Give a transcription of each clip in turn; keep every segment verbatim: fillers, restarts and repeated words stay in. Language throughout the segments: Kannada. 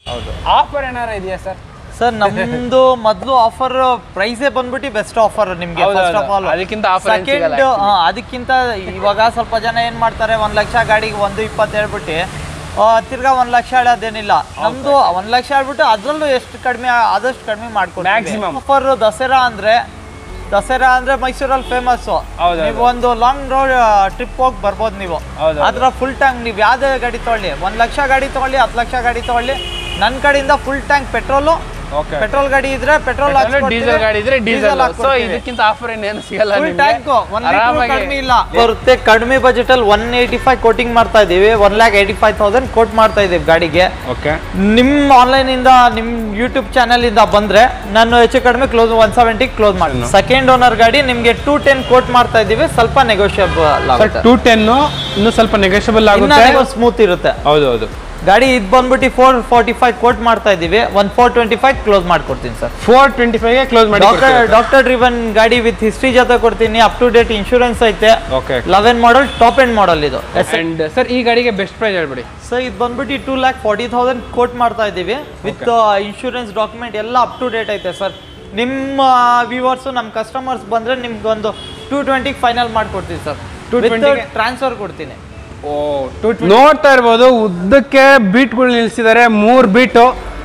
ಹೌದು. ಆಫರ್ ಏನಾರ ಇದೆಯಾ ಸರ್? ಸರ್ ನಮ್ದು ಮೊದಲು ಆಫರ್ ಪ್ರೈಸೇ ಬಂದ್ಬಿಟ್ಟು ಬೆಸ್ಟ್ ಆಫರ್ ನಿಮ್ಗೆ. ಫಸ್ಟ್ ಆಫ್ ಆಲ್ ಅದಕ್ಕಿಂತ ಆಫರ್ ಸೆಕೆಂಡ್ ಅದಕ್ಕಿಂತ ಇವಾಗ ಸ್ವಲ್ಪ ಜನ ಏನ್ ಮಾಡ್ತಾರೆ, ಒಂದ್ ಲಕ್ಷ ಗಾಡಿಗೆ ಒಂದು ಇಪ್ಪತ್ತು ಹೇಳ್ಬಿಟ್ಟು ತಿರ್ಗಾ ಒಂದ್ ಲಕ್ಷ ಹೇಳೋದೇನಿಲ್ಲ. ನಮ್ದು ಒಂದ್ ಲಕ್ಷ ಹೇಳ್ಬಿಟ್ಟು ಅದ್ರಲ್ಲೂ ಎಷ್ಟು ಕಡಿಮೆ ಆದಷ್ಟು ಕಡಿಮೆ ಮಾಡ್ಕೊಡ್ತೀವಿ. ಮ್ಯಾಕ್ಸಿಮಮ್ ಆಫರ್ ದಸರಾ ಅಂದ್ರೆ ದಸರಾ ಅಂದ್ರೆ ಮೈಸೂರಲ್ಲಿ ಫೇಮಸ್. ನೀವು ಒಂದು ಲಾಂಗ್ ರೋಡ್ ಟ್ರಿಪ್ ಹೋಗಿ ಬರ್ಬೋದು ನೀವು. ಅದ್ರ ಫುಲ್ ಟ್ಯಾಂಕ್ ನೀವು ಯಾವ್ದೇ ಗಾಡಿ ತಗೊಳ್ಳಿ, ಒಂದ್ ಲಕ್ಷ ಗಾಡಿ ತಗೊಳ್ಳಿ, ಹತ್ತು ಲಕ್ಷ ಗಾಡಿ ತಗೊಳ್ಳಿ, ನನ್ನ ಕಡೆಯಿಂದ ಫುಲ್ ಟ್ಯಾಂಕ್ ಪೆಟ್ರೋಲು, ಪೆಟ್ರೋಲ್ ಗಾಡಿ ಇದ್ರೆ ಪೆಟ್ರೋಲ್, ಡೀಸೆಲ್ ಗಾಡಿ ಇದ್ರೆ ಡೀಸೆಲ್. ಸೊ ಇದಕ್ಕಿಂತ ಆಫರ್ ಏನು ಸಿಗಲ್ಲ ಕಡಿಮೆ ಇಲ್ಲ ಬರುತ್ತೆ. ಕಡಿಮೆ ಬಜೆಟ್ ಅಲ್ಲಿ ಒನ್ ಏಯ್ಟಿ ಫೈವ್ ಕೋಟಿಂಗ್ ಮಾಡ್ತಾ ಇದೀವಿ. One lakh eighty five thousand quote ಮಾಡ್ತಾ ಇದೀವಿ ಗಾಡಿಗೆ. ನಿಮ್ ಆನ್ಲೈನ್ ಇಂದ ನಿಮ್ ಯೂಟ್ಯೂಬ್ ಚಾನಲ್ ಇಂದ ಬಂದ್ರೆ ನಾನು ಹೆಚ್ಚು ಕಡಿಮೆ ಕ್ಲೋಸ್ ಒನ್ ಸೆವೆಂಟಿ ಕ್ಲೋಸ್ ಮಾಡಿ. ಸೆಕೆಂಡ್ ಓನರ್ ಗಾಡಿ ನಿಮ್ಗೆ ಟೂ ಟೆನ್ ಕೋಟ್ ಮಾಡ್ತಾ ಇದೀವಿ. ಸ್ವಲ್ಪ ನೆಗೋಷಿಯಬಲ್ ಆಗುತ್ತೆ. ಟೂ ಟೆನ್ ಇನ್ನು ಸ್ವಲ್ಪ ನೆಗೋಷಿಯಬಲ್ ಆಗುತ್ತೆ, ಸ್ಮೂತ್ ಇರುತ್ತೆ. ಹೌದು ಹೌದು. ಗಾಡಿ ಇದು ಬಂದ್ಬಿಟ್ಟು ಫೋರ್ ಫಾರ್ಟಿ ಫೈವ್ ಕೋಟ್ ಮಾಡ್ತಾ ಇದೀವಿ. One four twenty five close ಮಾಡ್ಕೊಡ್ತೀನಿ sir. Four twenty five close ಮಾಡಿ. ಡಾಕ್ಟರ್ ಡ್ರಿವನ್ ಗಾಡಿ ವಿತ್ ಹಿಸ್ಟ್ರಿ ಜೊತೆ ಕೊಡ್ತೀನಿ. ಅಪ್ ಟು ಡೇಟ್ ಇನ್ಶೂರೆನ್ಸ್ ಐತೆ. Eleven model top end model ಇದು. ಸರ್ ಈ ಗಾಡಿಗೆ ಬೆಸ್ಟ್ ಪ್ರೈಸ್ ಹೇಳ್ಬಿಡಿ ಸರ್. ಇದು ಬಂದ್ಬಿಟ್ಟು two lakh forty thousand quote ಮಾಡ್ತಾ ಇದೀವಿ ವಿತ್ ಇನ್ಶೂರೆನ್ಸ್ ಡಾಕ್ಯುಮೆಂಟ್ ಎಲ್ಲ ಅಪ್ ಟು ಡೇಟ್ ಐತೆ ಸರ್. ನಿಮ್ಮ ವ್ಯೂವರ್ಸು ನಮ್ಮ ಕಸ್ಟಮರ್ಸ್ ಬಂದ್ರೆ ನಿಮ್ಗೆ ಒಂದು ಟೂ ಟ್ವೆಂಟಿಗೆ ಫೈನಲ್ ಮಾಡ್ಕೊಡ್ತೀವಿ ಸರ್. ಟೂ ಟ್ವೆಂಟಿ ಟ್ರಾನ್ಸ್ಫರ್ ಕೊಡ್ತೀನಿ. ನೋಡ್ತಾ ಇರ್ಬೋದು, ಉದ್ದಕ್ಕೆ ಬೀಟ್ಗಳು ನಿಲ್ಸಿದ್ದಾರೆ. ಮೂರ್ ಬೀಟು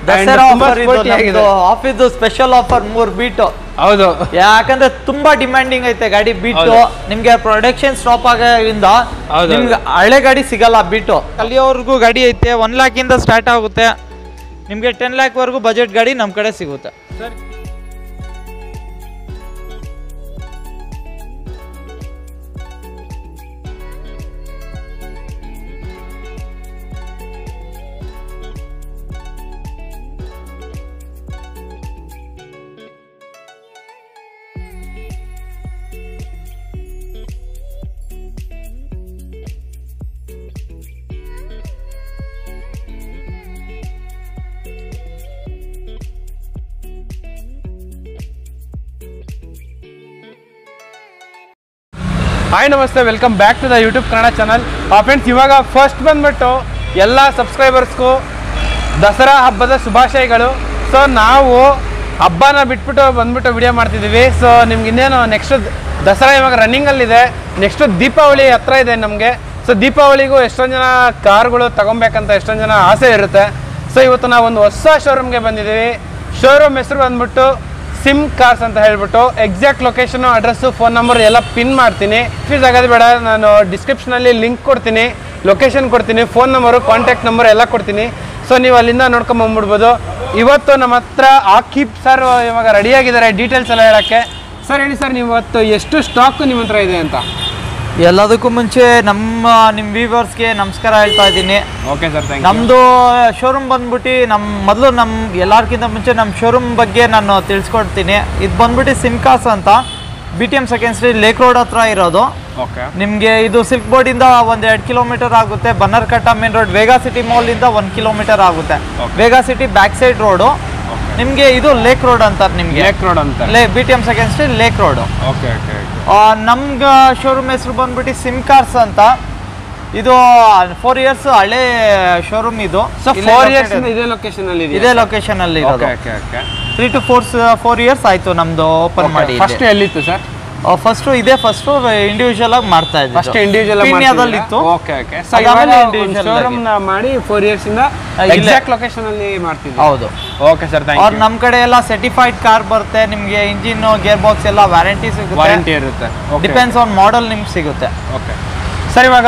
ಆಫೀಸ್ ಸ್ಪೆಷಲ್ ಆಫರ್, ಮೂರ್ ಬೀಟು. ಹೌದು, ಯಾಕಂದ್ರೆ ತುಂಬಾ ಡಿಮ್ಯಾಂಡಿಂಗ್ ಐತೆ ಗಾಡಿ ಬೀಟು. ನಿಮ್ಗೆ ಪ್ರೊಡಕ್ಷನ್ ಸ್ಟಾಪ್ ಆಗೋದ್ರಿಂದ ನಿಮ್ಗೆ ಹಳೆ ಗಾಡಿ ಸಿಗಲ್ಲ ಬೀಟು. ಅಲ್ಲಿವರೆಗೂ ಗಾಡಿ ಐತೆ. ಒನ್ ಲ್ಯಾಕ್ ಇಂದ ಸ್ಟಾರ್ಟ್ ಆಗುತ್ತೆ. ನಿಮ್ಗೆ ಟೆನ್ ಲ್ಯಾಕ್ ವರೆಗೂ ಬಜೆಟ್ ಗಾಡಿ ನಮ್ ಕಡೆ ಸಿಗುತ್ತೆ ಸರ್. ಹಾಯ್ ನಮಸ್ತೆ, welcome back to the YouTube Kannada channel. Friends, ಇವಾಗ ಫಸ್ಟ್ ಬಂದ್ಬಿಟ್ಟು ಎಲ್ಲ ಸಬ್ಸ್ಕ್ರೈಬರ್ಸ್ಗೂ ದಸರಾ ಹಬ್ಬದ ಶುಭಾಶಯಗಳು. ಸೊ ನಾವು ಹಬ್ಬನ ಬಿಟ್ಬಿಟ್ಟು ಬಂದ್ಬಿಟ್ಟು ವಿಡಿಯೋ ಮಾಡ್ತಿದ್ದೀವಿ. ಸೊ ನಿಮ್ಗೆ ಇನ್ನೇನು ನೆಕ್ಸ್ಟ್ ದಸರಾ ಇವಾಗ ರನ್ನಿಂಗಲ್ಲಿದೆ. ನೆಕ್ಸ್ಟು ದೀಪಾವಳಿ ಹತ್ರ ಇದೆ ನಮಗೆ. ಸೊ ದೀಪಾವಳಿಗೂ ಎಷ್ಟೊಂದು ಜನ ಕಾರ್ಗಳು ತಗೊಬೇಕಂತ ಎಷ್ಟೊಂದು ಜನ ಆಸೆ ಇರುತ್ತೆ. ಸೊ ಇವತ್ತು ನಾವು ಒಂದು ಹೊಸ ಶೋರೂಮ್ಗೆ ಬಂದಿದ್ದೀವಿ. ಶೋರೂಮ್ ಹೆಸರು ಬಂದ್ಬಿಟ್ಟು ಸಿಮ್ ಕಾರ್ಸ್ ಅಂತ ಹೇಳ್ಬಿಟ್ಟು. Exact location, address, phone number ಎಲ್ಲ ಪಿನ್ ಮಾಡ್ತೀನಿ. ಫೀಸ್ ಆಗೋದು ಬೇಡ, ನಾನು ಡಿಸ್ಕ್ರಿಪ್ಷನಲ್ಲಿ ಲಿಂಕ್ ಕೊಡ್ತೀನಿ, ಲೊಕೇಶನ್ ಕೊಡ್ತೀನಿ, ಫೋನ್ ನಂಬರು, ಕಾಂಟ್ಯಾಕ್ಟ್ ನಂಬರ್ ಎಲ್ಲ ಕೊಡ್ತೀನಿ. ಸೊ ನೀವು ಅಲ್ಲಿಂದ ನೋಡ್ಕೊಂಬಂದ್ಬಿಡ್ಬೋದು. ಇವತ್ತು ನಮ್ಮ ಹತ್ರ ಆಕಿಬ್ ಸರ್ ಇವಾಗ ರೆಡಿಯಾಗಿದ್ದಾರೆ ಡೀಟೇಲ್ಸ್ ಎಲ್ಲ ಹೇಳೋಕ್ಕೆ. ಸರ್ ಹೇಳಿ ಸರ್, ನೀವು ಇವತ್ತು ಎಷ್ಟು ಸ್ಟಾಕ್ ನಿಮ್ಮ ಹತ್ರ ಇದೆ ಅಂತ? ಎಲ್ಲದಕ್ಕೂ ಮುಂಚೆ ನಮ್ಮ ನಿಮ್ಮ ವ್ಯೂವರ್ಸ್ಗೆ ನಮಸ್ಕಾರ ಹೇಳ್ತಾ ಇದ್ದೀನಿ. Okay sir, thank you. ನಮ್ಮದು ಶೋರೂಮ್ ಬಂದ್ಬಿಟ್ಟು ನಮ್ಮ ಮೊದಲು ನಮ್ಮ ಎಲ್ಲರಿಗಿಂತ ಮುಂಚೆ ನಮ್ಮ ಶೋರೂಮ್ ಬಗ್ಗೆ ನಾನು ತಿಳಿಸ್ಕೊಡ್ತೀನಿ. ಇದು ಬಂದ್ಬಿಟ್ಟು ಸಿಮ್ ಕಾರ್ಸ್ ಅಂತ, B T M second street, lake road ಹತ್ರ ಇರೋದು. ಓಕೆ. ನಿಮಗೆ ಇದು ಸಿಲ್ಕ್ ಬೋರ್ಡಿಂದ ಒಂದು ಎರಡು ಕಿಲೋಮೀಟರ್ ಆಗುತ್ತೆ. Bannerghatta main road, Vega City ಮಾಲಿಂದ ಒಂದು ಕಿಲೋಮೀಟರ್ ಆಗುತ್ತೆ. Vega City back side road. ನಿಮಗೆ ಇದು ಲೇಕ್ ರೋಡ್ ಅಂತಾರೆ. ನಿಮಗೆ ಲೇಕ್ ರೋಡ್ ಅಂತ, B T M second street, lake road. Okay okay. ನಮ್ಗೆ ಶೋರೂಮ್ ಹೆಸರು ಬಂದ್ಬಿಟ್ಟು ಸಿಮ್ ಕಾರ್ಸ್ ಅಂತ. ಇದು ಫೋರ್ ಇಯರ್ಸ್ ಹಳೆ ಶೋರೂಮ್ ಇದು. ಫೋರ್ ಇಯರ್ಸ್ ಇದೇ ಲೊಕೇಶನ್ ಅಲ್ಲಿ ಇದೇ ಲೊಕೇಶನ್ ಅಲ್ಲಿ ಇರೋದು. Three to four four years ಆಯ್ತು ನಮ್ದು ಓಪನ್ ಮಾಡಿ. ಫಸ್ಟ್ ಎಲ್ಲಿತ್ತು ಸರ್? ಫಸ್ಟ್ ಇದೇ ಫಸ್ಟ್ ಇಂಡಿವಿಜುವಲ್ ಆಗಿ ಮಾಡ್ತಾ ಇದ್ವಿ. ಫಸ್ಟ್ ಇಂಡಿವಿಜುವಲ್ ಪೀಣ್ಯದಲ್ಲಿ ಇತ್ತು. Okay okay. ಸೊ ಆಮೇಲೆ ಇಂಡಿವಿಜುವಲ್ ಶೋರೂಮ್ ನ ಮಾಡಿ ಫೋರ್ ಇಯರ್ಸ್ ಇಂದ ಎಕ್ಸಾಕ್ಟ್ ಲೊಕೇಶನ್ ಅಲ್ಲಿ ಮಾಡ್ತಿದ್ವಿ. ಹೌದು. Okay sir, thank you. और ನಮ್ಮ ಕಡೆ ಎಲ್ಲ ಸರ್ಟಿಫೈಡ್ ಕಾರ್ ಬರುತ್ತೆ. ನಿಮಗೆ ಇಂಜಿನ್, ಗೇರ್ ಬಾಕ್ಸ್ ಎಲ್ಲ ವಾರಂಟಿ ಸಿಗುತ್ತೆ. ವಾರಂಟಿ ಇರುತ್ತೆ. ಡಿಪೆಂಡ್ಸ್ ಆನ್ ಮಾಡೆಲ್ ನಿಮ್ಗೆ ಸಿಗುತ್ತೆ. ಓಕೆ ಸರ್, ಇವಾಗ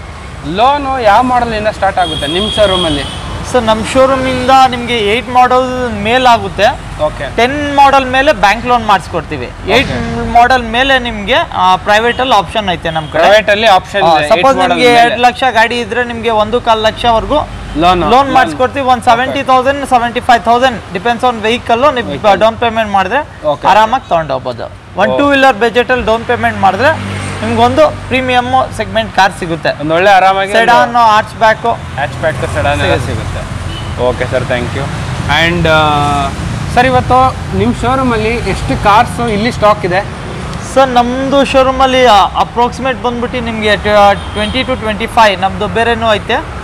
ಲೋನು ಯಾವ ಮಾಡೆಲ್ ಇಂದ ಸ್ಟಾರ್ಟ್ ಆಗುತ್ತೆ ನಿಮ್ಮ ಶೋರೂಮ್ ಅಲ್ಲಿ? ಸರ್ ನಮ್ಮ ಶೋರೂಮ್ ಇಂದ ನಿಮಗೆ ಏಟ್ ಮಾಡೆಲ್ ಮೇಲ್ ಆಗುತ್ತೆ. ಓಕೆ. ಟೆನ್ ಮಾಡೆಲ್ ಮೇಲೆ ಬ್ಯಾಂಕ್ ಲೋನ್ ಮಾಡಿಸ್ಕೊಡ್ತೀವಿ. ಏಟ್ ಮಾಡೆಲ್ ಮೇಲೆ ನಿಮಗೆ ಪ್ರೈವೇಟ್ ಅಲ್ಲಿ ಆಪ್ಷನ್ ಐತೆ ನಮ್ಮ ಕಡೆ. ಪ್ರೈವೇಟ್ ಅಲ್ಲಿ ಆಪ್ಷನ್ ಇದೆ. ಸಪೋಸ್ ನಿಮಗೆ ಎರಡು ಲಕ್ಷ ಗಾಡಿ ಇದ್ರೆ ನಿಮಗೆ ಒಂದು ಕಾಲ್ ಲಕ್ಷವರೆಗೂ ಲೋನ್ ಲೋನ್ ಮಾಡಿಸ್ಕೊಡ್ತೀವಿ. ಒಂದು seventy thousand seventy five thousand depends on vehicle. ನೀವು ಡೌನ್ ಪೇಮೆಂಟ್ ಮಾಡಿದ್ರೆ ಆರಾಮಾಗಿ ತಗೊಂಡು ಹೋಗ್ಬೋದು. ಒನ್ ಟೂ ವೀಲರ್ ಬಜೆಟ್ ಅಲ್ಲಿ ಡೌನ್ ಪೇಮೆಂಟ್ ಮಾಡಿದ್ರೆ ನಿಮ್ಗೊಂದು ಪ್ರೀಮಿಯಮ್ ಸೆಗ್ಮೆಂಟ್ ಕಾರ್ ಸಿಗುತ್ತೆ. ಒಂದು ಒಳ್ಳೆ ಆರಾಮಾಗಿ sedan, hatchback, hatchback, sedan ಎಲ್ಲ ಸಿಗುತ್ತೆ. Okay sir, thank you. And sir, ಇವತ್ತು ನಿಮ್ಮ ಶೋರೂಮಲ್ಲಿ ಎಷ್ಟು ಕಾರ್ಸು ಇಲ್ಲಿ ಸ್ಟಾಕ್ ಇದೆ? ಸರ್ ನಮ್ಮದು ಶೋರೂಮಲ್ಲಿ ಅಪ್ರಾಕ್ಸಿಮೇಟ್ ಬಂದ್ಬಿಟ್ಟು ನಿಮಗೆ ಟ್ವೆಂಟಿ ಟು ಟ್ವೆಂಟಿ ಫೈವ್ ನಮ್ಮದು ಬೇರೆನೂ ಐತೆ.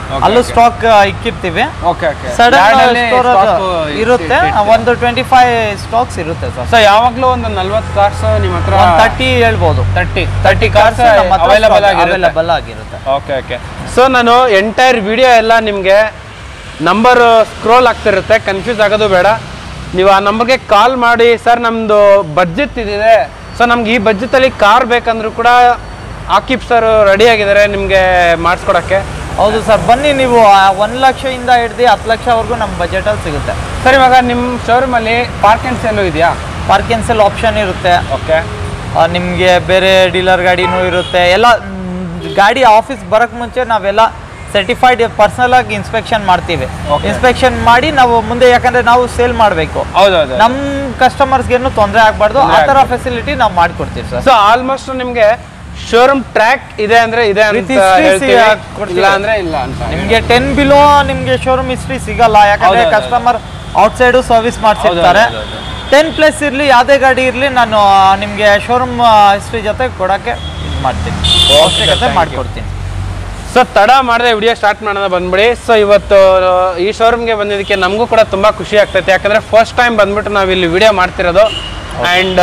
ಅಲ್ಲೂ ಸ್ಟಾಕ್ ಇಕ್ಕಿರ್ತೀವಿ. ಓಕೆ ಓಕೆ ಸಡನ್ ಇರುತ್ತೆ, ಒಂದು ಟ್ವೆಂಟಿ ಫೈವ್ ಸ್ಟಾಕ್ಸ್ ಇರುತ್ತೆ ಸರ್. ಸೊ ಯಾವಾಗಲೂ ಒಂದು ನಲ್ವತ್ತು ಕಾರ್ಸ್ ನಿಮ್ಮ ಹತ್ರ ತರ್ಟಿ ಹೇಳ್ಬೋದು, thirty thirty cars available available ಆಗಿರುತ್ತೆ. ಓಕೆ ಓಕೆ ಸೊ ನಾನು ಎಂಟೈರ್ ವಿಡಿಯೋ ಎಲ್ಲ ನಿಮಗೆ ನಂಬರ್ ಸ್ಕ್ರೋಲ್ ಆಗ್ತಿರುತ್ತೆ, ಕನ್ಫ್ಯೂಸ್ ಆಗೋದು ಬೇಡ. ನೀವು ಆ ನಂಬರ್ಗೆ ಕಾಲ್ ಮಾಡಿ, ಸರ್ ನಮ್ಮದು ಬಡ್ಜೆಟ್ ಇದಿದೆ, ಸೊ ನಮ್ಗೆ ಈ ಬಡ್ಜೆಟಲ್ಲಿ ಕಾರ್ ಬೇಕಂದ್ರೂ ಕೂಡ ಆಕಿಬ್ ಸರ್ ರೆಡಿ ಆಗಿದ್ದಾರೆ ನಿಮಗೆ ಮಾಡಿಸ್ಕೊಡೋಕ್ಕೆ. ಹೌದು ಸರ್, ಬನ್ನಿ ನೀವು ಒಂದು ಲಕ್ಷದಿಂದ ಹಿಡ್ದು ಹತ್ತು ಲಕ್ಷವರೆಗೂ ನಮ್ಮ ಬಜೆಟಲ್ಲಿ ಸಿಗುತ್ತೆ. ಸರ್ ಇವಾಗ ನಿಮ್ಮ ಶೋರೂಮಲ್ಲಿ ಪಾರ್ಕ್ ಆ್ಯಂಡ್ ಸೇಲು ಇದೆಯಾ? ಪಾರ್ಕ್ ಆ್ಯಂಡ್ ಸೇಲ್ ಆಪ್ಷನ್ ಇರುತ್ತೆ. ಓಕೆ, ನಿಮಗೆ ಬೇರೆ ಡೀಲರ್ ಗಾಡಿನೂ ಇರುತ್ತೆ. ಎಲ್ಲ ಗಾಡಿ ಆಫೀಸ್ ಬರೋಕ್ಕೆ ಮುಂಚೆ ನಾವೆಲ್ಲ ಸರ್ಟಿಫೈಡ್ ಪರ್ಸನಲ್ ಆಗಿ ಇನ್ಸ್ಪೆಕ್ಷನ್ ಮಾಡ್ತೀವಿ. ಇನ್ಸ್ಪೆಕ್ಷನ್ ಮಾಡಿ ನಾವು ಮುಂದೆ, ಯಾಕಂದ್ರೆ ನಾವು ಸೇಲ್ ಮಾಡಬೇಕು, ಹೌದೌದು, ನಮ್ಮ ಕಸ್ಟಮರ್ಸ್ಗೇನು ತೊಂದರೆ ಆಗಬಾರ್ದು, ಆ ಥರ ಫೆಸಿಲಿಟಿ ನಾವು ಮಾಡಿಕೊಡ್ತೀವಿ ಸರ್. ಸೊ ಆಲ್ಮೋಸ್ಟ್ ನಿಮಗೆ ಶೋರೂಮ್ ಟ್ರ್ಯಾಕ್ ಇದೆ ಅಂದ್ರೆ ಇದೆ ಅಂತ ಹೇಳ್ತೀವಿ, ಇಲ್ಲ ಅಂದ್ರೆ ಇಲ್ಲ ಅಂತ. ನಿಮಗೆ ಟೆನ್ ಬಿಲೋ ನಿಮಗೆ ಶೋರೂಮ್ ಹಿಸ್ಟ್ರಿ ಸಿಗಲ್ಲ, ಯಾಕಂದ್ರೆ ಕಸ್ಟಮರ್ ಔಟ್ಸೈಡು ಸರ್ವಿಸ್ ಮಾಡಿಸಿರ್ತಾರೆ. ಟೆನ್ ಪ್ಲಸ್ ಇರಲಿ, ಯಾವುದೇ ಗಾಡಿ ಇರಲಿ, ನಾನು ನಿಮಗೆ ಶೋರೂಮ್ ಹಿಸ್ಟ್ರಿ ಜೊತೆ ಕೊಡೋಕ್ಕೆ ಇದು ಮಾಡ್ತೀನಿ, ಅವಶ್ಯಕತೆ ಮಾಡಿಕೊಡ್ತೀನಿ. ಸೊ ತಡ ಮಾಡದೆ ವಿಡಿಯೋ ಸ್ಟಾರ್ಟ್ ಮಾಡೋಣ ಬಂದ್ಬಿಡಿ. ಸೊ ಇವತ್ತು ಈ ಶೋರೂಮ್ಗೆ ಬಂದಿದ್ದಕ್ಕೆ ನಮಗೂ ಕೂಡ ತುಂಬ ಖುಷಿ ಆಗ್ತೈತೆ, ಯಾಕಂದರೆ ಫಸ್ಟ್ ಟೈಮ್ ಬಂದ್ಬಿಟ್ಟು ನಾವು ಇಲ್ಲಿ ವಿಡಿಯೋ ಮಾಡ್ತಿರೋದು. ಆ್ಯಂಡ್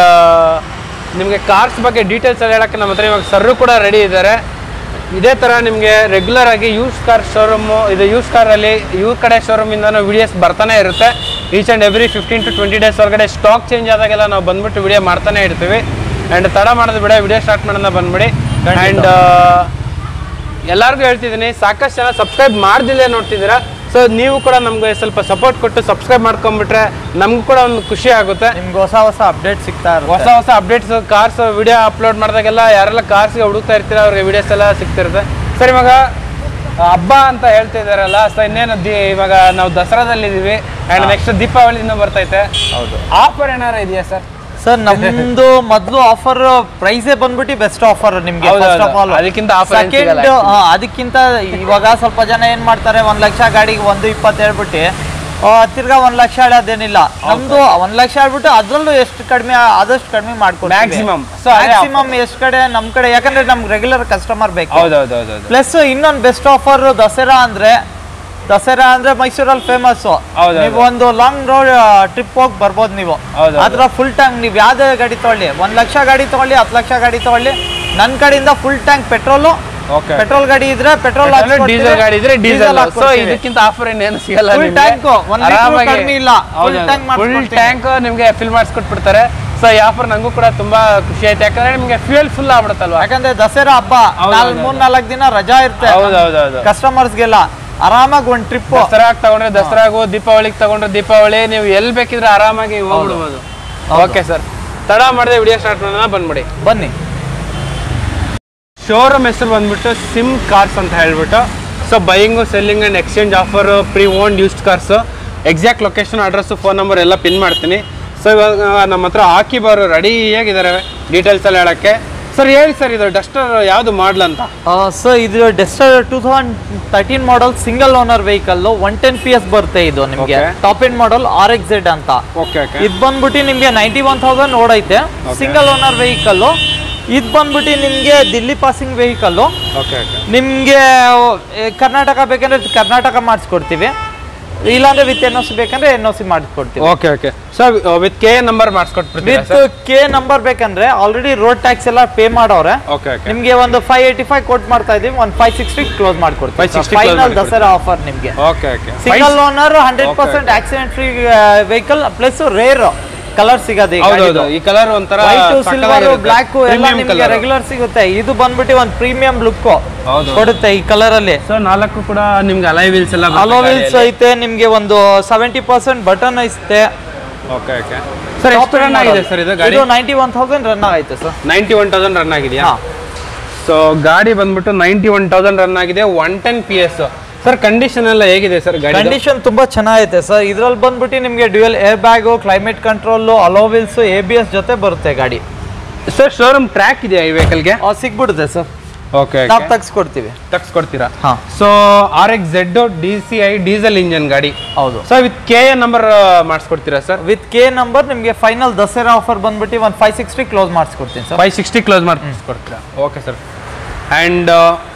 ನಿಮಗೆ ಕಾರ್ಸ್ ಬಗ್ಗೆ ಡೀಟೇಲ್ಸ್ ಎಲ್ಲ ಹೇಳೋಕ್ಕೆ ನಮ್ಮ ಹತ್ರ ಇವಾಗ ಸರ್ರು ಕೂಡ ರೆಡಿ ಇದ್ದಾರೆ. ಇದೇ ಥರ ನಿಮಗೆ ರೆಗ್ಯುಲರ್ ಆಗಿ ಯೂಸ್ ಕಾರ್ ಶೋರೂಮು, ಇದು ಯೂಸ್ ಕಾರಲ್ಲಿ ಇವ್ರ ಕಡೆ ಶೋರೂಮಿಂದನೂ ವಿಡಿಯೋಸ್ ಬರ್ತಾನೆ ಇರುತ್ತೆ. Each and every fifteen to twenty days ಒಳಗಡೆ ಸ್ಟಾಕ್ ಚೇಂಜ್ ಆದಾಗೆಲ್ಲ ನಾವು ಬಂದ್ಬಿಟ್ಟು ವಿಡಿಯೋ ಮಾಡ್ತಾನೆ ಇರ್ತೀವಿ. ಆ್ಯಂಡ್ ತಡ ಮಾಡೋದು ಬಿಡ, ವಿಡಿಯೋ ಸ್ಟಾರ್ಟ್ ಮಾಡೋಣ ಬಂದ್ಬಿಡಿ. ಆ್ಯಂಡ್ ಎಲ್ಲರಿಗೂ ಹೇಳ್ತಿದ್ದೀನಿ, ಸಾಕಷ್ಟು ಜನ ಸಬ್ಸ್ಕ್ರೈಬ್ ಮಾಡ್ದಿಲ್ಲೇ ನೋಡ್ತಿದ್ದೀರಾ. ಸೊ ನೀವು ಕೂಡ ನಮ್ಗೆ ಸ್ವಲ್ಪ ಸಪೋರ್ಟ್ ಕೊಟ್ಟು ಸಬ್ಸ್ಕ್ರೈಬ್ ಮಾಡ್ಕೊಂಡ್ಬಿಟ್ರೆ ನಮ್ಗೂ ಕೂಡ ಒಂದು ಖುಷಿ ಆಗುತ್ತೆ. ನಿಮ್ಗೆ ಹೊಸ ಹೊಸ ಅಪ್ಡೇಟ್ ಸಿಗ್ತಾ ಇರುತ್ತೆ, ಹೊಸ ಹೊಸ ಅಪ್ಡೇಟ್ಸ್. ಕಾರ್ಸ್ ವಿಡಿಯೋ ಅಪ್ಲೋಡ್ ಮಾಡಿದಾಗೆಲ್ಲ ಯಾರೆಲ್ಲ ಕಾರ್ಸ್ಗೆ ಹುಡುಕ್ತಾ ಇರ್ತೀರ ಅವ್ರಿಗೆ ವಿಡಿಯೋಸ್ ಎಲ್ಲ ಸಿಗ್ತಿರುತ್ತೆ. ಸರ್ ಇವಾಗ ಹಬ್ಬ ಅಂತ ಹೇಳ್ತಾ ಇದ್ದಾರಲ್ಲ, ಸೊ ಇನ್ನೇನು ದಿ ಇವಾಗ ನಾವು ದಸರಾದಲ್ಲಿದ್ದೀವಿ ಆ್ಯಂಡ್ ನೆಕ್ಸ್ಟ್ ದೀಪಾವಳಿಯಿಂದ ಬರ್ತೈತೆ. ಹೌದು, ಆಫರ್ ಏನಾರು ಇದೆಯಾ ಸರ್? ಸರ್ ನಮ್ದು ಮೊದಲು ಆಫರ್ ಪ್ರೈಸೇ ಬಂದ್ಬಿಟ್ಟು ಬೆಸ್ಟ್ ಆಫರ್ ನಿಮ್ಗೆ. ಫಸ್ಟ್ ಆಫ್ ಆಲ್ ಅದಕ್ಕಿಂತ ಸೆಕೆಂಡ್ ಅದಕ್ಕಿಂತ ಇವಾಗ ಸ್ವಲ್ಪ ಜನ ಏನ್ ಮಾಡ್ತಾರೆ, ಒಂದ್ ಲಕ್ಷ ಗಾಡಿಗೆ ಒಂದು ಇಪ್ಪತ್ತು ಹೇಳ್ಬಿಟ್ಟು ತಿರ್ಗಾ ಒಂದ್ ಲಕ್ಷ ಹೇಳೋದೇನಿಲ್ಲ. ನಮ್ದು ಒಂದ್ ಲಕ್ಷ ಹೇಳ್ಬಿಟ್ಟು ಅದ್ರಲ್ಲೂ ಎಷ್ಟು ಕಡಿಮೆ ಆದಷ್ಟು ಕಡಿಮೆ ಮಾಡ್ಕೊಡ್ತೀವಿ. ಮ್ಯಾಕ್ಸಿಮಮ್ ಮ್ಯಾಕ್ಸಿಮಮ್ ಎಷ್ಟು ಕಡೆ ನಮ್ ಕಡೆ, ಯಾಕಂದ್ರೆ ನಮ್ಗೆ ರೆಗ್ಯುಲರ್ ಕಸ್ಟಮರ್ ಬೇಕು. ಹೌದೌದು. ಪ್ಲಸ್ ಇನ್ನೊಂದು ಬೆಸ್ಟ್ ಆಫರ್ ದಸರಾ ಅಂದ್ರೆ ದಸರಾ ಅಂದ್ರೆ ಮೈಸೂರಲ್ಲಿ ಫೇಮಸ್. ನೀವು ಒಂದು ಲಾಂಗ್ ರೋಡ್ ಟ್ರಿಪ್ ಹೋಗಿ ಬರ್ಬೋದು ನೀವು. ಅದ್ರ ಫುಲ್ ಟ್ಯಾಂಕ್ ನೀವು ಯಾವ್ದೇ ಗಾಡಿ ತಗೊಳ್ಳಿ, ಒಂದ್ ಲಕ್ಷ ಗಾಡಿ ತಗೊಳ್ಳಿ, ಹತ್ತು ಲಕ್ಷ ಗಾಡಿ ತಗೊಳ್ಳಿ, ನನ್ನ ಕಡೆಯಿಂದ ಫುಲ್ ಟ್ಯಾಂಕ್ ಪೆಟ್ರೋಲು, ಪೆಟ್ರೋಲ್ ಗಾಡಿ ಇದ್ರೆ ಪೆಟ್ರೋಲ್, ಡೀಸೆಲ್ ಗಾಡಿ ಇದ್ರೆ ಡೀಸೆಲ್. ಸೊ ಇದಕ್ಕಿಂತ ಆಫರ್ ಇನ್ನೇನು ಸಿಗಲ್ಲ. ಫುಲ್ ಟ್ಯಾಂಕ್ ಕಡಿಮೆ ಇಲ್ಲ, ಫುಲ್ ಟ್ಯಾಂಕ್ ಫುಲ್ ಟ್ಯಾಂಕ್ ನಿಮ್ಗೆ ಫಿಲ್ ಮಾಡಿಸ್ಕೊಟ್ಬಿಡ್ತಾರೆ. ಸೊ ಈ ಆಫರ್ ನಂಗೂ ಕೂಡ ತುಂಬಾ ಖುಷಿ ಆಯ್ತು, ಯಾಕಂದ್ರೆ ನಿಮ್ಗೆ ಫ್ಯೂಯಲ್ ಫುಲ್ ಆಗ್ಬಿಡುತ್ತಲ್ವಾ. ಯಾಕಂದ್ರೆ ದಸರಾ ಹಬ್ಬ ಮೂರ್ ನಾಲ್ಕು ದಿನ ರಜಾ ಇರುತ್ತೆ ಕಸ್ಟಮರ್ಸ್ಗೆಲ್ಲ. ಆರಾಮಾಗಿ ಒಂದು ಟ್ರಿಪ್ ದಸರಾಗ್ ತಗೊಂಡ್ರೆ ದಸರಾಗೂ, ದೀಪಾವಳಿಗೆ ತಗೊಂಡ್ರೆ ದೀಪಾವಳಿ, ನೀವು ಎಲ್ಲಿ ಬೇಕಿದ್ರೆ ಆರಾಮಾಗಿ ಹೋಗ್ಬಿಡ್ಬೋದು. ಓಕೆ ಸರ್, ತಡ ಮಾಡದೆ ವಿಡಿಯೋ ಸ್ಟಾರ್ಟ್ ಮಾಡೋಣ ಬಂದ್ಬಿಡಿ. ಬನ್ನಿ. ಶೋರೂಮ್ ಹೆಸರು ಬಂದ್ಬಿಟ್ಟು ಸಿಮ್ ಕಾರ್ಸ್ ಅಂತ ಹೇಳ್ಬಿಟ್ಟು. So buying, selling and exchange offer, pre owned used cars. Exact location, address, phone number ಎಲ್ಲ ಪಿನ್ ಮಾಡ್ತೀನಿ. ಸೊ ಇವಾಗ ನಮ್ಮ ಹತ್ರ ಆಕಿಬ್ ಅವರು ರೆಡಿಯಾಗಿದ್ದಾರೆ ಡೀಟೇಲ್ಸ್ ಎಲ್ಲ ಹೇಳೋಕ್ಕೆ. ಸರ್ ಹೇಳಿ ಸರ್, ಇದು ಡಸ್ಟರ್ ಯಾವುದು ಮಾಡಲ್ ಅಂತ? ಸರ್ ಇದು Duster two thousand thirteen model single owner vehicle, one ten P S ಬರುತ್ತೆ ಇದು ನಿಮಗೆ. Top end model R X Z ಅಂತ. ಇದು ಬಂದ್ಬಿಟ್ಟು ನಿಮಗೆ ನೈಂಟಿ ಒನ್ ತೌಸಂಡ್ ಓಡೈತೆ, ಸಿಂಗಲ್ ಓನರ್ ವೆಹಿಕಲ್. ಇದು ಬಂದ್ಬಿಟ್ಟು ನಿಮಗೆ ದಿಲ್ಲಿ ಪಾಸಿಂಗ್ ವೆಹಿಕಲ್. ನಿಮಗೆ ಕರ್ನಾಟಕ ಬೇಕಂದ್ರೆ ಕರ್ನಾಟಕ ಮಾಡಿಸ್ಕೊಡ್ತೀವಿ, ಇಲ್ಲಾಂದ್ರೆ ವಿತ್ ಎನ್ ಒ ಸಿ ಬೇಕಂದ್ರೆ ಎನ್ ಒ ಸಿ ಮಾಡಿಸ್ಕೊಡ್ತೀವಿ. Okay okay sir, with K number ಮಾಡಿಸ್ಕೊಟ್ಬಿಡ್ತೀವಿ. ವಿತ್ ಕೆ ನಂಬರ್ ಬೇಕಂದ್ರೆ ಆಲ್ರೆಡಿ ರೋಡ್ ಟ್ಯಾಕ್ಸ್ ಎಲ್ಲ ಪೇ ಮಾಡೋರೆ. ನಿಮ್ಗೆ ಒಂದು ಫೈವ್ ಏಯ್ಟಿ ಫೈವ್ ಕೋಟ್ ಮಾಡ್ತಾ ಇದೀವಿ, ಒಂದು ಫೈವ್ ಸಿಕ್ಸ್ಟಿ ಕ್ಲೋಸ್ ಮಾಡ್ಕೊಡ್ತೀವಿ. ಫೈನಲ್ ದಸರಾ ಆಫರ್ ನಿಮ್ಗೆ. Single owner, hundred percent accident free vehicle, plus rare colour ಸಿಗೋದು. ಈ ಕಲರ್ ಒಂಥರ ವೈಟ್, ಸಿಲ್ವರ್, ಬ್ಲಾಕ್ ಎಲ್ಲ ನಿಮ್ಗೆ ರೆಗ್ಯುಲರ್ ಸಿಗುತ್ತೆ. ಇದು ಬಂದ್ಬಿಟ್ಟು ಒಂದು ಪ್ರೀಮಿಯಂ ಲುಕ್ ಕೊಡುತ್ತೆ ಈ ಕಲರ್ ಅಲ್ಲಿ. ಸೊ ನಾಲ್ಕು ಕೂಡ ನಿಮ್ಗೆ ಅಲಾಯ್ ವೀಲ್ಸ್ ಎಲ್ಲ, ಅಲೋ ವೀಲ್ಸ್ ಐತೆ ನಿಮ್ಗೆ, ಒಂದು ಸೆವೆಂಟಿ ಪರ್ಸೆಂಟ್ ಬಟನ್ ಐತೆ. ಓಕೆ ಓಕೆ ಸರ್, ಎಷ್ಟು ರನ್ ಆಗಿದೆ ಸರ್ ಇದು ಗಾಡಿ? ನೈಂಟಿ ಒನ್ ತೌಸಂಡ್ ರನ್ ಆಗೈತೆ sir. Ninety one thousand run ಆಗಿದೆಯಾ? ಸೊ ಗಾಡಿ ಬಂದ್ಬಿಟ್ಟು ನೈಂಟಿ ಒನ್ ತೌಸಂಡ್ ರನ್ ಆಗಿದೆ, one ten P S. Sir condition ಎಲ್ಲ ಹೇಗಿದೆ ಸರ್ ಗಾಡಿ? ಕಂಡೀಷನ್ ತುಂಬಾ ಚೆನ್ನಾಗೈತೆ ಸರ್. ಇದ್ರಲ್ಲಿ ಬಂದ್ಬಿಟ್ಟು ನಿಮ್ಗೆ dual air bag, climate control, alloy wheels, A B S ಜೊತೆ ಬರುತ್ತೆ ಗಾಡಿ. ಸರ್ ಶೋರೂಮ್ ಟ್ರ್ಯಾಕ್ ಇದೆಯಾ ಈ ವೆಹಿಕಲ್ಗೆ? ಸಿಗ್ಬಿಡುತ್ತೆ ಸರ್. ಓಕೆ, ನಾವು ತಗ್ಸ್ಕೊಡ್ತೀವಿ. ತಗ್ಸ್ಕೊಡ್ತೀರಾ? ಹಾ. So R X Z D C I diesel engine ಗಾಡಿ. ಹೌದು ಸರ್, ವಿತ್ ಕೆ ನಂಬರ್ ಮಾಡಿಸ್ಕೊಡ್ತೀರಾ ಸರ್? ವಿತ್ ಕೆ ನಂಬರ್ ನಿಮಗೆ ಫೈನಲ್ ದಸರಾ ಆಫರ್ ಬಂದ್ಬಿಟ್ಟು ಒಂದು ಫೈವ್ ಸಿಕ್ಸ್ಟಿ ಕ್ಲೋಸ್ ಮಾಡಿಸ್ಕೊಡ್ತೀನಿ ಸರ್. ಫೈವ್ ಸಿಕ್ಸ್ಟಿ ಕ್ಲೋಸ್ ಮಾಡಿಸ್ಕೊಡ್ತೀರಾ? Okay sir. And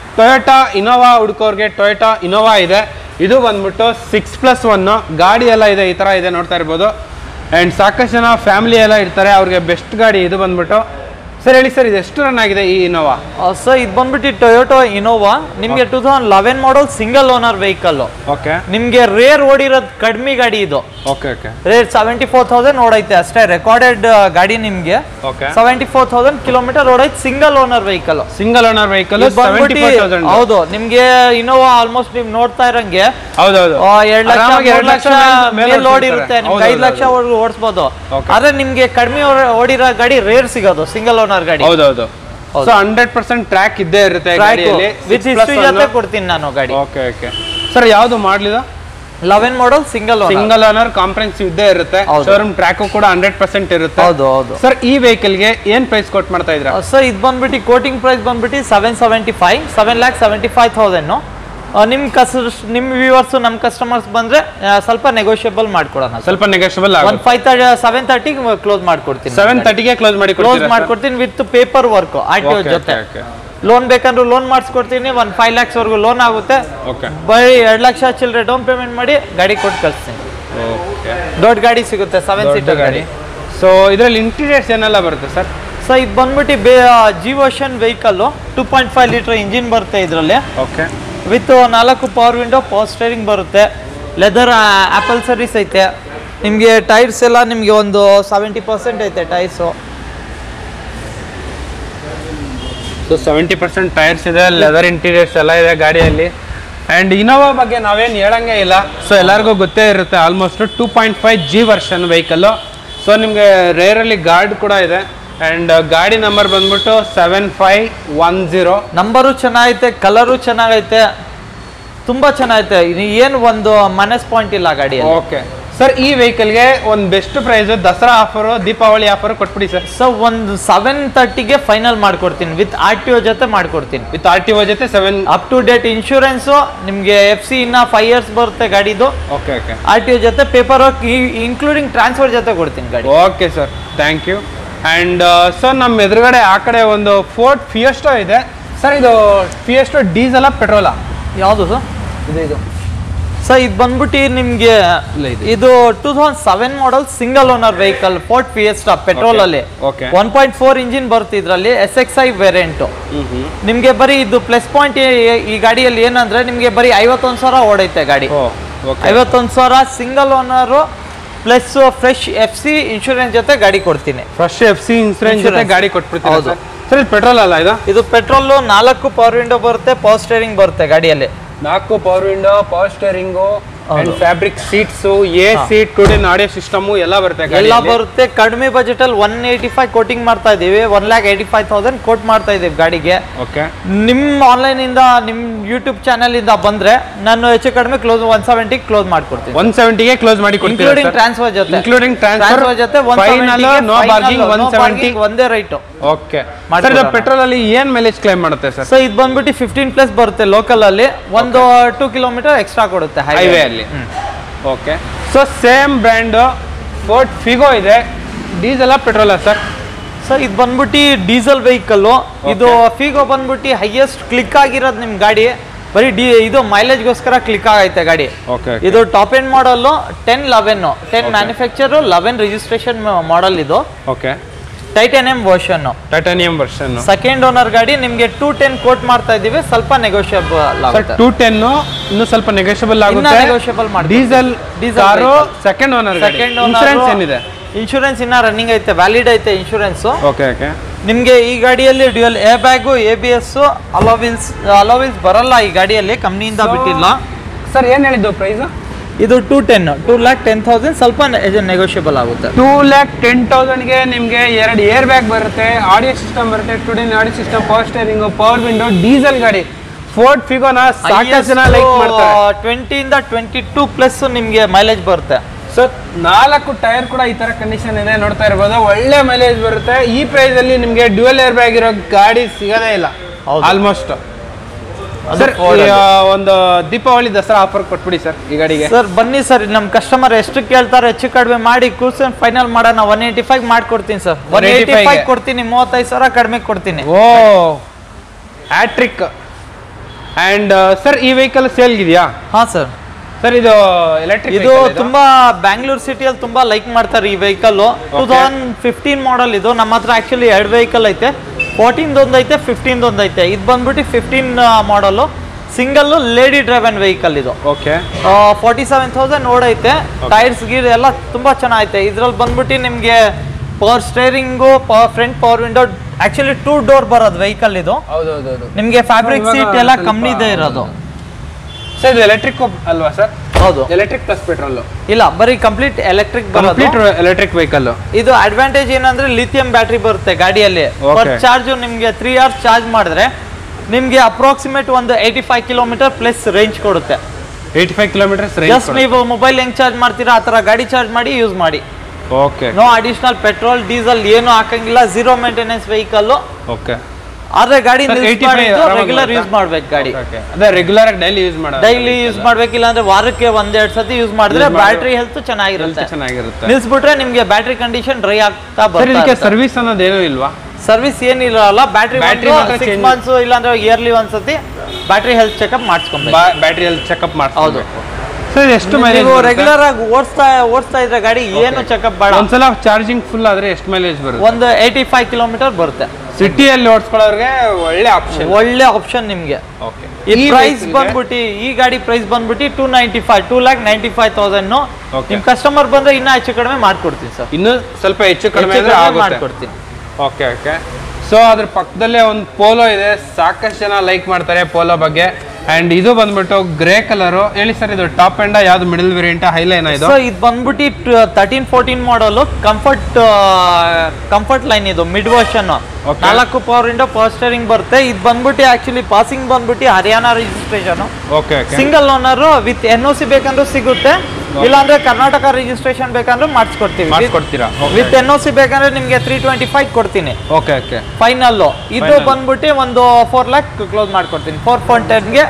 Toyota Innova ಹುಡುಕೋರ್ಗೆ ಟೊಯೋಟಾ ಇನೋವಾ ಇದೆ. ಇದು ಬಂದ್ಬಿಟ್ಟು ಸಿಕ್ಸ್ ಪ್ಲಸ್ ಒನ್ ಗಾಡಿ ಎಲ್ಲ ಇದೆ, ಈ ತರ ಇದೆ ನೋಡ್ತಾ ಇರ್ಬೋದು. ಅಂಡ್ ಸಾಕಷ್ಟು ಜನ ಫ್ಯಾಮಿಲಿ ಎಲ್ಲ ಇರ್ತಾರೆ, ಅವ್ರಿಗೆ ಬೆಸ್ಟ್ ಗಾಡಿ ಇದು ಬಂದ್ಬಿಟ್ಟು. ಸರ್ ಹೇಳಿ ಸರ್, ಇದು ಎಷ್ಟು ರನ್ ಆಗಿದೆ ಈ ಇನೋವಾ? ಸರ್ ಇದು ಬಂದ್ಬಿಟ್ಟು ಟೊಯೋಟಾ ಇನೋವಾ ನಿಮ್ಗೆ two thousand eleven model single owner vehicle. Okay, ನಿಮ್ಗೆ ರೇರ್ ಓಡಿರೋದು ಕಡಿಮೆ ಗಾಡಿ ಇದು. Okay okay rare seventy four thousand ಓಡೈತೆ ಅಷ್ಟೇ, ರೆಕಾರ್ಡೆಡ್ ಗಾಡಿ. ನಿಮ್ಗೆ okay seventy four thousand kilometre ಓಡೈತೆ, single owner vehicle. Single owner vehicle ಹೌದು. ನಿಮ್ಗೆ ಇನೋವಾ ಆಲ್ಮೋಸ್ಟ್ ನೀವು ನೋಡ್ತಾ ಇರಂಗೆ ಹೌದೌದು ಎರಡ್ ಲಕ್ಷ ಎರಡ್ ಲಕ್ಷ ಮೇಲೆ ಲೋಡ್ ಇರುತ್ತೆ, ನಿಮ್ಗೆ ಐದು ಲಕ್ಷ ಓಡಿಸಬಹುದು. ಆದ್ರೆ ನಿಮ್ಗೆ ಕಡಿಮೆ ಓಡಿರೋ ಗಾಡಿ ರೇರ್ ಸಿಗೋದು ಸಿಂಗಲ್ ಓನರ್ ಗಾಡಿ. ಹೌದೌದು. ಸೊ ಹಂಡ್ರೆಡ್ ಪರ್ಸೆಂಟ್ ಟ್ರ್ಯಾಕ್ ಇದ್ದೇ ಇರುತ್ತೆ ಗಾಡಿಯಲ್ಲಿ. ವಿತ್ ಹಿಸ್ಟ್ರಿ ಜೊತೆ ಕೊಡ್ತೀನಿ ನಾನು ಗಾಡಿ. ಓಕೆ ಓಕೆ ಸರ್, ಯಾವ್ದು ಮಾಡಲಿದ? Eleven model single single owner comprehensive ಇದ್ದೇ ಇರುತ್ತೆ. ಶೋರೂಮ್ ಟ್ರ್ಯಾಕ್ ಕೂಡ ಹಂಡ್ರೆಡ್ ಪರ್ಸೆಂಟ್ ಇರುತ್ತೆ. ಹೌದು ಹೌದು. ಸರ್ ಈ ವೆಹಿಕಲ್ ಗೆ ಏನ್ ಪ್ರೈಸ್ ಕೊಟ್ ಮಾಡ್ತಾ ಇದ್ರ? ಸರ್ ಇದು ಬಂದ್ಬಿಟ್ಟು ಕೋಟಿಂಗ್ ಪ್ರೈಸ್ ಬಂದ್ಬಿಟ್ಟು seven seventy five seven lakh seventy five thousand. ನಿಮ್ ಕಸ್ ನಿಮ್ ವ್ಯೂವರ್ಸ್ ನಮ್ ಕಸ್ಟಮರ್ಸ್ ಬಂದ್ರೆ ಸ್ವಲ್ಪ ನೆಗೋಷಿಯಬಲ್ ಮಾಡ್ಕೊಡೋಣ. ಸ್ವಲ್ಪ ನೆಗೋಷಿಯಬಲ್ ಒಂದು five thirty seven thirty close ಮಾಡ್ಕೊಡ್ತೀನಿ. ಸೆವೆನ್ ತರ್ಟಿಗೆ ಕ್ಲೋಸ್ ಮಾಡಿ ಕ್ಲೋಸ್ ಮಾಡ್ಕೊಡ್ತೀನಿ with paper work R T O ಜೊತೆ. ಲೋನ್ ಬೇಕಂದ್ರೆ ಲೋನ್ ಮಾಡಿಸ್ಕೊಡ್ತೀನಿ. ಒನ್ ಫೈವ್ ಲ್ಯಾಕ್ಸ್ ವರ್ಗು ಲೋನ್ ಆಗುತ್ತೆ. ಬರೀ ಎರಡ್ ಲಕ್ಷ ಚಿಲ್ಲರೆ ಡೌನ್ ಪೇಮೆಂಟ್ ಮಾಡಿ ಗಾಡಿ ಕೊಟ್ಟು ಕಳಿಸ್ತೀನಿ. ದೊಡ್ಡ ಗಾಡಿ ಸಿಗುತ್ತೆ, ಸೆವೆನ್ ಸೀಟರ್ ಗಾಡಿ. ಸೊ ಇದರಲ್ಲಿ ಇಂಟೀರಿಯರ್ಸ್ ಏನೆಲ್ಲ ಬರುತ್ತೆ ಸರ್? ಸೊ ಇದು ಬಂದ್ಬಿಟ್ಟು B G version vehicle two point five litre engine ಬರುತ್ತೆ ಇದರಲ್ಲಿ. ಓಕೆ, ವಿತ್ ನಾಲ್ಕು ಪವರ್ ವಿಂಡೋ, ಪವರ್ ಸ್ಟೇರಿಂಗ್ ಬರುತ್ತೆ. ಲೆದರ್ ಆಪಲ್ ಸರ್ವಿಸ್ ಐತೆ. ನಿಮಗೆ ಟೈರ್ಸ್ ಎಲ್ಲ ನಿಮಗೆ ಒಂದು ಸೆವೆಂಟಿ ಪರ್ಸೆಂಟ್ ಐತೆ tyres. So seventy percent tyres ಇದೆ, ಲೆದರ್ ಇಂಟೀರಿಯರ್ಸ್ ಎಲ್ಲ ಇದೆ ಗಾಡಿಯಲ್ಲಿ. ಆ್ಯಂಡ್ ಇನೋವಾ ಬಗ್ಗೆ ನಾವೇನು ಹೇಳಂಗೆ ಇಲ್ಲ. ಸೊ ಎಲ್ಲರಿಗೂ ಗೊತ್ತೇ ಇರುತ್ತೆ almost. Two point five G version vehicle. So ನಿಮಗೆ ರೇರಲ್ಲಿ ಗಾರ್ಡ್ ಕೂಡ ಇದೆ. ಆ್ಯಂಡ್ ಗಾಡಿ ನಂಬರ್ ಬಂದ್ಬಿಟ್ಟು seven five one zero. Number ಚೆನ್ನಾಗೈತೆ, ಕಲರು ಚೆನ್ನಾಗೈತೆ, ತುಂಬ ಚೆನ್ನಾಗೈತೆ. ಏನು ಒಂದು ಮೈನಸ್ ಪಾಯಿಂಟ್ ಇಲ್ಲ ಗಾಡಿ. ಓಕೆ ಸರ್, ಈ ವೆಹಿಕಲ್ಗೆ ಒಂದು best price Dussehra offer, Deepavali offer ಕೊಟ್ಬಿಡಿ ಸರ್. ಸರ್ ಒಂದು ಸೆವೆನ್ ತರ್ಟಿಗೆ ಫೈನಲ್ ಮಾಡ್ಕೊಡ್ತೀನಿ ವಿತ್ ಆರ್ ಟಿ ಒ ಜೊತೆ ಮಾಡ್ಕೊಡ್ತೀನಿ. ವಿತ್ ಆರ್ ಟಿ ಒ ಜೊತೆ seven up to date insurance ನಿಮಗೆ ಎಫ್ ಸಿ ಇನ್ನ ಫೈವ್ ಇಯರ್ಸ್ ಬರುತ್ತೆ ಗಾಡಿದು. Okay okay. R T O ಜೊತೆ ಪೇಪರ್ ವರ್ಕ್ ಇನ್ಕ್ಲೂಡಿಂಗ್ ಟ್ರಾನ್ಸ್ಫರ್ ಜೊತೆ ಕೊಡ್ತೀನಿ ಗಾಡಿ. Okay sir, thank you. And sir ನಮ್ಮ ಎದುರುಗಡೆ ಆ ಕಡೆ ಒಂದು ಫೋರ್ಡ್ ಫಿಯೆಸ್ಟೋ ಇದೆ. ಸರ್ ಇದು ಫಿಯೆಸ್ಟೋ ಡೀಸೆಲಾ ಪೆಟ್ರೋಲಾ? ಯಾವುದು ಸರ್? ಇದು ಇದು ಸರ್ ಇದು ಬಂದ್ಬಿಟ್ಟು ನಿಮಗೆ ಇದು two thousand seven model single owner vehicle Ford Fiesta petrol ಅಲ್ಲಿ. ಒನ್ ಪಾಯಿಂಟ್ ಫೋರ್ ಇಂಜಿನ್ ಬರುತ್ತೆ ಇದರಲ್ಲಿ, ಎಸ್ ಎಕ್ಸ್ ಐ ವೇರಿಯಂಟ್. ನಿಮ್ಗೆ ಬರೀ ಇದು ಪ್ಲಸ್ ಪಾಯಿಂಟ್ ಈ ಗಾಡಿಯಲ್ಲಿ ಏನಂದ್ರೆ ನಿಮ್ಗೆ ಬರೀ ಐವತ್ತೊಂದು ಸಾವಿರ ಓಡೈತೆ ಗಾಡಿ. ಐವತ್ತೊಂದು ಸಾವಿರ single owner plus fresh F C insurance ಜೊತೆ ಗಾಡಿ ಕೊಡ್ತೀನಿ. ಫ್ರೆಶ್ ಎಫ್ ಸಿ ಇನ್ಶೂರೆನ್ಸ್ ಜೊತೆ ಗಾಡಿ ಕೊಟ್ಬಿಡ್ತೀನಿ. ಹೌದು ಸರ್, ಇದು ಪೆಟ್ರೋಲ್ ಅಲ್ಲ? ಇದು ಇದು ಪೆಟ್ರೋಲ್. ನಾಲ್ಕು ಪವರ್ ವಿಂಡೋ ಬರುತ್ತೆ, ಪವರ್ ಸ್ಟೇರಿಂಗ್ ಬರುತ್ತೆ ಗಾಡಿಯಲ್ಲಿ. ನಾಲ್ಕು power window, power steering, fabric seats, A C, two DIN audio system ಎಲ್ಲ ಬರುತ್ತೆ. ಎಲ್ಲ ಬರುತ್ತೆ. ಕಡಿಮೆ ಬಜೆಟ್ ಅಲ್ಲಿ ಒನ್ ಏಯ್ಟಿ ಫೈವ್ ಕೋಟಿಂಗ್ ಮಾಡ್ತಾ ಇದೀವಿ. One lakh eighty five thousand quote ಮಾಡ್ತಾ ಇದೀವಿ ಗಾಡಿಗೆ. ಓಕೆ, ನಿಮ್ ಆನ್ಲೈನ್ ಇಂದ ನಿಮ್ ಯೂಟ್ಯೂಬ್ ಚಾನಲ್ ಇಂದ ಬಂದ್ರೆ ನಾನು ಹೆಚ್ಚು ಕಡಿಮೆ ಕ್ಲೋಸ್ ಒನ್ ಸೆವೆಂಟಿ ಕ್ಲೋಸ್ ಮಾಡ್ಕೊಡ್ತೀನಿ. ಒನ್ ಸೆವೆಂಟಿಗೆ ಕ್ಲೋಸ್ ಮಾಡಿ ಕೊಡ್ತೀನಿ, ಇನ್ಕ್ಲೂಡಿಂಗ್ ಟ್ರಾನ್ಸ್ಫರ್ ಜೊತೆ. ಇನ್ಕ್ಲೂಡಿಂಗ್ ಟ್ರಾನ್ಸ್ಫರ್ ಜೊತೆ final no bargaining one seventy ಒಂದೇ ರೈಟ್. ಓಕೆ ಸರ್, ಇದು ಪೆಟ್ರೋಲ್ ಅಲ್ಲಿ ಏನ್ ಮೈಲೇಜ್ ಕ್ಲೈಮ್ ಮಾಡುತ್ತೆ ಸರ್? ಸೊ ಇದು ಬಂದ್ಬಿಟ್ಟು ಫಿಫ್ಟೀನ್ ಪ್ಲಸ್ ಬರುತ್ತೆ ಲೋಕಲ್ ಅಲ್ಲಿ. ಒಂದು ಟೂ ಕಿಲೋಮೀಟರ್ ಎಕ್ಸ್ಟ್ರಾ ಕೊಡುತ್ತೆ ಹೈವೇ ಅಲ್ಲಿ. Okay, so same brand Ford Figo ಇದೆ. Diesel petrol sir? ಸರ್ ಇದು ಬಂದ್ಬಿಟ್ಟು ಡೀಸೆಲ್ ವೆಹಿಕಲ್. ಇದು ಫಿಗೋ ಬಂದ್ಬಿಟ್ಟು ಹೈಯೆಸ್ಟ್ ಕ್ಲಿಕ್ ಆಗಿರೋದು ನಿಮ್ ಗಾಡಿ. ಬರೀ ಡಿ ಇದು ಮೈಲೇಜ್ಗೋಸ್ಕರ ಕ್ಲಿಕ್ ಆಗೈತೆ ಗಾಡಿ. ಇದು top end model ten eleven ten manufacture eleven registration model ಇದು. Okay, titanium version. Titanium version second owner ಗಾಡಿ. ನಿಮಗೆ ಟೂ ಟೆನ್ ಕೋಟ್ ಮಾಡ್ತಾ ಇದೀವಿ, ಸ್ವಲ್ಪ ನೆಗೋಷಿಯಬಲ್ ಆಗುತ್ತೆ. ಟೂ ಟೆನ್ ಇನ್ನು ಸ್ವಲ್ಪ ನೆಗೋಷಿಯಬಲ್ ಆಗುತ್ತೆ. ನೆಗೋಷಿಯಬಲ್ ಮಾಡಿ. Diesel diesel second owner. Second insurance ಏನಿದೆ? ಇನ್ಶೂರೆನ್ಸ್ ಇನ್ನ ರನ್ನಿಂಗ್ ಐತೆ, ವ್ಯಾಲಿಡ್ ಐತೆ ಇನ್ಶೂರೆನ್ಸ್. Okay okay. ನಿಮಗೆ ಈ ಗಾಡಿಯಲ್ಲಿ dual air bag, A B S, alloy wheels alloy wheels ಬರಲ್ಲ ಈ ಗಾಡಿಯಲ್ಲಿ, ಕಂಪ್ನಿಯಿಂದ ಬಿಟ್ಟಿಲ್ಲ. ಸರ್ ಏನ್ ಹೇಳಿದ್ದು ಪ್ರೈಸ್? ಇದು two ten two lakh ten thousand ಸ್ವಲ್ಪ ನೆಗೋಷಿಯಬಲ್ ಆಗುತ್ತೆ. ಟೂ ಲ್ಯಾಕ್ ಟೆನ್ ತೌಸಂಡ್ಗೆ ನಿಮಗೆ ಎರಡು ಏರ್ ಬ್ಯಾಗ್ ಬರುತ್ತೆ, ಆಡಿಯೋ ಸಿಸ್ಟಮ್ ಬರುತ್ತೆ, two DIN audio system, power steering, power window, diesel ಗಾಡಿ. ಫೋರ್ಡ್ ಫಿಗೋನ ಸಾಕಷ್ಟು ಜನ ಲೈಕ್ ಮಾಡ್ತಾರೆ. ಟ್ವೆಂಟಿ ಇಂದ ಟ್ವೆಂಟಿ ಟೂ ಪ್ಲಸ್ ನಿಮಗೆ ಮೈಲೇಜ್ ಬರುತ್ತೆ. ಸೊ ನಾಲ್ಕು ಟೈರ್ ಕೂಡ ಈ ತರ ಕಂಡೀಷನ್ ಇದೆ, ನೋಡ್ತಾ ಇರ್ಬೋದು. ಒಳ್ಳೆ ಮೈಲೇಜ್ ಬರುತ್ತೆ. ಈ ಪ್ರೈಸ್ ಅಲ್ಲಿ ನಿಮಗೆ ಡ್ಯುಯಲ್ ಏರ್ ಬ್ಯಾಗ್ ಇರೋ ಗಾಡಿ ಸಿಗೋದೇ ಇಲ್ಲ ಆಲ್ಮೋಸ್ಟ್. ಸರ್ ಒಂದು ದೀಪಾವಳಿ ದಸರಾ ಆಫರ್ ಕೊಟ್ಬಿಡಿ ಸರ್ ಈ ಗಾಡಿಗೆ. ಸರ್ ಬನ್ನಿ ಸರ್, ನಮ್ಮ ಕಸ್ಟಮರ್ ಎಷ್ಟು ಕೇಳ್ತಾರೆ ಹೆಚ್ಚು ಕಡಿಮೆ ಮಾಡಿ ಕೂರ್ಸನ್ ಫೈನಲ್ ಮಾಡೋಣ. ಒನ್ ಏಯ್ಟಿ ಫೈವ್ ಮಾಡ್ಕೊಡ್ತೀನಿ ಸರ್. ಒನ್ ಏಯ್ಟಿ ಫೈವ್ ಕೊಡ್ತೀನಿ, ಮೂವತ್ತೈದು ಸಾವಿರ ಕಡಿಮೆ ಕೊಡ್ತೀನಿ. ಓ ಹ್ಯಾಟ್ರಿಕ್ ಅಂಡ್ ಸರ್ ಈ ವೆಹಿಕಲ್ ಸೇಲ್ ಇದೆಯಾ? ಹಾ ಸರ್. ಸರ್ ಇದು ಎಲೆಕ್ಟ್ರಿಕ್ ಇದು ತುಂಬಾ ಬ್ಯಾಂಗ್ಳೂರ್ ಸಿಟಿಯಲ್ಲಿ ತುಂಬಾ ಲೈಕ್ ಮಾಡ್ತಾರೆ ಈ vehicle. Two thousand fifteen model ಇದು. ನಮ್ಮ ಹತ್ರ ಆಕ್ಚುಲಿ ಎರಡು ವೆಹಿಕಲ್ ಐತೆ, ಫೋರ್ಟೀನ್ ಒಂದು ಐತೆ, ಫಿಫ್ಟೀನ್ ಒಂದು ಐತೆ. ಇದು ಬಂದ್ಬಿಟ್ಟು fifteen model single lady driven vehicle ಇದು. ಓಕೆ. ಫಾರ್ಟಿ ಸೆವೆನ್ ತೌಸಂಡ್ ಓಡೈತೆ. ಟೈರ್ಸ್ ಗೀರ್ ಎಲ್ಲ ತುಂಬಾ ಚೆನ್ನಾಗೈತೆ. ಇದ್ರಲ್ಲಿ ಬಂದ್ಬಿಟ್ಟು ನಿಮ್ಗೆ power steering, power front power window, actually two door ಬರೋದು ವೆಹಿಕಲ್ ಇದು. ನಿಮ್ಗೆ ಫ್ಯಾಬ್ರಿಕ್ ಸೀಟ್ ಎಲ್ಲ ಕಮ್ಮಿ ಇದೆ ಇರೋದು. ಸರ್ ಇದು ಎಲೆಕ್ಟ್ರಿಕ್ ಅಲ್ವಾ ಸರ್? ಹೌದು. ಎಲೆಕ್ಟ್ರಿಕ್ ಪ್ಲಸ್ ಪೆಟ್ರೋಲ್ ಇಲ್ಲ, ಬರೀ complete electric complete electric vehicle. ಇದು ಅಡ್ವಾಂಟೇಜ್ ಏನಂದ್ರೆ ಲಿಥಿಯಂ ಬ್ಯಾಟ್ರಿ ಬರುತ್ತೆ ಗಾಡಿಯಲ್ಲಿ. ಪರ್ ಚಾರ್ಜ್ ನಿಮ್ಗೆ ತ್ರೀ ಅವರ್ಸ್ ಚಾರ್ಜ್ ಮಾಡಿದ್ರೆ ನಿಮ್ಗೆ ಅಪ್ರಾಕ್ಸಿಮೇಟ್ ಒಂದು eighty five kilometre plus range ಕೊಡುತ್ತೆ. Eighty five kilometres range. Just ನೀವು ಮೊಬೈಲ್ ಹೆಂಗ್ ಚಾರ್ಜ್ ಮಾಡ್ತೀರಾ ಆ ತರ ಗಾಡಿ ಚಾರ್ಜ್ ಮಾಡಿ ಯೂಸ್ ಮಾಡಿ. Okay. No additional petrol diesel ಏನು ಹಾಕಂಗಿಲ್ಲ. Zero maintenance vehicle. ಓಕೆ. ಆದ್ರೆ ಗಾಡಿ ರೆಗ್ಯುಲರ್ ಯೂಸ್ ಮಾಡ್ಬೇಕು ಗಾಡಿ. ಅದೇ ರೆಗ್ಯುಲರ್ ಆಗಿ ಡೈಲಿ ಯೂಸ್ ಮಾಡೋದು. ಡೈಲಿ ಯೂಸ್ ಮಾಡ್ಬೇಕಿಲ್ಲ ಅಂದ್ರೆ ವಾರಕ್ಕೆ ಒಂದೆರಡು ಸತಿ ಯೂಸ್ ಮಾಡಿದ್ರೆ ಬ್ಯಾಟ್ರಿ ಹೆಲ್ತ್ ಚೆನ್ನಾಗಿರುತ್ತೆ. ಚೆನ್ನಾಗಿರುತ್ತೆ. ನಿಲ್ಸ್ಬಿಟ್ರೆ ನಿಮ್ಗೆ ಬ್ಯಾಟ್ರಿ ಕಂಡೀಷನ್ ಡ್ರೈ ಆಗ್ತಾ ಬರುತ್ತೆ. ಇದಕ್ಕೆ ಸರ್ವಿಸ್ ಅನ್ನೋದು ಏನೂ ಇಲ್ವಾ? ಸರ್ವಿಸ್ ಏನಿಲ್ಲ. ಬ್ಯಾಟ್ರಿ ಸಿಕ್ಸ್ ಮಂತ್ಸ್ ಇಲ್ಲಾಂದ್ರೆ ಇಯರ್ಲಿ ಒಂದ್ಸತಿ ಬ್ಯಾಟ್ರಿ ಹೆಲ್ತ್ ಚೆಕ್ಅಪ್ ಮಾಡಿಸ್ಕೊಬೇಕು. ಬ್ಯಾಟ್ರಿ ಹೆಲ್ತ್ ಚೆಕ್ಅಪ್ ಮಾಡಿ. ಹೌದು. ಸರ್ ಎಷ್ಟು ಮೈಲೇಜ್? ರೆಗ್ಯುಲರ್ ಆಗಿ ಓಡಿಸ್ತಾ ಓಡಿಸ್ತಾ ಇದ್ರೆ ಗಾಡಿ ಏನು ಚೆಕ್ಅಪ್ ಬೇಡ. ಒಂದ್ಸಲ ಚಾರ್ಜಿಂಗ್ ಫುಲ್ ಆದ್ರೆ ಎಷ್ಟು ಮೈಲೇಜ್ ಬರುತ್ತೆ? ಒಂದು ಏಯ್ಟಿ ಫೈವ್ ಕಿಲೋಮೀಟರ್ ಬರುತ್ತೆ. ಸಿಟಿಯಲ್ಲಿ ಓಡಿಸ್ಕೊಳ್ಳೋರಿಗೆ ಒಳ್ಳೆ ಆಪ್ಷನ್. ಒಳ್ಳೆ ಆಪ್ಷನ್ ನಿಮ್ಗೆ. ಓಕೆ. ಈ ಪ್ರೈಸ್ ಬಂದ್ಬಿಟ್ಟು ಈ ಗಾಡಿ ಪ್ರೈಸ್ ಬಂದ್ಬಿಟ್ಟು two ninety five two lakh ninety five thousand. ನಿಮ್ ಕಸ್ಟಮರ್ ಬಂದ್ರೆ ಇನ್ನೂ ಹೆಚ್ಚು ಕಡಿಮೆ ಮಾಡ್ಕೊಡ್ತೀನಿ ಸರ್. ಇನ್ನು ಸ್ವಲ್ಪ ಹೆಚ್ಚು ಕಡಿಮೆ ಮಾಡ್ಕೊಡ್ತೀನಿ. Okay okay. ಸೊ ಅದ್ರ ಪಕ್ಕದಲ್ಲೇ ಒಂದು ಪೋಲೋ ಇದೆ. ಸಾಕಷ್ಟು ಜನ ಲೈಕ್ ಮಾಡ್ತಾರೆ ಪೋಲೋ ಬಗ್ಗೆ. ಅಂಡ್ ಇದು ಬಂದ್ಬಿಟ್ಟು ಗ್ರೇ ಕಲರ್. ಹೇಳಿ ಸರ್, ಇದು ಟಾಪ್ ಎಂಡ್ ಯಾವ್ದು ಮಿಡಲ್ ವೇರಿಯಂಟ್ ಹೈಲೈನ್? ಇದು ಇದು ಬಂದ್ಬಿಟ್ಟು thirteen fourteen model comfort comfort line. ಇದು ಮಿಡ್ ವರ್ಷನ್. ನಾಲ್ಕು ಪವರ್ ವಿಂಡೋ, ಪವರ್ ಸ್ಟೇರಿಂಗ್ ಬರುತ್ತೆ. ಇದು ಬಂದ್ಬಿಟ್ಟು ಆಕ್ಚುಲಿ ಪಾಸಿಂಗ್ ಬಂದ್ಬಿಟ್ಟು Haryana registration. Okay. Single owner with N O C ಬೇಕಂದ್ರೂ ಸಿಗುತ್ತೆ, ಇಲ್ಲಾಂದ್ರೆ ಕರ್ನಾಟಕ ರಿಜಿಸ್ಟ್ರೇಷನ್ ಬೇಕಂದ್ರೆ ಮಾಡಿಸ್ಕೊಡ್ತೀವಿ. ಮಾಡಿಸ್ಕೊಡ್ತೀರಾ? ವಿತ್ ಎನ್ ಒ ಸಿ ಬೇಕಂದ್ರೆ ನಿಮ್ಗೆ ತ್ರೀ ಟ್ವೆಂಟಿ ಫೈವ್ ಕೊಡ್ತೀನಿ. Okay okay. ಫೈನಲ್. ಇದು ಬಂದ್ಬಿಟ್ಟು ಒಂದು ಫೋರ್ ಲ್ಯಾಕ್ ಕ್ಲೋಸ್ ಮಾಡ್ಕೊಡ್ತೀನಿ. ಫೋರ್ ಫೋರ್ ಟೆನ್ಗೆ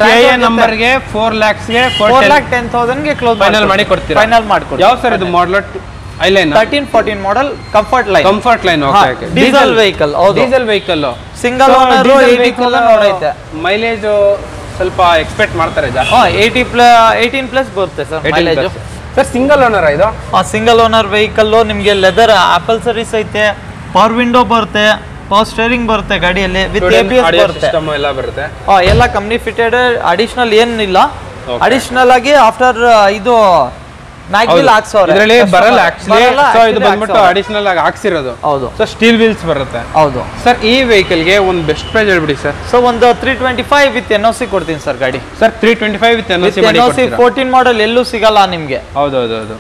ನಂಬರ್ಗೆ ಫೋರ್ ಲ್ಯಾಕ್ಸ್ಗೆ ಫೋರ್ ಲ್ಯಾಕ್ ಟೆನ್ ತೌಸಂಡ್ಗೆ ಕ್ಲೋಸ್ ಫೈನಲ್ ಮಾಡಿ ಕೊಡ್ತೀರಾ? ಫೈನಲ್ ಮಾಡ್ಕೊಡ್ತೀನಿ. ಯಾವ ಸರ್ ಇದು model? Highline thirteen fourteen model comfort line. Comfort line. Okay okay. Diesel vehicle. ಹೌದು, diesel vehicle. Single owner eighty thousand ನೋಡೈತೆ. ಮೈಲೇಜ್ ಸ್ವಲ್ಪ ಎಕ್ಸ್ಪೆಕ್ಟ್ ಮಾಡ್ತಾರೆ ಜಾಸ್ತಿ. ಹಾ, ಏಯ್ಟಿ ಪ್ಲಸ್ ಏಯ್ಟೀನ್ ಪ್ಲಸ್ ಬರುತ್ತೆ sir mileage. Sir single owner ಇದು? ಹಾ, ಸಿಂಗಲ್ ಓನರ್ ವೆಹಿಕಲ್. ನಿಮಗೆ ಲೆದರ್ ಆಪಲ್ ಸರ್ವಿಸ್ ಐತೆ, ಪವರ್ ವಿಂಡೋ ಬರುತ್ತೆ, ಪವರ್ ಸ್ಟೇರಿಂಗ್ ಬರುತ್ತೆ ಗಾಡಿಯಲ್ಲಿ, ವಿತ್ ಎಬಿಎಸ್ ಬರುತ್ತೆ, ಸಿಸ್ಟಮ್ ಎಲ್ಲ ಬರುತ್ತೆ. ಹಾ, ಎಲ್ಲ ಕಂಪ್ನಿ ಫಿಟೆಡ್. ಅಡಿಷನಲ್ ಏನಿಲ್ಲ. ಅಡಿಷನಲ್ ಆಗಿ ಆಫ್ಟರ್ ಇದು ಮ್ಯಾಗ್ವಿಲ್ ಹಾಕ್ಸೋರೆ. ಇದರಲ್ಲಿ ಬರಲ್ಲ ಆಕ್ಚುಲಿ. ಸೊ ಇದು ಬಂದ್ಬಿಟ್ಟು ಅಡಿಷನಲ್ ಆಗಿ ಹಾಕ್ಸಿರೋದು. ಹೌದು. ಸೊ ಸ್ಟೀಲ್ ವೀಲ್ಸ್ ಬರುತ್ತೆ. ಹೌದು ಸರ್. ಈ ವೆಹಿಕಲ್ ಗೆ ಒಂದು ಬೆಸ್ಟ್ ಪ್ರೈಸ್ ಹೇಳ್ಬಿಡಿ ಸರ್. ಸೊ ಒಂದು three twenty five with N O C ಕೊಡ್ತೀನಿ ಸರ್ ಗಾಡಿ. Sir three twenty five with N O C ಮಾಡಿ ಕೊಡ್ತೀರಾ? ಫೋರ್ಟೀನ್ ಮಾಡಲ್ ಎಲ್ಲೂ ಸಿಗಲ್ಲ ನಿಮ್ಗೆ. ಹೌದೌದು ಹೌದು.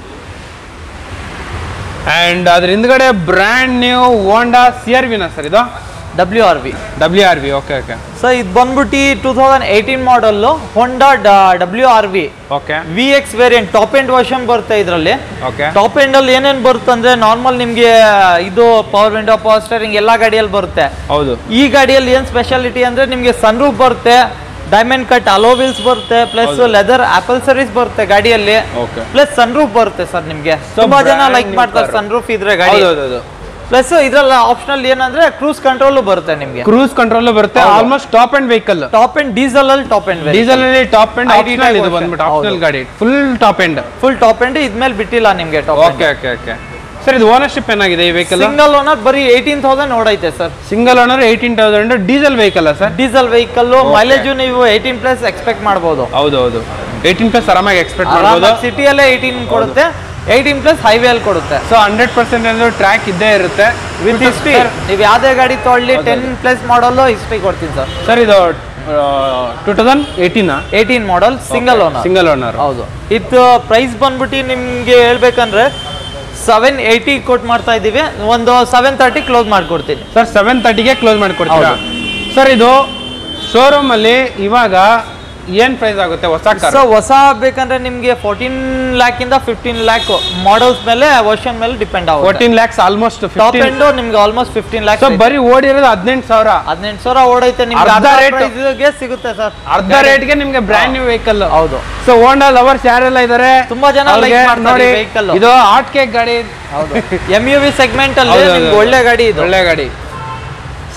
ಅಂಡ್ ಅದ್ರ ಹಿಂದ್ಗಡೆ brand new Honda C R ವಿನ ಸರ್ ಇದು? W R V. W R V. Okay okay. So ಇದು ಬಂದ್ಬಿಟ್ಟು two thousand eighteen model Honda W R V. Okay. V X variant top end version ಬರುತ್ತೆ ಇದರಲ್ಲಿ. ಓಕೆ. ಟಾಪ್ ಎಂಡ್ ಅಲ್ಲಿ ಏನೇನು ಬರುತ್ತೆ ಅಂದ್ರೆ ನಾರ್ಮಲ್ ನಿಮ್ಗೆ ಇದು ಪವರ್ ವಿಂಡೋ, ಪವರ್ ಸ್ಟೇರಿಂಗ್ ಎಲ್ಲಾ ಗಾಡಿಯಲ್ಲಿ ಬರುತ್ತೆ. ಹೌದು. ಈ ಗಾಡಿಯಲ್ಲಿ ಏನ್ ಸ್ಪೆಷಾಲಿಟಿ ಅಂದ್ರೆ ನಿಮ್ಗೆ ಸನ್ ರೂಫ್ ಬರುತ್ತೆ, ಡೈಮಂಡ್ ಕಟ್ ಅಲೋ ವೀಲ್ಸ್ ಬರುತ್ತೆ, ಪ್ಲಸ್ ಲೆದರ್ ಆಪಲ್ ಸರ್ವಿಸ್ ಬರುತ್ತೆ ಗಾಡಿಯಲ್ಲಿ, ಪ್ಲಸ್ ಸನ್ ರೂಫ್ ಬರುತ್ತೆ ಸರ್. ನಿಮ್ಗೆ ತುಂಬಾ ಜನ ಲೈಕ್ ಮಾಡ್ತಾರೆ ಸನ್ ರೂಫ್ ಇದ್ರೆ ಗಾಡಿ. ಪ್ಲಸ್ ಇದ್ರಲ್ಲಿ ಆಪ್ಷನಲ್ ಏನಂದ್ರೆ ಕ್ರೂಸ್ ಕಂಟ್ರೋಲ್ ಬರುತ್ತೆ ನಿಮ್ಗೆ. ಕ್ರೂಸ್ ಕಂಟ್ರೋಲ್ ಬರುತ್ತೆ. Almost top end vehicle. Top end diesel ಅಲ್ಲಿ ಟಾಪ್ ಅಂಡ್ ಡೀಸೆಲ್ ಅಲ್ಲಿ ಟಾಪ್ ಅಂಡ್ ಆಪ್ಷನಲ್. ಇದು ಬಂದ್ಬಿಟ್ಟು ಆಪ್ಷನಲ್ ಗಾಡಿ. Full top end full top end ಇದ್ಮೇಲೆ ಬಿಟ್ಟಿಲ್ಲ ನಿಮ್ಗೆ top. Okay okay okay. Sir ಇದು ಓನರ್ಶಿಪ್ ಏನಾಗಿದೆ ಈ ವೆಹಿಕಲ್? ಸಿಂಗಲ್ ಓನರ್ ಬರೀ ಏಯ್ಟೀನ್ ತೌಸಂಡ್ ಓಡೈತೆ sir. Single owner eighteen thousand. Diesel vehicle sir? Diesel vehicle. Mileage ನೀವು ಏಯ್ಟೀನ್ ಪ್ಲಸ್ ಎಕ್ಸ್ಪೆಕ್ಟ್ ಮಾಡಬಹುದು. ಹೌದು ಹೌದು. ಏಯ್ಟೀನ್ ಪ್ಲಸ್ ಆರಾಮಾಗಿ ಎಕ್ಸ್ಪೆಕ್ಟ್ ಮಾಡಬಹುದು. ಸಿಟಿಯಲ್ಲೇ ಏಯ್ಟೀನ್ ಕೊಡುತ್ತೆ, ಏಯ್ಟೀನ್ ಪ್ಲಸ್ ಹೈವೇ ಅಲ್ಲಿ ಕೊಡುತ್ತೆ. ಸೊ ಹಂಡ್ರೆಡ್ ಪರ್ಸೆಂಟ್ ಅಂದ್ರೆ ಟ್ರ್ಯಾಕ್ ಇದ್ದೇ ಇರುತ್ತೆ. ವಿತ್ ಹಿಸ್ಟ್ರಿ ನೀವು ಯಾವ್ದೇ ಗಾಡಿ ತೊಗೊಳ್ಳಿ ಟೆನ್ ಪ್ಲಸ್ ಮಾಡಲ್ ಹಿಸ್ಟ್ರಿ ಕೊಡ್ತೀನಿ ಸರ್. ಸರ್ ಇದು two thousand eighteen eighteen model single owner. Single owner. ಹೌದು. ಇದು ಪ್ರೈಸ್ ಬಂದ್ಬಿಟ್ಟು ನಿಮ್ಗೆ ಹೇಳ್ಬೇಕಂದ್ರೆ ಸೆವೆನ್ ಏಯ್ಟಿ ಕೊಟ್ ಮಾಡ್ತಾ ಇದೀವಿ. ಒಂದು ಸೆವೆನ್ ತರ್ಟಿ ಕ್ಲೋಸ್ ಮಾಡ್ಕೊಡ್ತೀನಿ ಸರ್. ಸೆವೆನ್ ತರ್ಟಿಗೆ ಕ್ಲೋಸ್ ಮಾಡ್ಕೊಡ್ತೀರಾ ಸರ್? ಇದು ಶೋರೂಮ್ ಅಲ್ಲಿ ಇವಾಗ ಏನ್ ಪ್ರೈಸ್ ಆಗುತ್ತೆ ಹೊಸ ಕಾರ್? ಸೊ ಹೊಸ ಬೇಕಂದ್ರೆ ನಿಮ್ಗೆ ಫೋರ್ಟೀನ್ ಲ್ಯಾಕ್ ಇಂದ ಫಿಫ್ಟೀನ್ ಲ್ಯಾಕ್ ಮಾಡಲ್ಸ್ ಮೇಲೆ ವರ್ಷನ್ ಮೇಲೆ ಡಿಪೆಂಡ್ ಆಗುತ್ತೆ. Fourteen lakhs almost. Top end ನಿಮ್ಗೆ ಆಲ್ಮೋಸ್ಟ್ ಫಿಫ್ಟೀನ್ ಲ್ಯಾಕ್. ಬರೀ ಓಡಿರೋದು ಹದಿನೆಂಟು ಸಾವಿರ. ಹದಿನೆಂಟು ಸಾವಿರ ಓಡೈತೆ ನಿಮ್ಗೆ. ಅರ್ಧ ರೇಟ್ಗೆ ಸಿಗುತ್ತೆ ಸರ್. ಅರ್ಧ ರೇಟ್ಗೆ ನಿಮ್ಗೆ ಬ್ರ್ಯಾಂಡ್ ನ್ಯೂ ವೆಹಿಕಲ್. ಹೌದು. ಸೊ ಹೋಂಡಾ ಲವರ್ಸ್ ಯಾರೆಲ್ಲ ಇದಾರೆ ತುಂಬಾ ಜನ ಲೈಕ್ ಮಾಡ್ತಾರೆ ವೆಹಿಕಲ್. ಇದು ಹಾಟ್ ಕೇಕ್ ಗಾಡಿ. ಹೌದು. ಎಂ ಯು ವಿ ಸೆಗ್ಮೆಂಟ್ ಅಲ್ಲಿ ನಿಮ್ಗೆ ಒಳ್ಳೆ ಗಾಡಿ ಇದು. ಒಳ್ಳೆ ಗಾಡಿ.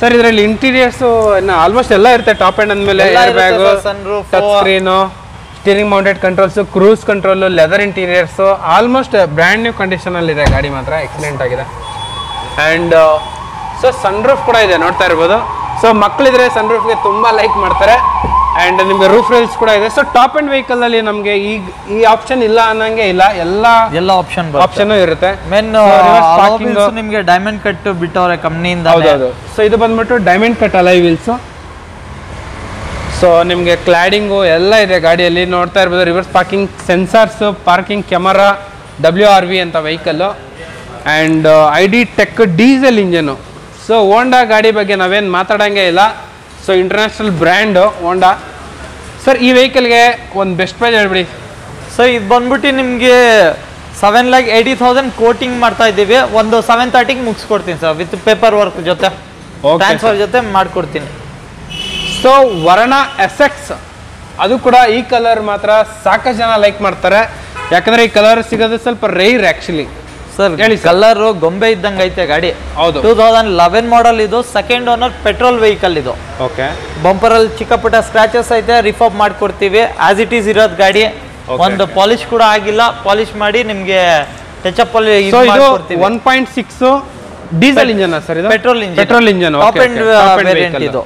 ಸರ್ ಇದರಲ್ಲಿ ಇಂಟೀರಿಯರ್ಸ್ ಆಲ್ಮೋಸ್ಟ್ ಎಲ್ಲ ಇರುತ್ತೆ ಟಾಪ್ ಎಂಡ್ ಅಂದ್ಮೇಲೆ air bag, touch screen, steering mounted controls, cruise control, leather interiors, almost brand new condition ಅಲ್ಲಿ ಇದೆ ಗಾಡಿ ಮಾತ್ರ ಎಕ್ಸಲೆಂಟ್ ಆಗಿದೆ. ಅಂಡ್ ಸೊ ಸನ್ ರೂಫ್ ಕೂಡ ಇದೆ ನೋಡ್ತಾ ಇರ್ಬೋದು. ಸೊ ಮಕ್ಕಳಿದ್ರೆ ಸನ್ ರೂಫ್ಗೆ ತುಂಬಾ ಲೈಕ್ ಮಾಡ್ತಾರೆ. ಅಂಡ್ ನಿಮ್ಗೆ ರೂಫ್ ರೈಲ್ಸ್ ಕೂಡ ಇದೆ. ಸೊ ಟಾಪ್ ಅಂಡ್ ವೆಹಿಕಲ್ ಅಲ್ಲಿ ನಮಗೆ ಈಗ ಈ ಆಪ್ಷನ್ ಇಲ್ಲ ಅನ್ನಂಗೆ ಇಲ್ಲ, ಎಲ್ಲ ಎಲ್ಲ ಆಪ್ಷನ್ ಆಪ್ಷನ್ ಇರುತ್ತೆ. ಮೇನ್ ನಿಮ್ಗೆ ಡೈಮಂಡ್ ಕಟ್ ಬಿಟ್ಟವ್ರೆ ಕಂಪ್ನಿಯಿಂದ. ಹೌದೌದು. ಸೊ ಇದು ಬಂದ್ಬಿಟ್ಟು diamond cut alloy wheels. So ನಿಮಗೆ ಕ್ಲಾಡಿಂಗು ಎಲ್ಲ ಇದೆ ಗಾಡಿಯಲ್ಲಿ ನೋಡ್ತಾ ಇರ್ಬೋದು. Reverse parking sensors, parking camera, W R V ಅಂತ vehicle. And I D tech diesel engine. So Honda ಗಾಡಿ ಬಗ್ಗೆ ನಾವೇನು ಮಾತಾಡೋಂಗೆ ಇಲ್ಲ. So international brand Honda. Sir ಈ ವೆಹಿಕಲ್ಗೆ ಒಂದು ಬೆಸ್ಟ್ ಪ್ರೈಸ್ ಹೇಳ್ಬಿಡಿ. ಸೊ ಇದು ಬಂದ್ಬಿಟ್ಟು ನಿಮಗೆ seven lakh eighty thousand quoting ಮಾಡ್ತಾ ಇದ್ದೀವಿ. ಒಂದು ಸೆವೆನ್ ತರ್ಟಿಗೆ ಮುಗಿಸ್ಕೊಡ್ತೀನಿ ಸರ್, ವಿತ್ ಪೇಪರ್ ವರ್ಕ್ ಜೊತೆ, ಟ್ರಾನ್ಸ್ಫರ್ ಜೊತೆ ಮಾಡಿಕೊಡ್ತೀನಿ. ಸೊ ವರ್ಣ ಎಸ್ ಎಕ್ಸ್ ಅದು ಕೂಡ ಈ ಕಲರ್ ಮಾತ್ರ ಸಾಕಷ್ಟು ಜನ ಲೈಕ್ ಮಾಡ್ತಾರೆ, ಯಾಕಂದ್ರೆ ಈ ಕಲರ್ ಸಿಗೋದು ಸ್ವಲ್ಪ ರೈರ್ ಆ್ಯಕ್ಚುಲಿ. ಸರ್ ಹೇಳಿ, ಕಲರ್ ಗೊಂಬೆ ಇದ್ದಂಗೆ ಐತೆ ಗಾಡಿ. ಹೌದು, ಟೂ ತೌಸಂಡ್ ಲೆವೆನ್ ಮಾಡಲ್ ಇದು, ಸೆಕೆಂಡ್ ಓನರ್ ಪೆಟ್ರೋಲ್ ವೆಹಿಕಲ್ ಇದು. ಓಕೆ. ಬಂಪರ್ ಅಲ್ಲಿ ಚಿಕ್ಕ ಪುಟ್ಟ ಸ್ಕ್ರಾಚಸ್ ಐತೆ, ರಿಫಾಪ್ ಮಾಡ್ಕೊಡ್ತೀವಿ. ಆಸ್ ಇಟ್ ಈಸ್ ಇರೋದು ಗಾಡಿ. ಒಂದು ಪಾಲಿಶ್ ಕೂಡ ಆಗಿಲ್ಲ, ಪಾಲಿಶ್ ಮಾಡಿ ನಿಮ್ಗೆ ಟಚ್ ಅಪ್ ಅಲ್ಲಿ one point six diesel engine sir ಇದು, petrol engine, petrol engine top end variant ಇದು.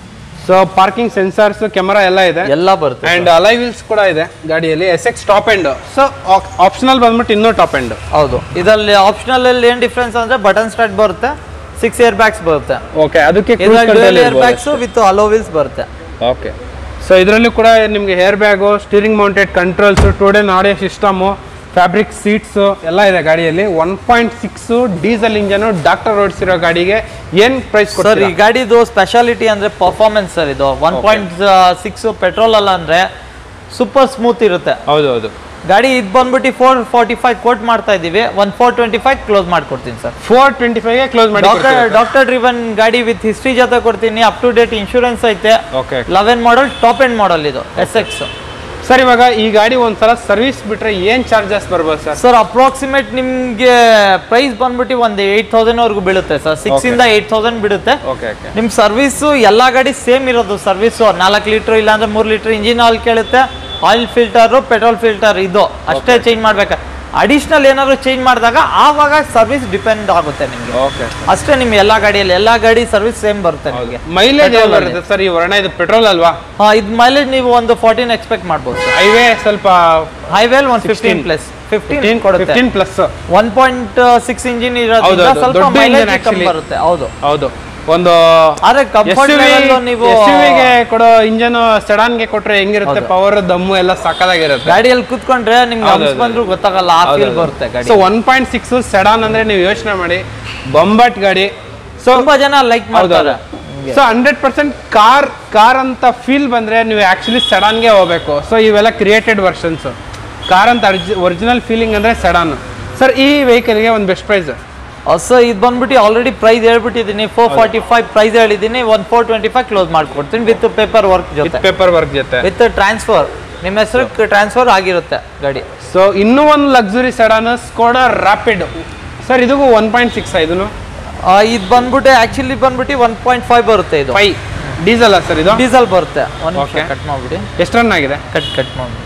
ಸೊ ಪಾರ್ಕಿಂಗ್ ಸೆನ್ಸಾರ್ಸ್, ಕ್ಯಾಮರಾ ಎಲ್ಲ ಇದೆ, ಎಲ್ಲ ಬರುತ್ತೆ. ಅಂಡ್ ಅಲೈ ವೀಲ್ಸ್ ಕೂಡ ಇದೆ ಗಾಡಿಯಲ್ಲಿ. S X top end. So optional ಬಂದ್ಬಿಟ್ಟು ಇನ್ನೂ ಟಾಪ್ ಎಂಡ್. ಹೌದು, ಇದರಲ್ಲಿ ಆಪ್ಷನಲ್ ಅಲ್ಲಿ ಏನ್ ಡಿಫ್ರೆನ್ಸ್ ಅಂದ್ರೆ ಬಟನ್ ಸ್ಟಾರ್ಟ್ ಬರುತ್ತೆ, ಸಿಕ್ಸ್ ಏರ್ ಬ್ಯಾಗ್ಸ್ ಬರುತ್ತೆ. ಓಕೆ, ಅದಕ್ಕೆ air bags with alloy wheels ಬರುತ್ತೆ. ಓಕೆ. ಸೊ ಇದರಲ್ಲೂ ಕೂಡ ನಿಮಗೆ air bag, steering mounted controls, two DIN audio system, fabric seats ಎಲ್ಲ ಇದೆ ಗಾಡಿಯಲ್ಲಿ. One point six diesel engine doctor ಓಡಿಸಿರೋ ಗಾಡಿಗೆ ಏನ್ ಪ್ರೈಸ್ ಸರ್? ಈ ಗಾಡಿದು ಸ್ಪೆಷಾಲಿಟಿ ಅಂದ್ರೆ ಪರ್ಫಾರ್ಮೆನ್ಸ್ ಸರ್. ಇದು ಒನ್ ಪಾಯಿಂಟ್ ಸಿಕ್ಸ್ ಪೆಟ್ರೋಲ್ ಅಲ್ಲ ಅಂದ್ರೆ ಸೂಪರ್ ಸ್ಮೂತ್ ಇರುತ್ತೆ. ಹೌದು ಹೌದು. ಗಾಡಿ ಇದು ಬಂದ್ಬಿಟ್ಟು ಫೋರ್ ಫಾರ್ಟಿ ಫೈವ್ ಕೋಟ್ ಮಾಡ್ತಾ ಇದೀವಿ, one four twenty five close ಮಾಡ್ಕೊಡ್ತೀನಿ sir. Four twenty five close ಮಾಡಿ. ಡಾಕ್ಟರ್ ಡ್ರಿವನ್ ಗಾಡಿ ವಿತ್ ಹಿಸ್ಟ್ರಿ ಜೊತೆ ಕೊಡ್ತೀನಿ, ಅಪ್ ಟು ಡೇಟ್ ಇನ್ಶೂರೆನ್ಸ್ ಐತೆ. Okay. Eleven model top end model ಇದು, ಎಸ್ ಎಕ್ಸ್. ಸರ್ ಇವಾಗ ಈ ಗಾಡಿ ಒಂದ್ಸಲ ಸರ್ವಿಸ್ ಬಿಟ್ರೆ ಏನ್ ಚಾರ್ಜಸ್ ಬರ್ಬೋದು ಸರ್? ಸರ್ ಅಪ್ರಾಕ್ಸಿಮೇಟ್ ನಿಮ್ಗೆ ಪ್ರೈಸ್ ಬಂದ್ಬಿಟ್ಟು ಒಂದು ಏಟ್ ತೌಸಂಡ್ ವರ್ಗು ಬೀಳುತ್ತೆ ಸರ್. ಸಿಕ್ಸ್ ಇಂದ ಏಟ್ ತೌಸಂಡ್ ಬೀಳುತ್ತೆ. ನಿಮ್ ಸರ್ವಿಸ್ ಎಲ್ಲಾ ಗಾಡಿ ಸೇಮ್ ಇರೋದು. ಸರ್ವಿಸ್ ನಾಲ್ಕು ಲೀಟರ್ ಇಲ್ಲ ಅಂದ್ರೆ ಮೂರ್ ಲೀಟರ್ ಇಂಜಿನ್ ಆಯಿಲ್ ಕೇಳುತ್ತೆ, ಆಯಿಲ್ ಫಿಲ್ಟರ್, ಪೆಟ್ರೋಲ್ ಫಿಲ್ಟರ್ ಇದು ಅಷ್ಟೇ ಚೇಂಜ್ ಮಾಡ್ಬೇಕು. ಅಡಿಷನಲ್ ಏನಾದ್ರು ಚೇಂಜ್ ಮಾಡಿದಾಗ ಆವಾಗ ಸರ್ವಿಸ್ ಡಿಪೆಂಡ್ ಆಗುತ್ತೆ ನಿಮ್ಗೆ. ಅಷ್ಟೇ ನಿಮ್ ಎಲ್ಲಾ ಗಾಡಿಯಲ್ಲಿ ಎಲ್ಲಾ ಗಾಡಿ ಸರ್ವಿಸ್ ಸೇಮ್ ಬರುತ್ತೆ ನಿಮಗೆ. ಮೈಲೇಜ್ ಬರುತ್ತೆ ಸರ್ ಈ ವರ್ಣ? ಇದು ಪೆಟ್ರೋಲ್ ಅಲ್ವಾ? ಹಾ, ಇದು ಮೈಲೇಜ್ ನೀವು ಒಂದು ಫೋರ್ಟೀನ್ ಎಕ್ಸ್ಪೆಕ್ಟ್ ಮಾಡ್ಬೋದು. ಹೈವೇ ಸ್ವಲ್ಪ ಹೈವೇ ಒಂದು ಫಿಫ್ಟೀನ್ ಪ್ಲಸ್ ಫಿಫ್ಟೀನ್ ಕೊಡುತ್ತೆ. Fifteen plus one point six engine ಇರೋದ್ರಿಂದ ಸ್ವಲ್ಪ ಮೈಲೇಜ್ ಕಮ್ಮಿ ಬರುತ್ತೆ. ಹೌದು ಹೌದು. ಒಂದು ಆದ್ರೆ ಕಂಫರ್ಟ್ ಲೆವೆಲ್ ನೀವು ಎಸ್ಯುವಿಗೆ ಕೊಡೋ ಇಂಜನ್ ಸೆಡಾನ್ ಗೆ ಕೊಟ್ರೆ ಹೆಂಗಿರುತ್ತೆ? ಪವರ್, ದಮ್ಮು ಎಲ್ಲ ಸಕ್ಕದಾಗಿರುತ್ತೆ. ಗಾಡಿಯಲ್ಲಿ ಕೂತ್ಕೊಂಡ್ರೆ ನಿಮ್ಗೆ ಹಂಸ್ ಬಂದ್ರು ಗೊತ್ತಾಗಲ್ಲ, ಆ ಫೀಲ್ ಬರುತ್ತೆ ಗಾಡಿ. So one point six sedan ಅಂದ್ರೆ ನೀವು ಯೋಚನೆ ಮಾಡಿ, ಬೊಂಬಾಟ್ ಗಾಡಿ. ಸೊ ತುಂಬಾ ಜನ ಲೈಕ್ ಮಾಡ್ತಾರೆ. So hundred percent car car ಅಂತ ಫೀಲ್ ಬಂದ್ರೆ ನೀವು ಆಕ್ಚುಲಿ ಸೆಡಾನ್ಗೆ ಹೋಗ್ಬೇಕು. ಸೊ ಇವೆಲ್ಲ ಕ್ರಿಯೇಟೆಡ್ ವರ್ಷನ್ಸ್. ಕಾರ್ ಅಂತ ಒರಿಜಿನಲ್ ಫೀಲಿಂಗ್ ಅಂದ್ರೆ ಸೆಡಾನ್. ಸರ್ ಈ ವೆಹಿಕಲ್ಗೆ ಒಂದು ಬೆಸ್ಟ್ ಪ್ರೈಸ್? ಸರ್ ಇದು ಬಂದ್ಬಿಟ್ಟು ಆಲ್ರೆಡಿ ಪ್ರೈಸ್ ಹೇಳ್ಬಿಟ್ಟಿದ್ದೀನಿ, ಫೋರ್ ಫಾರ್ಟಿ ಫೈವ್ ಪ್ರೈಸ್ ಹೇಳಿದ್ದೀನಿ. One four twenty five close ಮಾಡ್ಕೊಡ್ತೀನಿ ವಿತ್ ಪೇಪರ್ ವರ್ಕ್ ಜೊತೆ. ಪೇಪರ್ ವರ್ಕ್ ಜೊತೆ ವಿತ್ ಟ್ರಾನ್ಸ್ಫರ್, ನಿಮ್ಮ ಹೆಸರು ಟ್ರಾನ್ಸ್ಫರ್ ಆಗಿರುತ್ತೆ ಗಾಡಿ. ಸೊ ಇನ್ನೂ ಒಂದು luxury sedan Skoda Rapid. Sir ಇದು ಒನ್ ಪಾಯಿಂಟ್ ಸಿಕ್ಸ್ ಇದನ್ನು ಇದು ಬಂದ್ಬಿಟ್ಟು ಆಕ್ಚುಲಿ ಬಂದ್ಬಿಟ್ಟು ಒನ್ ಪಾಯಿಂಟ್ ಫೈವ್ ಬರುತ್ತೆ. ಇದು ಫೈವ್ ಡೀಸೆಲ್ ಸರ್? ಇದು ಡೀಸೆಲ್ ಬರುತ್ತೆ. ಕಟ್ ಮಾಡ್ಬಿಡಿ, ಎಷ್ಟು ರನ್ ಆಗಿದೆ? ಕಟ್ ಕಟ್ ಮಾಡಿ.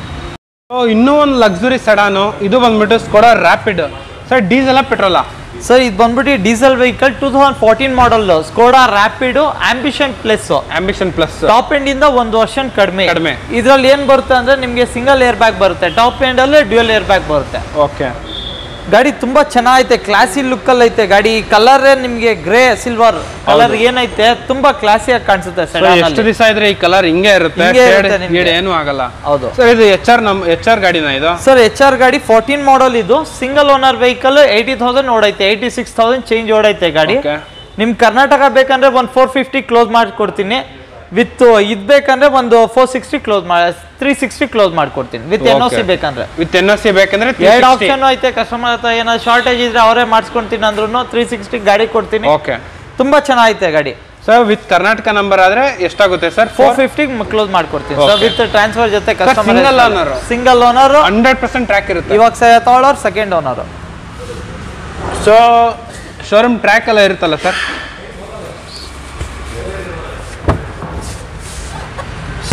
ಇನ್ನೂ ಒಂದು ಲಕ್ಸುರಿ ಸೆಡಾನು, ಇದು ಬಂದ್ಬಿಟ್ಟು ಸ್ಕೋಡಾ ರ್ಯಾಪಿಡ್. ಸರ್ ಡೀಸೆಲ್ ಪೆಟ್ರೋಲಾ? ಸರ್ ಇದು ಬಂದ್ಬಿಟ್ಟು diesel vehicle two thousand fourteen model Skoda Rapid ambition plus. Ambition plus top end ಇಂದ ಒಂದು ವರ್ಷ ಕಡಿಮೆ ಕಡಿಮೆ. ಇದ್ರಲ್ಲಿ ಏನ್ ಬರುತ್ತೆ ಅಂದ್ರೆ ನಿಮ್ಗೆ ಸಿಂಗಲ್ ಏರ್ ಬ್ಯಾಗ್ ಬರುತ್ತೆ, ಟಾಪ್ ಎಂಡ್ ಅಲ್ಲಿ ಡ್ಯೂಯಲ್ ಏರ್ ಬ್ಯಾಗ್ ಬರುತ್ತೆ. ಓಕೆ. ಗಾಡಿ ತುಂಬಾ ಚೆನ್ನಾಗೈತೆ, ಕ್ಲಾಸಿ ಲುಕ್ ಅಲ್ಲಿ ಐತೆ ಗಾಡಿ. ಕಲರ್ ನಿಮ್ಗೆ ಗ್ರೇ ಸಿಲ್ವರ್ ಕಲರ್ ಏನೈತೆ ತುಂಬಾ ಕ್ಲಾಸಿಯಾಗಿ ಕಾಣಿಸುತ್ತೆ. ಎಷ್ಟು ದಿವಸ ಇದ್ರೆ ಈ ಕಲರ್ ಹಿಂಗೆ ಇರುತ್ತೆ, ಏನು ಆಗಲ್ಲ. ಹೌದು ಸರ್ ಇದು ಎಚ್ ಆರ್ ನಮ್ ಎಚ್ ಆರ್ ಗಾಡಿನ ಇದು? ಸರ್ ಎಚ್ ಆರ್ ಗಾಡಿ ಫೋರ್ಟೀನ್ ಮಾಡಲ್ ಇದು, single owner vehicle. Eighty thousand ಓಡೈತೆ, ಏಯ್ಟಿ ಸಿಕ್ಸ್ ತೌಸಂಡ್ ಚೇಂಜ್ ಓಡೈತೆ ಗಾಡಿ. ನಿಮ್ ಕರ್ನಾಟಕ ಬೇಕಂದ್ರೆ ಒಂದ್ ಫೋರ್ ಫಿಫ್ಟಿ ಕ್ಲೋಸ್ ಮಾಡ್ಕೊಡ್ತೀನಿ. ವಿತ್ ಇದ್ ಬೇಕಂದ್ರೆ ಒಂದು ಫೋರ್ ಸಿಕ್ಸ್ಟಿ ಕ್ಲೋಸ್ ಮಾಡಿ ತ್ರೀ ಸಿಕ್ಸ್ಟಿ ಕ್ಲೋಸ್ ಮಾಡ್ಕೊಡ್ತೀನಿ. ವಿತ್ ಎನ್ ಓ ಸಿ ಬೇಕಂದ್ರೆ ವಿತ್ ಎನ್ ಓ ಸಿ ಬೇಕಂದ್ರೆ ಎರಡು ಆಪ್ಷನ್ ಐತೆ. ಕಸ್ಟಮರ್ ಹತ್ರ ಏನಾದ್ರು ಶಾರ್ಟೇಜ್ ಇದ್ರೆ ಅವರೇ ಮಾಡಿಸ್ಕೊಂತೀನಿ ಅಂದ್ರೂ ತ್ರೀ ಸಿಕ್ಸ್ಟಿ ಗಾಡಿ ಕೊಡ್ತೀನಿ. ಓಕೆ, ತುಂಬಾ ಚೆನ್ನಾಗೈತೆ ಗಾಡಿ. ಸರ್ ವಿತ್ ಕರ್ನಾಟಕ ನಂಬರ್ ಆದ್ರೆ ಎಷ್ಟಾಗುತ್ತೆ ಸರ್? ಫೋರ್ ಫಿಫ್ಟಿ ಕ್ಲೋಸ್ ಮಾಡ್ಕೊಡ್ತೀನಿ ಸರ್ ವಿತ್ ಟ್ರಾನ್ಸ್ಫರ್ ಜೊತೆ. Customer single owner single owner hundred percent track ಇರುತ್ತೆ. ಇವಾಗ ತಗೊಳ್ಳೋರು second owner. So showroom track ಎಲ್ಲ ಇರುತ್ತಲ್ಲ ಸರ್?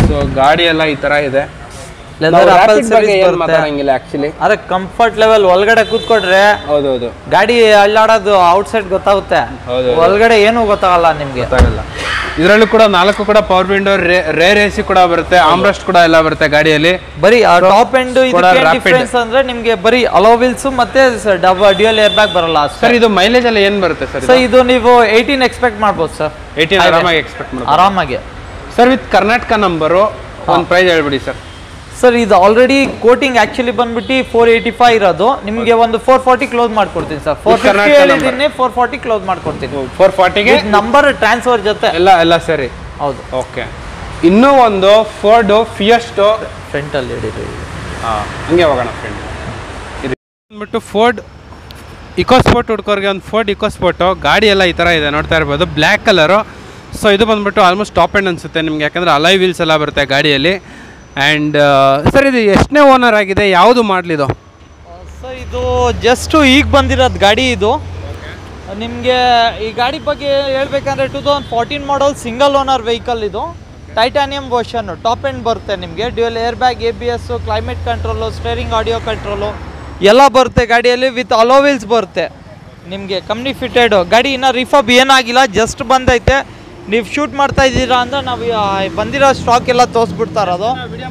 ಸೊ ಗಾಡಿ ಎಲ್ಲ ಈ ತರ ಇದೆ. ಲೆದರ್ ಆಪಲ್ ಸೀರೀಸ್ ಮಾತಾಡಂಗಿಲ್ಲ ಆಕ್ಚುಲಿ. ಅರೆ ಕಂಫರ್ಟ್ ಲೆವೆಲ್ ಒಳಗಡೆ ಕೂತ್ಕೊಂಡ್ರೆ ಹೌದೌದು ಗಾಡಿ ಅಲ್ಲಾಡೋದು ಔಟ್ ಸೈಡ್ ಗೊತ್ತಾಗುತ್ತೆ, ಒಳಗಡೆ ಏನು ಗೊತ್ತಾಗಲ್ಲ ನಿಮ್ಗೆ. ಗೊತ್ತಾಗಲ್ಲ. ಇದರಲ್ಲೂ ಕೂಡ ನಾಲ್ಕು ಕೂಡ ಪವರ್ ವಿಂಡೋ, ರೇರ್ ಎಸಿ ಕೂಡ ಬರುತ್ತೆ, ಆಮ್ರೆಸ್ಟ್ ಕೂಡ ಎಲ್ಲ ಬರುತ್ತೆ ಗಾಡಿಯಲ್ಲಿ. ಬರೀ ಟಾಪ್ ಎಂಡ್ ಡಿಫರೆನ್ಸ್ ಅಂದ್ರೆ ನಿಮ್ಗೆ ಬರೀ ಅಲೋ ವೀಲ್ಸ್ ಮತ್ತೆ ಡ್ಯುಯಲ್ ಏರ್ ಬ್ಯಾಗ್ ಬರಲ್ಲ ಸರ್. ಇದು ಮೈಲೇಜ್ ಎಲ್ಲ ಏನ್ ಬರುತ್ತೆ ಸರ್? ಸರ್ ಇದು ನೀವು ಏಯ್ಟೀನ್ ಎಕ್ಸ್ಪೆಕ್ಟ್ ಮಾಡ್ಬೋದು ಸರ್. ಏಯ್ಟೀನ್ ಆರಾಮಾಗಿ ಎಕ್ಸ್ಪೆಕ್ಟ್ ಮಾಡ್ಬೋದು ಆರಾಮಾಗಿ ಸರ್. ವಿತ್ ಕರ್ನಾಟಕ ನಂಬರು ಒಂದು ಪ್ರೈಸ್ ಹೇಳ್ಬಿಡಿ ಸರ್. ಸರ್ ಇದು ಆಲ್ರೆಡಿ ಕೋಟಿಂಗ್ ಆಕ್ಚುಲಿ ಬಂದ್ಬಿಟ್ಟು ಫೋರ್ ಏಯ್ಟಿ ಫೈವ್ ಇರೋದು, ನಿಮಗೆ ಒಂದು ಫೋರ್ ಫಾರ್ಟಿ ಕ್ಲೋಸ್ ಮಾಡ್ಕೊಡ್ತೀನಿ ಸರ್. ಫೋರ್ ಫಿಫ್ಟಿ ಹೇಳಿದ್ದೀನಿ, ಫೋರ್ ಫಾರ್ಟಿ ಕ್ಲೋಸ್ ಮಾಡ್ಕೊಡ್ತೀನಿ. ಫೋರ್ ಫಾರ್ಟಿಗೆ ನಂಬರ್ ಟ್ರಾನ್ಸ್ಫರ್ ಜೊತೆ ಎಲ್ಲ ಎಲ್ಲ ಸರಿ. ಹೌದು. ಓಕೆ. ಇನ್ನೂ ಒಂದು ಫೋರ್ಡ್ ಫಿಯಸ್ಟೋ ಫ್ರಂಟ್ ಅಲ್ಲಿ ಹಿಡಿದು ಹಂಗೆ ಹೋಗೋಣ ಫ್ರೆಂಡ್. ಇದು ಬಂದ್ಬಿಟ್ಟು ಫೋರ್ಡ್ ಇಕೋಸ್ಪೋರ್ಟ್ ಹುಡ್ಕೋರಿಗೆ ಒಂದು ಫೋರ್ಡ್ ಇಕೋಸ್ಪೋರ್ಟು ಗಾಡಿ ಎಲ್ಲ ಈ ಥರ ಇದೆ, ನೋಡ್ತಾ ಇರ್ಬೋದು, ಬ್ಲ್ಯಾಕ್ ಕಲರು. ಸೊ ಇದು ಬಂದ್ಬಿಟ್ಟು ಆಲ್ಮೋಸ್ಟ್ ಟಾಪ್ ಎಂಡ್ ಅನಿಸುತ್ತೆ ನಿಮ್ಗೆ, ಯಾಕಂದರೆ ಅಲಾಯ್ ವೀಲ್ಸ್ ಎಲ್ಲ ಬರುತ್ತೆ ಗಾಡಿಯಲ್ಲಿ. ಆ್ಯಂಡ್ ಸರ್ ಇದು ಎಷ್ಟನೇ ಓನರ್ ಆಗಿದೆ, ಯಾವುದು ಮಾಡಲಿದು? ಸರ್ ಇದು ಜಸ್ಟು ಈಗ ಬಂದಿರೋದು ಗಾಡಿ ಇದು. ನಿಮಗೆ ಈ ಗಾಡಿ ಬಗ್ಗೆ ಹೇಳ್ಬೇಕಂದ್ರೆ two thousand fourteen model single owner vehicle ಇದು. ಟೈಟಾನಿಯಂ ವರ್ಷನ್, ಟಾಪ್ ಎಂಡ್ ಬರುತ್ತೆ ನಿಮಗೆ. Dual air bag, A B S, climate control, steering audio control ಎಲ್ಲ ಬರುತ್ತೆ ಗಾಡಿಯಲ್ಲಿ. ವಿತ್ ಅಲೋ ವೀಲ್ಸ್ ಬರುತ್ತೆ ನಿಮಗೆ, ಕಂಪ್ನಿ ಫಿಟೆಡು ಗಾಡಿ. ಇನ್ನೂ ರಿಫಬ್ ಏನಾಗಿಲ್ಲ, ಜಸ್ಟ್ ಬಂದೈತೆ. ನೀವು ಶೂಟ್ ಮಾಡ್ತಾ ಇದ್ದೀರಾ ಅಂದ್ರೆ ನಾವು ಬಂದಿರೋ ಸ್ಟಾಕ್ ಎಲ್ಲ ತೋರಿಸ್ಬಿಡ್ತಾ ಇರೋದು.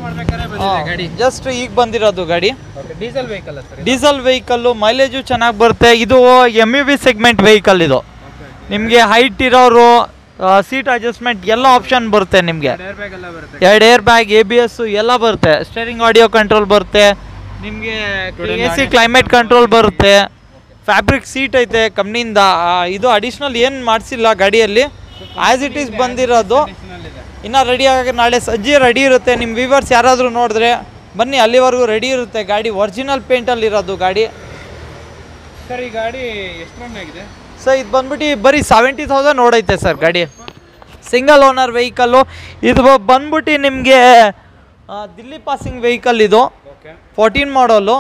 ಜಸ್ಟ್ ಈಗ ಬಂದಿರೋದು ಗಾಡಿ. Diesel vehicle diesel vehicle, mileage ಚೆನ್ನಾಗಿ ಬರುತ್ತೆ. ಇದು M U V segment vehicle ಇದು. ನಿಮಗೆ ಹೈಟ್ ಇರೋರು, ಸೀಟ್ ಅಡ್ಜಸ್ಟ್ಮೆಂಟ್ ಎಲ್ಲ ಆಪ್ಷನ್ ಬರುತ್ತೆ ನಿಮಗೆ. ಎರಡು air bag, A B S ಎಲ್ಲ ಬರುತ್ತೆ. ಸ್ಟೇರಿಂಗ್ ಆಡಿಯೋ ಕಂಟ್ರೋಲ್ ಬರುತ್ತೆ ನಿಮಗೆ. ಎ ಸಿ ಕ್ಲೈಮೇಟ್ ಕಂಟ್ರೋಲ್ ಬರುತ್ತೆ. ಫ್ಯಾಬ್ರಿಕ್ ಸೀಟ್ ಐತೆ ಕಂಪ್ನಿಯಿಂದ. ಇದು ಅಡಿಷ್ನಲ್ ಏನು ಮಾಡಿಸಿಲ್ಲ ಗಾಡಿಯಲ್ಲಿ, ಆ್ಯಸ್ ಇಟ್ ಈಸ್ ಬಂದಿರೋದು. ಇನ್ನು ರೆಡಿ ಆಗಿ ನಾಳೆ ಸಂಜೆ ರೆಡಿ ಇರುತ್ತೆ. ನಿಮ್ಮ ವ್ಯೂವರ್ಸ್ ಯಾರಾದರೂ ನೋಡಿದ್ರೆ ಬನ್ನಿ, ಅಲ್ಲಿವರೆಗೂ ರೆಡಿ ಇರುತ್ತೆ ಗಾಡಿ. ಒರಿಜಿನಲ್ ಪೇಂಟಲ್ಲಿ ಇರೋದು ಗಾಡಿ. ಸರ್ ಈ ಗಾಡಿ ಎಷ್ಟು ರನ್ ಆಗಿದೆ ಸರ್? ಇದು ಬಂದ್ಬಿಟ್ಟು ಬರೀ ಸೆವೆಂಟಿ ತೌಸಂಡ್ ಓಡೈತೆ ಸರ್ ಗಾಡಿ. ಸಿಂಗಲ್ ಓನರ್ ವೆಹಿಕಲ್ಲು ಇದು. ಬಂದ್ಬಿಟ್ಟು ನಿಮಗೆ ದಿಲ್ಲಿ ಪಾಸಿಂಗ್ ವೆಹಿಕಲ್ ಇದು, ಫೋರ್ಟೀನ್ ಮಾಡಲು.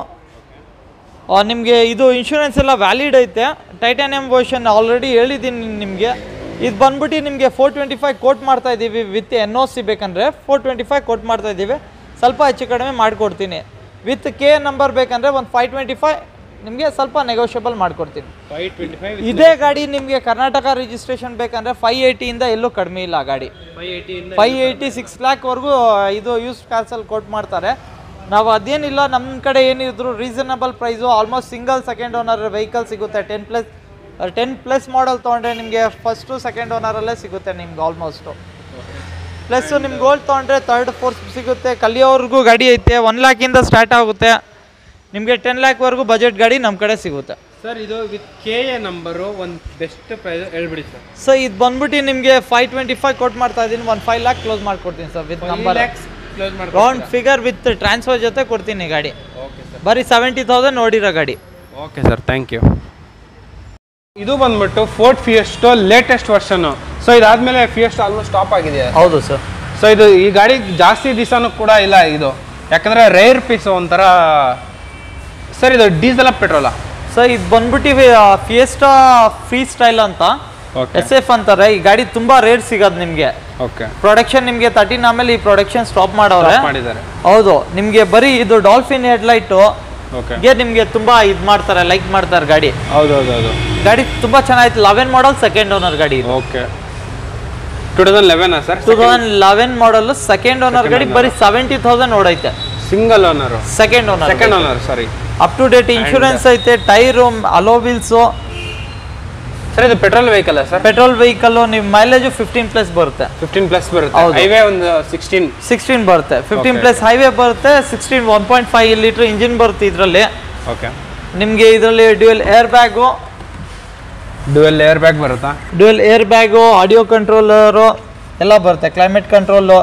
ನಿಮಗೆ ಇದು ಇನ್ಶೂರೆನ್ಸ್ ಎಲ್ಲ ವ್ಯಾಲಿಡ್ ಐತೆ. ಟೈಟಾನಿಯಂ ವರ್ಷನ್ ಆಲ್ರೆಡಿ ಹೇಳಿದ್ದೀನಿ ನಿಮಗೆ. ಇದು ಬಂದ್ಬಿಟ್ಟು ನಿಮಗೆ ಫೋರ್ ಟ್ವೆಂಟಿ ಫೈವ್ ಕೋಟ್ ಮಾಡ್ತಾ ಇದ್ದೀವಿ ವಿತ್ ಎನ್ ಒ ಸಿ. ಬೇಕಂದರೆ ಫೋರ್ ಟ್ವೆಂಟಿ ಫೈವ್ ಕೋಟ್ ಮಾಡ್ತಾ ಇದ್ದೀವಿ, ಸ್ವಲ್ಪ ಹೆಚ್ಚು ಕಡಿಮೆ ಮಾಡಿಕೊಡ್ತೀನಿ. ವಿತ್ ಕೆ ನಂಬರ್ ಬೇಕಂದರೆ ಒಂದು ಫೈವ್ ಟ್ವೆಂಟಿ ಫೈವ್ ನಿಮಗೆ ಸ್ವಲ್ಪ ನೆಗೋಷಿಯಬಲ್ ಮಾಡಿಕೊಡ್ತೀನಿ. ಇದೇ ಗಾಡಿ ನಿಮಗೆ ಕರ್ನಾಟಕ ರಿಜಿಸ್ಟ್ರೇಷನ್ ಬೇಕಂದರೆ ಫೈವ್ ಏಯ್ಟಿಯಿಂದ ಎಲ್ಲೂ ಕಡಿಮೆ ಇಲ್ಲ ಗಾಡಿ. ಫೈವ್ ಏಯ್ಟಿ ಸಿಕ್ಸ್ ಲ್ಯಾಕ್ವರೆಗೂ ಇದು ಯೂಸ್ ಕ್ಯಾನ್ಸಲ್ ಕೋಟ್ ಮಾಡ್ತಾರೆ. ನಾವು ಅದೇನಿಲ್ಲ, ನಮ್ಮ ಕಡೆ ಏನಿದ್ರು reasonable price. Almost single second owner vehicle ಸಿಗುತ್ತೆ. Ten plus ten plus model ತೊಗೊಂಡ್ರೆ ನಿಮಗೆ ಫಸ್ಟು ಸೆಕೆಂಡ್ ಓನರಲ್ಲೇ ಸಿಗುತ್ತೆ ನಿಮ್ಗೆ ಆಲ್ಮೋಸ್ಟು. ಪ್ಲಸ್ಸು ನಿಮ್ಗೆ ಗೋಲ್ಡ್ ತೊಗೊಂಡ್ರೆ ತರ್ಡ್ ಫೋರ್ತ್ ಸಿಗುತ್ತೆ. ಕಲಿಯೋವ್ರಿಗೂ ಗಾಡಿ ಐತೆ. ಒನ್ ಲ್ಯಾಕಿಂದ ಸ್ಟಾರ್ಟ್ ಆಗುತ್ತೆ ನಿಮಗೆ, ಟೆನ್ ಲ್ಯಾಕ್ವರೆಗೂ ಬಜೆಟ್ ಗಾಡಿ ನಮ್ಮ ಕಡೆ ಸಿಗುತ್ತೆ ಸರ್. ಇದು ವಿತ್ ಕೆ ಎ ನಂಬರು ಒಂದು ಬೆಸ್ಟ್ ಪ್ರೈಸ್ ಹೇಳ್ಬಿಡಿ ಸರ್. ಸರ್ ಇದು ಬಂದ್ಬಿಟ್ಟು ನಿಮಗೆ ಫೈವ್ ಟ್ವೆಂಟಿ ಫೈವ್ ಕೊಟ್ಟು ಮಾಡ್ತಾ ಇದ್ದೀನಿ. ಒಂದು ಫೈವ್ ಲ್ಯಾಕ್ ಕ್ಲೋಸ್ ಮಾಡ್ಕೊಡ್ತೀನಿ sir with number. Round figure with transfer ಜೊತೆ ಕೊಡ್ತೀನಿ ಗಾಡಿ. ಬರೀ ಸೆವೆಂಟಿ ತೌಸಂಡ್ ನೋಡಿರೋ ಗಾಡಿ. Okay sir, thank you. ಇದು ಬಂದ್ಬಿಟ್ಟು Ford Fiesta latest version. So ಇದಾದ್ಮೇಲೆ ಫಿಯಸ್ಟೋ ಆಲ್ಮೋಸ್ಟ್ ಸ್ಟಾಪ್ ಆಗಿದೆ. ಹೌದು ಸರ್. ಸೊ ಇದು ಈ ಗಾಡಿ ಜಾಸ್ತಿ ದಿವಸನೂ ಕೂಡ ಇಲ್ಲ ಇದು, ಯಾಕಂದ್ರೆ ರೇರ್ ಪೀಸ್ ಒಂಥರ. ಸರ್ ಇದು ಡೀಸೆಲ್ ಪೆಟ್ರೋಲಾ? ಸರ್ ಇದು ಬಂದ್ಬಿಟ್ಟು ಫಿಯಸ್ಟಾ ಫ್ರೀ ಸ್ಟೈಲ್ ಅಂತ, ಎಸ್ ಎಫ್ ಅಂತಾರೆ. ಈ ಗಾಡಿ ತುಂಬಾ ರೇರ್ ಸಿಗೋದು ನಿಮಗೆ. ಓಕೆ. ಪ್ರೊಡಕ್ಷನ್ ನಿಮಗೆ ತರ್ಟೀನ್ ಆಮೇಲೆ ಈ ಪ್ರೊಡಕ್ಷನ್ ಸ್ಟಾಪ್ ಮಾಡೋರೆ ಮಾಡಿದ್ದಾರೆ. ಹೌದು. ನಿಮಗೆ ಬರೀ ಇದು ಡಾಲ್ಫಿನ್ ಹೆಡ್ಲೈಟು ಓಕೆ ನಿಮಗೆ ತುಂಬಾ ಇದು ಮಾಡ್ತಾರೆ, ಲೈಕ್ ಮಾಡ್ತಾರೆ ಗಾಡಿ. ಹೌದೌದು. ಗಾಡಿ ತುಂಬಾ ಚೆನ್ನಾಗಿತ್ತು. ಲೆವೆನ್ ಮಾಡಲ್ ಸೆಕೆಂಡ್ ಓನರ್ ಗಾಡಿ. Okay. Two thousand eleven sir? Two thousand eleven model second owner ಗಾಡಿ. ಬರೀ ಸೆವೆಂಟಿ ತೌಸಂಡ್ ಓಡೈತೆ. Single owner, second owner. Second owner sorry. Up to date insurance ಐತೆ. Tyre, alloy wheels. ಸರ್ ಇದು petrol vehicle sir? Petrol vehicle. ನಿಮ್ಮ ಮೈಲೇಜು ಫಿಫ್ಟೀನ್ ಪ್ಲಸ್ ಬರುತ್ತೆ. ಫಿಫ್ಟೀನ್ ಪ್ಲಸ್ ಬರುತ್ತೆ. ಹೈವೇ ಒಂದು ಸಿಕ್ಸ್ಟೀನ್ ಸಿಕ್ಸ್ಟೀನ್ ಬರುತ್ತೆ. ಫಿಫ್ಟೀನ್ ಪ್ಲಸ್ ಹೈವೇ ಬರುತ್ತೆ. Sixteen one point five litre engine ಬರುತ್ತೆ ಇದರಲ್ಲಿ. ಓಕೆ. ನಿಮಗೆ ಇದರಲ್ಲಿ dual air bag, dual air bag ಬರುತ್ತಾ? Dual air bag, audio controller ಎಲ್ಲ ಬರುತ್ತೆ. Climate control.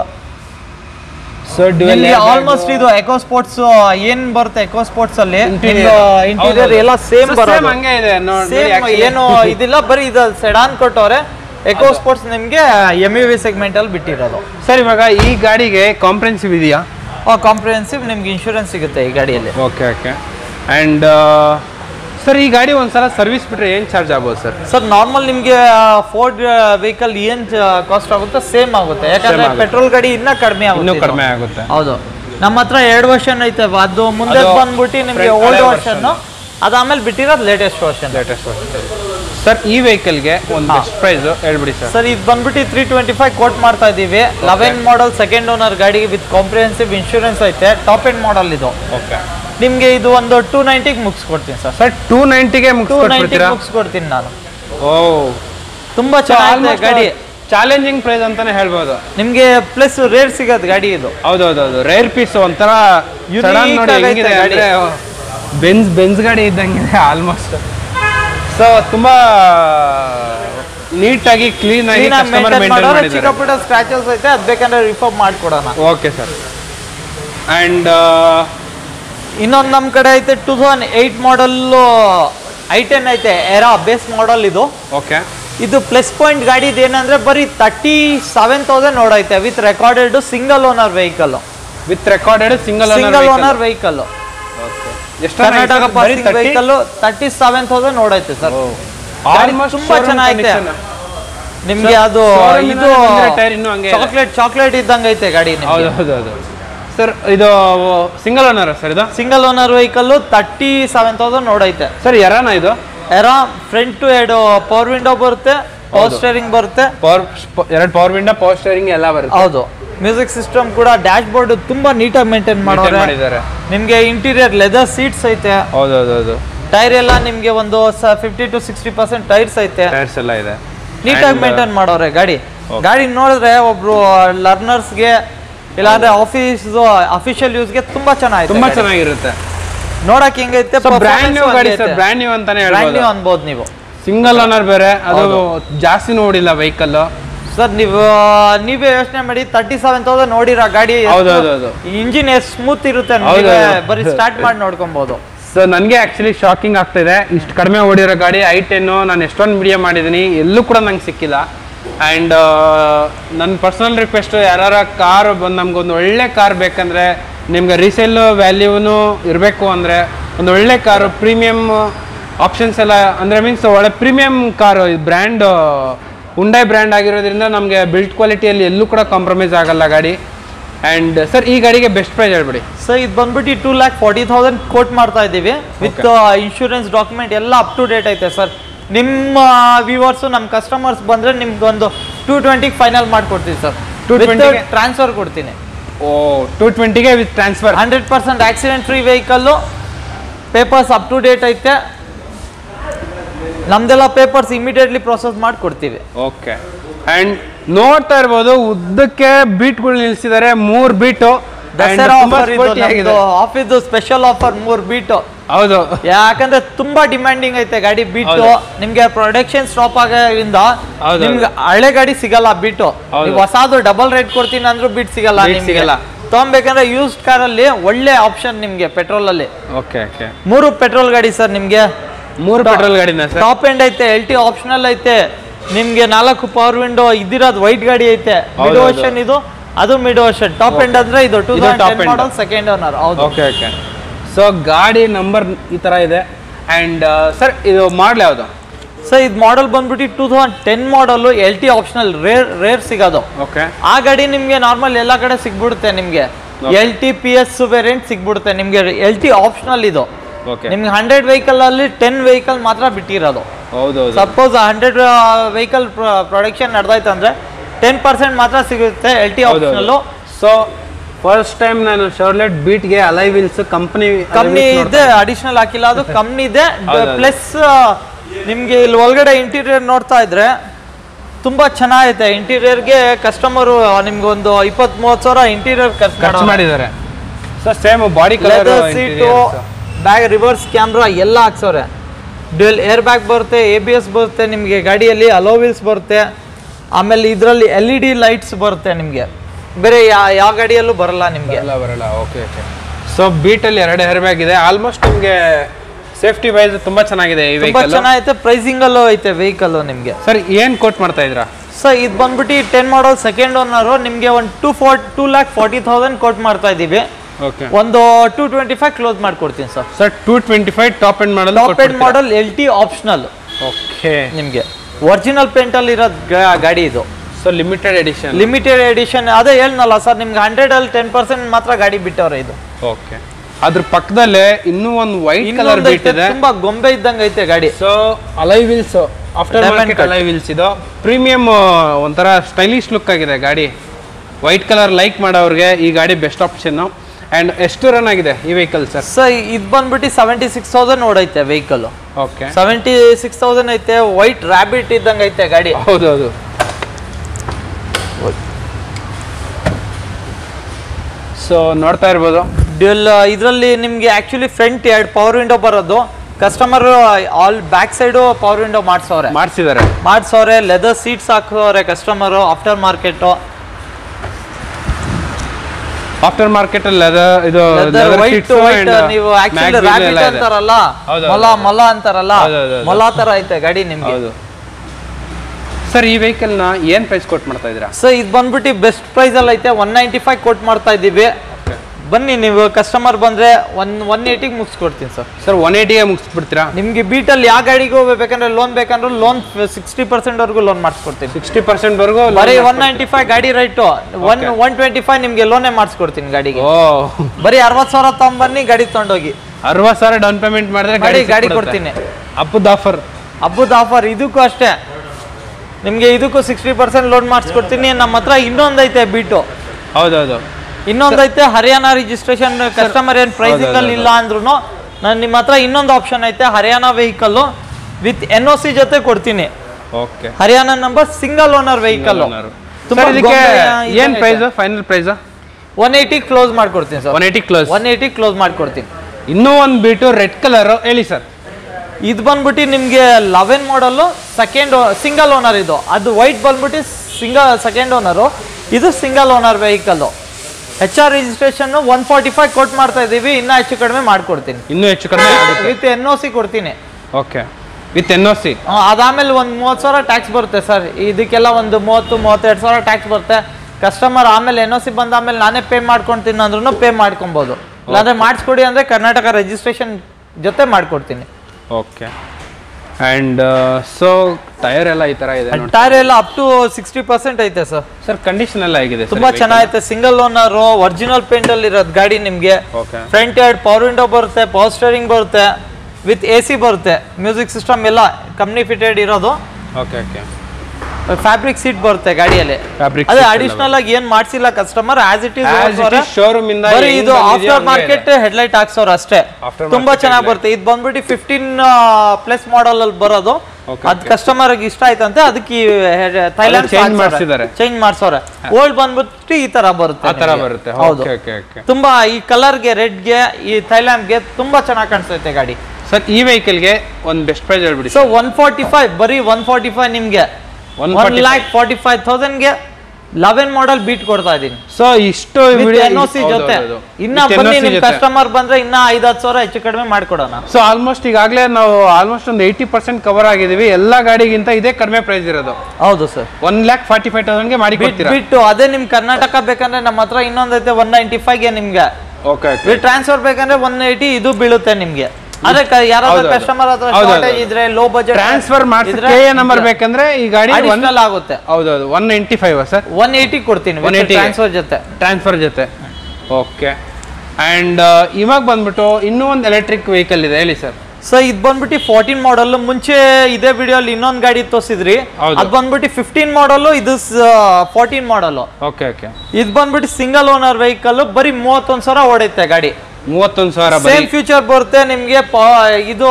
So dual almost ಇದು ಎಕೋ ಸ್ಪೋರ್ಟ್ಸ್ ಏನ್ ಬರುತ್ತೆ, ಎಕೋ ಸ್ಪೋರ್ಟ್ಸ್ ಅಲ್ಲಿ ಇಂಟೀರಿಯರ್ ಎಲ್ಲ ಸೇಮ್ ಬರುತ್ತೆ. ಹಂಗೆ ಇದೆ ನೋಡಿ, ಏನು ಇದಿಲ್ಲ, ಬರೀ ಇದು ಸೆಡಾನ್ ಕೊಟ್ಟವ್ರೆ. ಎಕೋ ಸ್ಪೋರ್ಟ್ಸ್ ನಿಮಗೆ ಎಮ್ ಯು ವಿ ಸೆಗ್ಮೆಂಟ್ ಅಲ್ಲಿ ಬಿಟ್ಟಿರೋದು. ಸರ್ ಇವಾಗ ಈ ಗಾಡಿಗೆ ಕಾಂಪ್ರಿಹೆನ್ಸಿವ್ ಇದೆಯಾ? ಕಾಂಪ್ರಿಹೆನ್ಸಿವ್ ನಿಮ್ಗೆ ಇನ್ಶೂರೆನ್ಸ್ ಸಿಗುತ್ತೆ ಈ ಗಾಡಿಯಲ್ಲಿ. Okay okay. ಆ್ಯಂಡ್ ಸರ್ ಈ ಗಾಡಿ ಒಂದ್ಸಲ ಸರ್ವಿಸ್ ಬಿಟ್ರೆ ಏನು ಚಾರ್ಜ್ ಆಗ್ಬೋದು ಸರ್? ಸರ್ ನಾರ್ಮಲ್ ನಿಮಗೆ ಫೋರ್ಡ್ ವೆಹಿಕಲ್ ಏನು ಕಾಸ್ಟ್ ಆಗುತ್ತೆ ಸೇಮ್ ಆಗುತ್ತೆ, ಯಾಕಂದ್ರೆ ಪೆಟ್ರೋಲ್ ಗಾಡಿ ಇನ್ನ ಕಡಿಮೆ ಆಗುತ್ತೆ. ಇನ್ನೂ ಕಡಿಮೆ ಆಗುತ್ತೆ. ಹೌದು, ನಮ್ಮ ಹತ್ರ ಎರಡು ವರ್ಷನ್ ಐತೆ. ಅದು ಮುಂದೆ ಬಂದ್ಬಿಟ್ಟು ನಿಮಗೆ ಓಲ್ಡ್ ವರ್ಷನ್, ಅದಾದ್ಮೇಲೆ ಬಿಟ್ಟಿರೋದು latest version. Latest version. Sir ಈ ವೆಹಿಕಲ್ಗೆ ಒಂದು ಬೆಸ್ಟ್ ಪ್ರೈಸ್ ಹೇಳ್ಬಿಡಿ ಸರ್. ಸರ್ ಇದು ಬಂದ್ಬಿಟ್ಟು ತ್ರೀ ಟ್ವೆಂಟಿ ಫೈವ್ ಕೋಟ್ ಮಾಡ್ತಾ ಇದೀವಿ. ಲೆವೆನ್ ಮಾಡಲ್ ಸೆಕೆಂಡ್ ಓನರ್ ಗಾಡಿ ವಿತ್ ಕಾಂಪ್ರಿಹೆನ್ಸಿವ್ ಇನ್ಶೂರೆನ್ಸ್ ಐತೆ. ಟಾಪ್ ಎಂಡ್ ಮಾಡಲ್ ಇದು. ಓಕೆ, ನಿಮ್ಗೆ ಇದು ಒಂದು ಟೂ ನೈಂಟಿಗೆ ಮುಗಿಸ್ಕೊಡ್ತೀನಿ ಸರ್. ಸರ್ ಟೂ ನೈಂಟಿಗೆ ಮುಗಿಸ್ಕೊಡ್ತೀರಾ? ಮುಗಿಸ್ಕೊಡ್ತೀನಿ ನಾನು. ಓ, ತುಂಬಾ ಚೆನ್ನಾಗಿದೆ ಗಾಡಿ. ಚಾಲೆಂಜಿಂಗ್ ಪ್ರೈಸ್ ಅಂತಾನೆ ಹೇಳ್ಬೋದು ನಿಮ್ಗೆ. ಪ್ಲಸ್ ರೇರ್ ಸಿಗೋದು ಗಾಡಿ ಇದು. ಹೌದೌದೌದು, ರೇರ್ ಪೀಸ್. ಒಂಥರ ಬೆನ್ಸ್ ಬೆನ್ಸ್ ಗಾಡಿ ಇದ್ದಂಗಿದೆ ಆಲ್ಮೋಸ್ಟ್. ಸೊ ತುಂಬಾ ನೀಟಾಗಿ ಕ್ಲೀನ್ ಆಗಿ ಕಸ್ಟಮರ್ ಮೇಂಟೈನ್ ಮಾಡಿದ್ದಾರೆ. ಚಿಕ್ಕ ಪುಟ್ಟ ಸ್ಕ್ರಾಚಸ್ ಐತೆ, ಅದು ಬೇಕಂದ್ರೆ ರಿಫಾರ್ಮ್ ಮಾಡ್ಕೊಡೋಣ. Okay sir. ಅಂಡ್ ಇನ್ನೊಂದು ನಮ್ಮ ಕಡೆ ಐತೆ two thousand eight model i ten ಐತೆ. ಎರಾ ಬೇಸ್ ಮಾಡಲ್ ಇದು. ಓಕೆ, ಇದು ಪ್ಲಸ್ ಪಾಯಿಂಟ್ ಗಾಡಿ ಏನಂದ್ರೆ ಬರೀ ತರ್ಟಿ ಸೆವೆನ್ ತೌಸಂಡ್ ನೋಡೈತೆ with recorded single owner vehicle. With recorded single single owner vehicle. Karnataka passing vehicle thirty seven thousand ನೋಡೈತೆ ಸರ್. ತುಂಬಾ ಚೆನ್ನಾಗೈತೆ. ನಿಮ್ಗೆ ಅದು ಇದು ಚಾಕ್ಲೇಟ್ ಚಾಕ್ಲೇಟ್ ಇದ್ದಂಗೆ ಐತೆ ಗಾಡಿ. ಹೌದೌದು ಸರ್. ಇದು ಸಿಂಗಲ್ ಓನರ್ ಸರ್? ಇದು single owner vehicle thirty seven thousand ನೋಡೈತೆ ಸರ್. ಎರಾನ ಇದು? ಎರಾ ಫ್ರಂಟ್ ಟು ಎರಡು ಪವರ್ ವಿಂಡೋ ಬರುತ್ತೆ, ಪವರ್ ಸ್ಟೇರಿಂಗ್ ಬರುತ್ತೆ. ಪವರ್ ಎರಡು ಪವರ್ ವಿಂಡೋ, ಪವರ್ ಸ್ಟೇರಿಂಗ್ ಎಲ್ಲ ಬರುತ್ತೆ. ಹೌದು, ಮ್ಯೂಸಿಕ್ ಸಿಸ್ಟಮ್ ಕೂಡ ಡ್ಯಾಶ್ ಬೋರ್ಡ್ ತುಂಬಾ ನೀಟಾಗಿ ಮೇಂಟೈನ್ ಮಾಡಿದ್ದಾರೆ. ನಿಮ್ಗೆ ಇಂಟೀರಿಯರ್ ಲೆದರ್ ಸೀಟ್ಸ್ ಐತೆ. ಹೌದೌದು. ಟೈರ್ ಎಲ್ಲ ನಿಮ್ಗೆ ಒಂದು fifty to sixty percent tyres ಐತೆ. ಟೈರ್ಸ್ ಎಲ್ಲ ಇದೆ. ನೀಟಾಗಿ ಮೇಂಟೈನ್ ಮಾಡೋರೆ ಗಾಡಿ. ಗಾಡಿ ನೋಡಿದ್ರೆ ಒಬ್ರು ಲರ್ನರ್ಸ್ಗೆ ಇಲ್ಲಾಂದ್ರೆ ಆಫೀಸ್ ಅಫಿಷಿಯಲ್ ಯೂಸ್ಗೆ ತುಂಬಾ ಚೆನ್ನಾಗಿದೆ. ತುಂಬಾ ಚೆನ್ನಾಗಿರುತ್ತೆ ನೋಡಕ್ ಹೆಂಗೈತೆ. ಬ್ರ್ಯಾಂಡ್ ನ್ಯೂ ಗಾಡಿ ಸರ್. ಬ್ರ್ಯಾಂಡ್ ನ್ಯೂ ಅಂತಾನೆ ಹೇಳ್ಬೋದು. ಅನ್ಬೋದು ನೀವು. ಸಿಂಗಲ್ ಓನರ್ ಬೇರೆ, ಅದು ಜಾಸ್ತಿ ನೋಡಿಲ್ಲ ವೆಹಿಕಲ್ ಸರ್. ನೀವು ನೀವೇ ಯೋಚನೆ ಮಾಡಿ, ತರ್ಟಿ ಸೆವೆನ್ ತೌಸಂಡ್ ನೋಡಿರೋ ಗಾಡಿ. ಹೌದೌದು. ಇಂಜಿನ್ ಎಷ್ಟು ಸ್ಮೂತ್ ಇರುತ್ತೆ, ಬರೀ ಸ್ಟಾರ್ಟ್ ಮಾಡಿ ನೋಡ್ಕೊಬಹುದು. ಸೊ ನನಗೆ ಆಕ್ಚುಲಿ ಶಾಕಿಂಗ್ ಆಗ್ತಿದೆ, ಇಷ್ಟು ಕಡಿಮೆ ಓಡಿರೋ ಗಾಡಿ ಐ ಟೆನ್ನು ನಾನು ಎಷ್ಟೊಂದು ವಿಡಿಯೋ ಮಾಡಿದ್ದೀನಿ, ಎಲ್ಲೂ ಕೂಡ ನಂಗೆ ಸಿಕ್ಕಿಲ್ಲ. ಆ್ಯಂಡ್ ನನ್ನ ಪರ್ಸನಲ್ ರಿಕ್ವೆಸ್ಟು, ಯಾರು ಕಾರ್ ಬಂದು ನಮ್ಗೊಂದು ಒಳ್ಳೆ ಕಾರ್ ಬೇಕಂದರೆ, ನಿಮ್ಗೆ ರೀಸೇಲ್ ವ್ಯಾಲ್ಯೂನು ಇರಬೇಕು ಅಂದರೆ ಒಂದು ಒಳ್ಳೆ ಕಾರು, ಪ್ರೀಮಿಯಮ್ ಆಪ್ಷನ್ಸ್ ಎಲ್ಲ ಅಂದರೆ ಮೀನ್ಸ್ ಒಳ್ಳೆ premium car. Brand Hyundai brand ಆಗಿರೋದ್ರಿಂದ ನಮಗೆ ಬಿಲ್ಡ್ ಕ್ವಾಲಿಟಿಯಲ್ಲಿ ಎಲ್ಲೂ ಕೂಡ ಕಾಂಪ್ರಮೈಸ್ ಆಗಲ್ಲ ಗಾಡಿ. ಆ್ಯಂಡ್ ಸರ್ ಈ ಗಾಡಿಗೆ ಬೆಸ್ಟ್ ಪ್ರೈಸ್ ಹೇಳ್ಬಿಡಿ ಸರ್. ಇದು ಬಂದ್ಬಿಟ್ಟು two lakh forty thousand quote ಮಾಡ್ತಾ ಇದ್ದೀವಿ ವಿತ್ ಇನ್ಶೂರೆನ್ಸ್ ಡಾಕ್ಯುಮೆಂಟ್ ಎಲ್ಲ ಅಪ್ ಟು ಡೇಟ್ ಐತೆ ಸರ್. ನಿಮ್ಮ ವ್ಯೂವರ್ಸು ನಮ್ಮ ಕಸ್ಟಮರ್ಸ್ ಬಂದರೆ ನಿಮ್ಗೆ ಒಂದು ಟೂ ಟ್ವೆಂಟಿಗೆ ಫೈನಲ್ ಮಾಡಿಕೊಡ್ತೀವಿ ಸರ್. ಟೂ ಟ್ವೆಂಟಿ ಟ್ರಾನ್ಸ್ಫರ್ ಕೊಡ್ತೀನಿ. ಓ, ಟೂ ಟ್ವೆಂಟಿಗೆ with transfer. Hundred percent accident free vehicle. Papers up to date ಐತೆ. ನಮ್ದೆಲ್ಲ ಪೇಪರ್ಸ್ ಇಮಿಡಿಯೇಟ್ಲಿ ಪ್ರೊಸೆಸ್ ಮಾಡಿ ಕೊಡ್ತೀವಿ. ಓಕೆ. ಆ್ಯಂಡ್ ನೋಡ್ತಾ ಇರ್ಬೋದು, ಉದ್ದಕ್ಕೆ ಬೀಟ್ಗಳು ನಿಲ್ಸಿದ್ದಾರೆ, ಮೂರು ಬೀಟು. ಆಫೀಸ್ ಸ್ಪೆಷಲ್ ಆಫರ್ ಮೂರು ಬೀಟು. ಹೌದು, ಯಾಕಂದ್ರೆ ತುಂಬಾ ಡಿಮ್ಯಾಂಡಿಂಗ್ ಐತೆ ಗಾಡಿ. ಬೀಟು ನಿಮ್ಗೆ ಪ್ರೊಡಕ್ಷನ್ ಸ್ಟಾಪ್ ಆಗೋದ್ರಿಂದ ನಿಮ್ಗೆ ಹಳೆ ಗಾಡಿ ಸಿಗಲ್ಲ ಬೀಟು. ಹೊಸದು ಡಬಲ್ ರೇಟ್ ಕೊಡ್ತೀನಿ ಅಂದ್ರೂ ಬೀಟ್ ಸಿಗಲ್ಲ ನಿಮ್ಗೆ. ತಗೊಬೇಕಂದ್ರೆ ಯೂಸ್ಡ್ ಕಾರ್ ಅಲ್ಲಿ ಒಳ್ಳೆ ಆಪ್ಷನ್ ನಿಮ್ಗೆ ಪೆಟ್ರೋಲ್ ಅಲ್ಲಿ. Okay okay. ಮೂರು ಪೆಟ್ರೋಲ್ ಗಾಡಿ ಸರ್ ನಿಮ್ಗೆ. ಮೂರು ಪೆಟ್ರೋಲ್ ಗಾಡಿನ ಸರ್. ಟಾಪ್ ಎಂಡ್ ಐತೆ, ಎಲ್ ಟಿ ಆಪ್ಷನಲ್ ಐತೆ. ನಿಮ್ಗೆ ನಾಲ್ಕು ಪವರ್ ವಿಂಡೋ ಇದಿರೋದು ವೈಟ್ ಗಾಡಿ ಐತೆ. ಮಿಡ್ ವರ್ಷನ್ ಇದು, ಅದು ಮಿಡ್ ವರ್ಷನ್. ಟಾಪ್ ಎಂಡ್ ಅಂದ್ರೆ ಇದು two thousand model second owner. ಹೌದು. Okay okay. ಸೊ ಗಾಡಿ ನಂಬರ್ ಈ ತರ ಇದೆ. ಅಂಡ್ ಸರ್ ಇದು ಮಾಡಲ್ ಯಾವುದು ಸರ್? ಇದು ಮಾಡಲ್ ಬಂದ್ಬಿಟ್ಟು two thousand ten model, L T optional, rare rare ಸಿಗೋದು. ಓಕೆ. ಆ ಗಾಡಿ ನಿಮ್ಗೆ ನಾರ್ಮಲ್ ಎಲ್ಲ ಕಡೆ ಸಿಗ್ಬಿಡುತ್ತೆ ನಿಮ್ಗೆ. L T P S variant ಸಿಗ್ಬಿಡುತ್ತೆ ನಿಮ್ಗೆ. ಎಲ್ ಟಿ ಆಪ್ಷನಲ್ ಇದು. ನಿಮ್ಗೆ ಹಂಡ್ರೆಡ್ ವೆಹಿಕಲ್ ಅಲ್ಲಿ ಟೆನ್ ವೆಹಿಕಲ್ ಮಾತ್ರ ಬಿಟ್ಟಿರೋದು. ಹೌದು. ಸಪೋಸ್ ಹಂಡ್ರೆಡ್ ವೆಹಿಕಲ್ ಪ್ರೊಡಕ್ಷನ್ ನಡೆದಾಯ್ತು ಅಂದ್ರೆ ಟೆನ್ ಪರ್ಸೆಂಟ್ ಮಾತ್ರ ಸಿಗುತ್ತೆ L T optional. So first time ನಾನು ಶರ್ಲೆಟ್ ಬೀಟ್ಗೆ ಅಲೈ ವೀಲ್ಸ್ ಕಂಪನಿ ಕಂಪ್ನಿ ಇದೆ, ಅಡಿಷನಲ್ ಹಾಕಿಲ್ಲ, ಅದು ಕಂಪ್ನಿ ಇದೆ. ಪ್ಲಸ್ ನಿಮ್ಗೆ ಇಲ್ಲಿ ಒಳಗಡೆ ಇಂಟೀರಿಯರ್ ನೋಡ್ತಾ ಇದ್ರೆ ತುಂಬಾ ಚೆನ್ನಾಗೈತೆ. ಇಂಟೀರಿಯರ್ಗೆ ಕಸ್ಟಮರು ನಿಮ್ಗೆ ಒಂದು ಇಪ್ಪತ್ತ್ ಮೂವತ್ತು ಸಾವಿರ ಇಂಟೀರಿಯರ್ ಖರ್ಚು ಮಾಡಿದ್ದಾರೆ. Sir same body colour, seat, bag, reverse camera ಎಲ್ಲ ಹಾಕ್ಸವ್ರೆ. ಡ್ಯುಯಲ್ ಏರ್ ಬ್ಯಾಗ್ ಬರುತ್ತೆ, ಎ ಬಿ ಎಸ್ ಬರುತ್ತೆ ನಿಮಗೆ ಗಾಡಿಯಲ್ಲಿ, ಅಲೋ ವೀಲ್ಸ್ ಬರುತ್ತೆ. ಆಮೇಲೆ ಇದರಲ್ಲಿ ಎಲ್ ಇ ಡಿ ಲೈಟ್ಸ್ ಬರುತ್ತೆ ನಿಮಗೆ. ಬೇರೆ ಯಾವ ಗಾಡಿಯಲ್ಲೂ ಬರಲ್ಲ ನಿಮಗೆ. ಬರಲ್ಲ. Okay okay. ಸೊ ಬೀಟಲ್ಲಿ ಎರಡು ಏರ್ ಬ್ಯಾಗ್ ಇದೆ. ಆಲ್ಮೋಸ್ಟ್ ನಿಮಗೆ ಸೇಫ್ಟಿ ವೈಸ್ ತುಂಬಾ ಚೆನ್ನಾಗಿದೆ ಈ ವೆಹಿಕಲ್. ತುಂಬಾ ಚೆನ್ನಾಗೈತೆ. ಪ್ರೈಸಿಂಗ್ ಅಲ್ಲೂ ಐತೆ ವೆಹಿಕಲ್ ನಿಮಗೆ. ಸರ್ ಏನು ಕೋಟ್ ಮಾಡ್ತಾ ಇದ್ರಾ ಸರ್? ಇದು ಬಂದ್ಬಿಟ್ಟು ಟೆನ್ ಮಾಡಲ್ ಸೆಕೆಂಡ್ ಓನರು ನಿಮಗೆ ಒಂದು two four two lakh forty thousand quote ಮಾಡ್ತಾ ಇದ್ದೀವಿ ಓಕೆ ಒಂದು ಟೂ ಟ್ವೆಂಟಿ ಫೈವ್ ಕ್ಲೋಸ್ ಮಾಡ್ಕೊಡ್ತೀನಿ sir. Sir two twenty five top end model, top end model L T optional. Okay, ನಿಮಗೆ ಒರಿಜಿನಲ್ ಪೇಂಟ್ ಅಲ್ಲಿ ಇರೋದು ಗಾಡಿ ಇದು. So limited edition, limited edition ಅದೇ ಹೇಳ್ನಲ್ಲ ಸರ್, ನಿಮ್ಗೆ ಹಂಡ್ರೆಡ್ ಅಲ್ಲಿ ಟೆನ್ ಪರ್ಸೆಂಟ್ ಮಾತ್ರ ಗಾಡಿ ಬಿಟ್ಟವ್ರೆ ಇದು. ಓಕೆ, ಅದ್ರ ಪಕ್ಕದಲ್ಲೇ ಇನ್ನೂ ಒಂದು ವೈಟ್ ಕಲರ್ ಬೀಟ್ ಇದೆ, ತುಂಬಾ ಗೊಂಬೆ ಇದ್ದಂಗೆ ಐತೆ ಗಾಡಿ. So alloy wheels, aftermarket alloy wheels ಇದು. ಪ್ರೀಮಿಯಂ ಒಂಥರ ಸ್ಟೈಲಿಶ್ ಲುಕ್ ಆಗಿದೆ ಗಾಡಿ. ವೈಟ್ ಕಲರ್ ಲೈಕ್ ಮಾಡೋರಿಗೆ ಈ ಗಾಡಿ ಬೆಸ್ಟ್ ಆಪ್ಷನ್. ಅಂಡ್ ಎಷ್ಟು ರನ್ ಆಗಿದೆ ಈ ವೆಹಿಕಲ್ ಸರ್? ಸರ್ ಇದು ಬಂದ್ಬಿಟ್ಟು ಸೆವೆಂಟಿ ಸಿಕ್ಸ್ ತೌಸಂಡ್ ಓಡೈತೆ vehicle. Okay, seventy six thousand ಐತೆ. ವೈಟ್ ರ್ಯಾಬಿಟ್ ಇದ್ದಂಗೆ ಐತೆ ಗಾಡಿ. ಹೌದೌದು. ಸೊ ನೋಡ್ತಾ ಇರ್ಬೋದು, ಡ್ಯೂಲ್ ಇದರಲ್ಲಿ ನಿಮಗೆ ಆಕ್ಚುಲಿ ಫ್ರಂಟ್ ಎರಡು ಪವರ್ ವಿಂಡೋ ಬರೋದು. Customer all back side power window ಮಾಡಿಸೋರೆ ಮಾಡಿಸಿದ್ದಾರೆ ಮಾಡಿಸೋರೆ ಲೆದರ್ ಸೀಟ್ಸ್ ಹಾಕೋರೆ customer. Aftermarket aftermarket ಅಲ್ಲಿ ಇದು ವೈಟ್ ವೈಟ್ ನೀವು ಆಕ್ಚುಲಿ ರ್ಯಾಬಿಟ್ ಅಂತಾರಲ್ಲ, ಮೊಲ ಮೊಲ ಅಂತಾರಲ್ಲ, ಮೊಲ ತರ ಐತೆ ಗಾಡಿ ನಿಮ್ಗೆ. ಸರ್ ಈ ವೆಹಿಕಲ್ ನ ಏನ್ ಪ್ರೈಸ್ ಕೊಟ್ ಮಾಡ್ತಾ ಇದ್ದೀರಾ? ಸರ್ ಇದು ಬಂದ್ಬಿಟ್ಟು ಬೆಸ್ಟ್ ಪ್ರೈಸ್ ಅಲ್ಲಿ ಐತೆ, ಒನ್ ನೈಂಟಿ ಫೈವ್ ಕೊಟ್ ಮಾಡ್ತಾ ಇದ್ದೀವಿ. ಬನ್ನಿ, ನೀವು ಕಸ್ಟಮರ್ ಬಂದ್ರೆ ಒನ್ ಒನ್ ಏಟಿಗೆ ಮುಗಿಸ್ಕೊಡ್ತೀನಿ ಸರ್. ಸರ್ ಒನ್ ಏಟಿಗೆ ಮುಗಿಸ್ಬಿಡ್ತೀರಾ? ನಿಮ್ಗೆ ಬೀಟಲ್ಲಿ ಯಾವ ಗಾಡಿಗೂ ಬೇಕಂದ್ರೆ ಲೋನ್ ಬೇಕಂದ್ರೆ ಲೋನ್ ಸಿಕ್ಸ್ಟಿ ಪರ್ಸೆಂಟ್ ವರ್ಗು ಲೋನ್ ಮಾಡಿಸ್ಕೊಡ್ತೀನಿ. ಸಿಕ್ಸ್ಟಿ ಪರ್ಸೆಂಟ್ ವರ್ಗು ಬರೀ ಒನ್ ನೈಂಟಿ ಫೈವ್ ಗಾಡಿ right, one one twenty five ನಿಮ್ಗೆ ಲೋನೇ ಮಾಡಿಸ್ಕೊಡ್ತೀನಿ ಗಾಡಿಗೆ. ಓ, ಬರೀ ಅರವತ್ತು ಸಾವಿರ ತಗೊಂಬನ್ನಿ, ಗಾಡಿ ತಗೊಂಡೋಗಿ. ಅರವತ್ತು ಸಾವಿರ ಡೌನ್ ಪೇಮೆಂಟ್ ಮಾಡಿದ್ರೆ ಗಾಡಿ ಗಾಡಿ ಕೊಡ್ತೀನಿ. ಹಬ್ಬದ ಆಫರ್, ಹಬ್ಬದ ಆಫರ್ ಇದಕ್ಕೂ ಅಷ್ಟೇ. ನಿಮ್ಗೆ ಇದಕ್ಕೂ ಸಿಕ್ಸ್ಟಿ ಪರ್ಸೆಂಟ್ ಲೋನ್ ಮಾಡಿಸ್ಕೊಡ್ತೀನಿ. ನಮ್ಮ ಹತ್ರ ಇನ್ನೊಂದೈತೆ ಬೀಟು. ಹೌದೌದು, ಇನ್ನೊಂದೈತೆ ಹರಿಯಾಣ ರಿಜಿಸ್ಟ್ರೇಷನ್. ಕಸ್ಟಮರ್ ಏನ್ ಪ್ರೈಸಿಂಗ್ ಅಲ್ಲಿ ಇಲ್ಲ ಅಂದ್ರೂ ನಾನು ನಿಮ್ಮ ಹತ್ರ ಇನ್ನೊಂದು ಆಪ್ಷನ್ ಐತೆ, Haryana vehicle with N O C ಜೊತೆ ಕೊಡ್ತೀನಿ. Okay, Haryana number single owner vehicle. ಏನ್ price final price? One eighty close ಮಾಡ್ಕೊಡ್ತೀನಿ sir. One eighty close one eighty close ಮಾಡ್ಕೊಡ್ತೀನಿ. ಇನ್ನೂ ಒಂದು ಬಿಟ್ಟು ರೆಡ್ ಕಲರ್ ಹೇಳಿ ಸರ್. ಇದು ಬಂದ್ಬಿಟ್ಟು ನಿಮ್ಗೆ ಲೆವೆನ್ ಮಾಡಲು ಸೆಕೆಂಡ್ ಸಿಂಗಲ್ ಓನರ್. ಇದು ಅದು ವೈಟ್ ಬಂದ್ಬಿಟ್ಟು ಸಿಂಗಲ್ ಸೆಕೆಂಡ್ ಓನರು, ಇದು single owner vehicle. H R registration one forty five quote ಮಾಡ್ತಾ ಇದೀವಿ. ಇನ್ನೂ ಹೆಚ್ಚು ಕಡಿಮೆ ಮಾಡ್ಕೊಡ್ತೀನಿ. ಇನ್ನೂ ಹೆಚ್ಚು ಕಡಿಮೆ ವಿತ್ ಎನ್ ಒ ಸಿ ಕೊಡ್ತೀನಿ. Okay, with N O C. ಅದಾದ್ಮೇಲೆ ಒಂದು ಮೂವತ್ತು ಸಾವಿರ ಟ್ಯಾಕ್ಸ್ ಬರುತ್ತೆ ಸರ್. ಇದಕ್ಕೆಲ್ಲ ಒಂದು ಮೂವತ್ತು ಮೂವತ್ತೆರಡು ಸಾವಿರ ಟ್ಯಾಕ್ಸ್ ಬರುತ್ತೆ. ಕಸ್ಟಮರ್ ಆಮೇಲೆ ಎನ್ ಒ ಸಿ ಬಂದ ಆಮೇಲೆ ನಾನೇ ಪೇ ಮಾಡ್ಕೊಳ್ತೀನಿ ಅಂದ್ರೂ ಪೇ ಮಾಡ್ಕೊಬೋದು. ಇಲ್ಲಾಂದ್ರೆ ಮಾಡಿಸ್ಕೊಡಿ ಅಂದ್ರೆ ಕರ್ನಾಟಕ ರಿಜಿಸ್ಟ್ರೇಷನ್ ಜೊತೆ ಮಾಡ್ಕೊಡ್ತೀನಿ. ಓಕೆ, ಅಂಡ್ ಸೊ ಟೈರ್ ಎಲ್ಲ ಈ ತರ ಇದೆ. ಟೈರ್ ಎಲ್ಲ ಅಪ್ ಟು ಸಿಕ್ಸ್ಟಿ ಪರ್ಸೆಂಟ್ ಐತೆ ಸರ್. ಸರ್ ಕಂಡೀಷನ್ ಎಲ್ಲ ಆಗಿದೆ, ತುಂಬಾ ಚೆನ್ನಾಗೈತೆ. ಸಿಂಗಲ್ ಓನರ್, ಒರಿಜಿನಲ್ ಪೇಂಟ್ ಅಲ್ಲಿ ಇರೋದು ಗಾಡಿ ನಿಮ್ಗೆ. ಫ್ರಂಟ್ ಎರಡು ಪವರ್ ವಿಂಡೋ ಬರುತ್ತೆ, ಪವರ್ ಸ್ಟೇರಿಂಗ್ ಬರುತ್ತೆ, ವಿತ್ ಎ ಸಿ ಬರುತ್ತೆ, ಮ್ಯೂಸಿಕ್ ಸಿಸ್ಟಮ್ ಎಲ್ಲ ಕಂಪ್ನಿ ಫಿಟೆಡ್ ಇರೋದು. ಓಕೆ ಓಕೆ, ಫ್ಯಾಬ್ರಿಕ್ ಸೀಟ್ ಬರುತ್ತೆ ಗಾಡಿಯಲ್ಲಿ. ಅದೇ ಅಡಿಷನಲ್ ಆಗಿ ಏನ್ ಮಾಡ್ಸಿಲ್ಲ customer, as it is showroom ಇಂದ. ಬರೀ ಇದು ಆಫ್ಟರ್ ಮಾರ್ಕೆಟ್ ಹೆಡ್ಲೈಟ್ ಹಾಕ್ಸೋರು ಅಷ್ಟೇ. ತುಂಬಾ ಚೆನ್ನಾಗಿ ಬರುತ್ತೆ. ಇದು ಬಂದ್ಬಿಟ್ಟು ಫಿಫ್ಟೀನ್ ಪ್ಲಸ್ ಮಾಡಲ್ ಅಲ್ಲಿ ಬರೋದು. ಅದ್ ಕಸ್ಟಮರ್ ಇಷ್ಟ ಆಯ್ತಂತೆ, ಅದಕ್ಕೆ ಥೈಲ್ಯಾಂಡ್ ಚೇಂಜ್ ಮಾಡಿಸಿದ್ದಾರೆ, ಚೇಂಜ್ ಮಾಡ್ಸೋರೆ. ಓಲ್ಡ್ ಬಂದ್ಬಿಟ್ಟು ಈ ತರ ಬರುತ್ತೆ. ಆ ತರ ಬರುತ್ತೆ. ಹೌದು, ತುಂಬಾ ಈ ಕಲರ್ಗೆ, ರೆಡ್ಗೆ, ಈ ಥೈಲ್ಯಾಂಡ್ಗೆ ತುಂಬಾ ಚೆನ್ನಾಗಿ ಕಾಣಿಸುತ್ತೆ ಗಾಡಿ. ಸರ್ ಈ ವೆಹಿಕಲ್ಗೆ ಒಂದು ಬೆಸ್ಟ್ ಪ್ರೈಸ್ ಹೇಳ್ಬಿಡಿ. ಸೊ ಒನ್ ಫಾರ್ಟಿ ಫೈವ್ ಬರೀ ಒನ್ ಫಾರ್ಟಿ ಫೈವ್ ನಿಮ್ಗೆ ಒನ್ ಲ್ಯಾಕ್ ಫಾರ್ಟಿ ಫೈವ್ ತೌಸಂಡ್ಗೆ ಲೆವೆನ್ ಮಾಡಲ್ ಬೀಟ್ ಕೊಡ್ತಾ ಇದೀನಿ. ಸೊ ಇಷ್ಟು ಎನ್ ಒ ಸಿ ಜೊತೆ. ಇನ್ನ ಬನ್ನಿ, ನಿಮ್ ಕಸ್ಟಮರ್ ಬಂದ್ರೆ ಇನ್ನ ಐದ್ ಹತ್ತು ಸಾವಿರ ಹೆಚ್ಚು ಕಡಿಮೆ ಮಾಡ್ಕೊಡೋಣ. ಸೊ ಆಲ್ಮೋಸ್ಟ್ ಈಗಾಗಲೇ ನಾವು ಆಲ್ಮೋಸ್ಟ್ ಒಂದು ಏಯ್ಟಿ ಪರ್ಸೆಂಟ್ ಕವರ್ ಆಗಿದೀವಿ. ಎಲ್ಲಾ ಗಾಡಿಗಿಂತ ಇದೇ ಕಡಿಮೆ ಪ್ರೈಸ್ ಇರೋದು. ಹೌದು sir, one lakh forty five ತೌಸಂಡ್ಗೆ ಮಾಡಿ ಕೊಡ್ತೀರಾ. ಬಿಟ್ಟು ಅದೇ ನಿಮ್ ಕರ್ನಾಟಕ ಬೇಕಂದ್ರೆ ನಮ್ಮ ಹತ್ರ ಇನ್ನೊಂದೈತೆ ಒನ್ ನೈಂಟಿ ಫೈವ್ಗೆ ನಿಮ್ಗೆ. ಓಕೆ, ಟ್ರಾನ್ಸ್ಫರ್ ಬೇಕಂದ್ರೆ ಒನ್ ಏಯ್ಟಿ ಇದು ಬೀಳುತ್ತೆ ನಿಮ್ಗೆ. ಅದೇ ಯಾರಾದ್ರೂ ಕಸ್ಟಮರ್ ಹತ್ರ ಶಾರ್ಟೇಜ್ ಇದ್ರೆ, ಲೋ ಬಜೆಟ್ ಟ್ರಾನ್ಸ್ಫರ್ ಮಾಡಿದ್ರೆ ಕೆ ಎ ನಂಬರ್ ಬೇಕಂದ್ರೆ ಈ ಗಾಡಿ ಅಡಿಷನಲ್ ಆಗುತ್ತೆ. ಹೌದೌದು, one ninety five sir. One eighty ಕೊಡ್ತೀನಿ ಟ್ರಾನ್ಸ್ಫರ್ ಜೊತೆ. ಟ್ರಾನ್ಸ್ಫರ್ ಜೊತೆ. ಓಕೆ, ಅಂಡ್ ಇವಾಗ ಬಂದ್ಬಿಟ್ಟು ಇನ್ನೂ ಒಂದು ಎಲೆಕ್ಟ್ರಿಕ್ ವೆಹಿಕಲ್ ಇದೆ, ಹೇಳಿ ಸರ್. ಸೊ ಇದು ಬಂದ್ಬಿಟ್ಟು ಫೋರ್ಟೀನ್ ಮಾಡಲ್. ಮುಂಚೆ ಇದೇ ವಿಡಿಯೋ ಅಲ್ಲಿ ಇನ್ನೊಂದು ಗಾಡಿ ತೋರಿಸಿದ್ರಿ, ಅದು ಬಂದ್ಬಿಟ್ಟು ಫಿಫ್ಟೀನ್ ಮಾಡಲ್, ಇದು ಫೋರ್ಟೀನ್ ಮಾಡಲ್. ಓಕೆ ಓಕೆ, ಇದು ಬಂದ್ಬಿಟ್ಟು ಸಿಂಗಲ್ ಓನರ್ ವೆಹಿಕಲ್. ಬರೀ ಮೂವತ್ತೊಂದು ಸಾವಿರ ಓಡೈತೆ ಗಾಡಿ. ಮೂವತ್ತೊಂದು ಸಾವಿರ ಸೇಮ್ ಫ್ಯೂಚರ್ ಬರುತ್ತೆ ನಿಮ್ಗೆ. ಇದು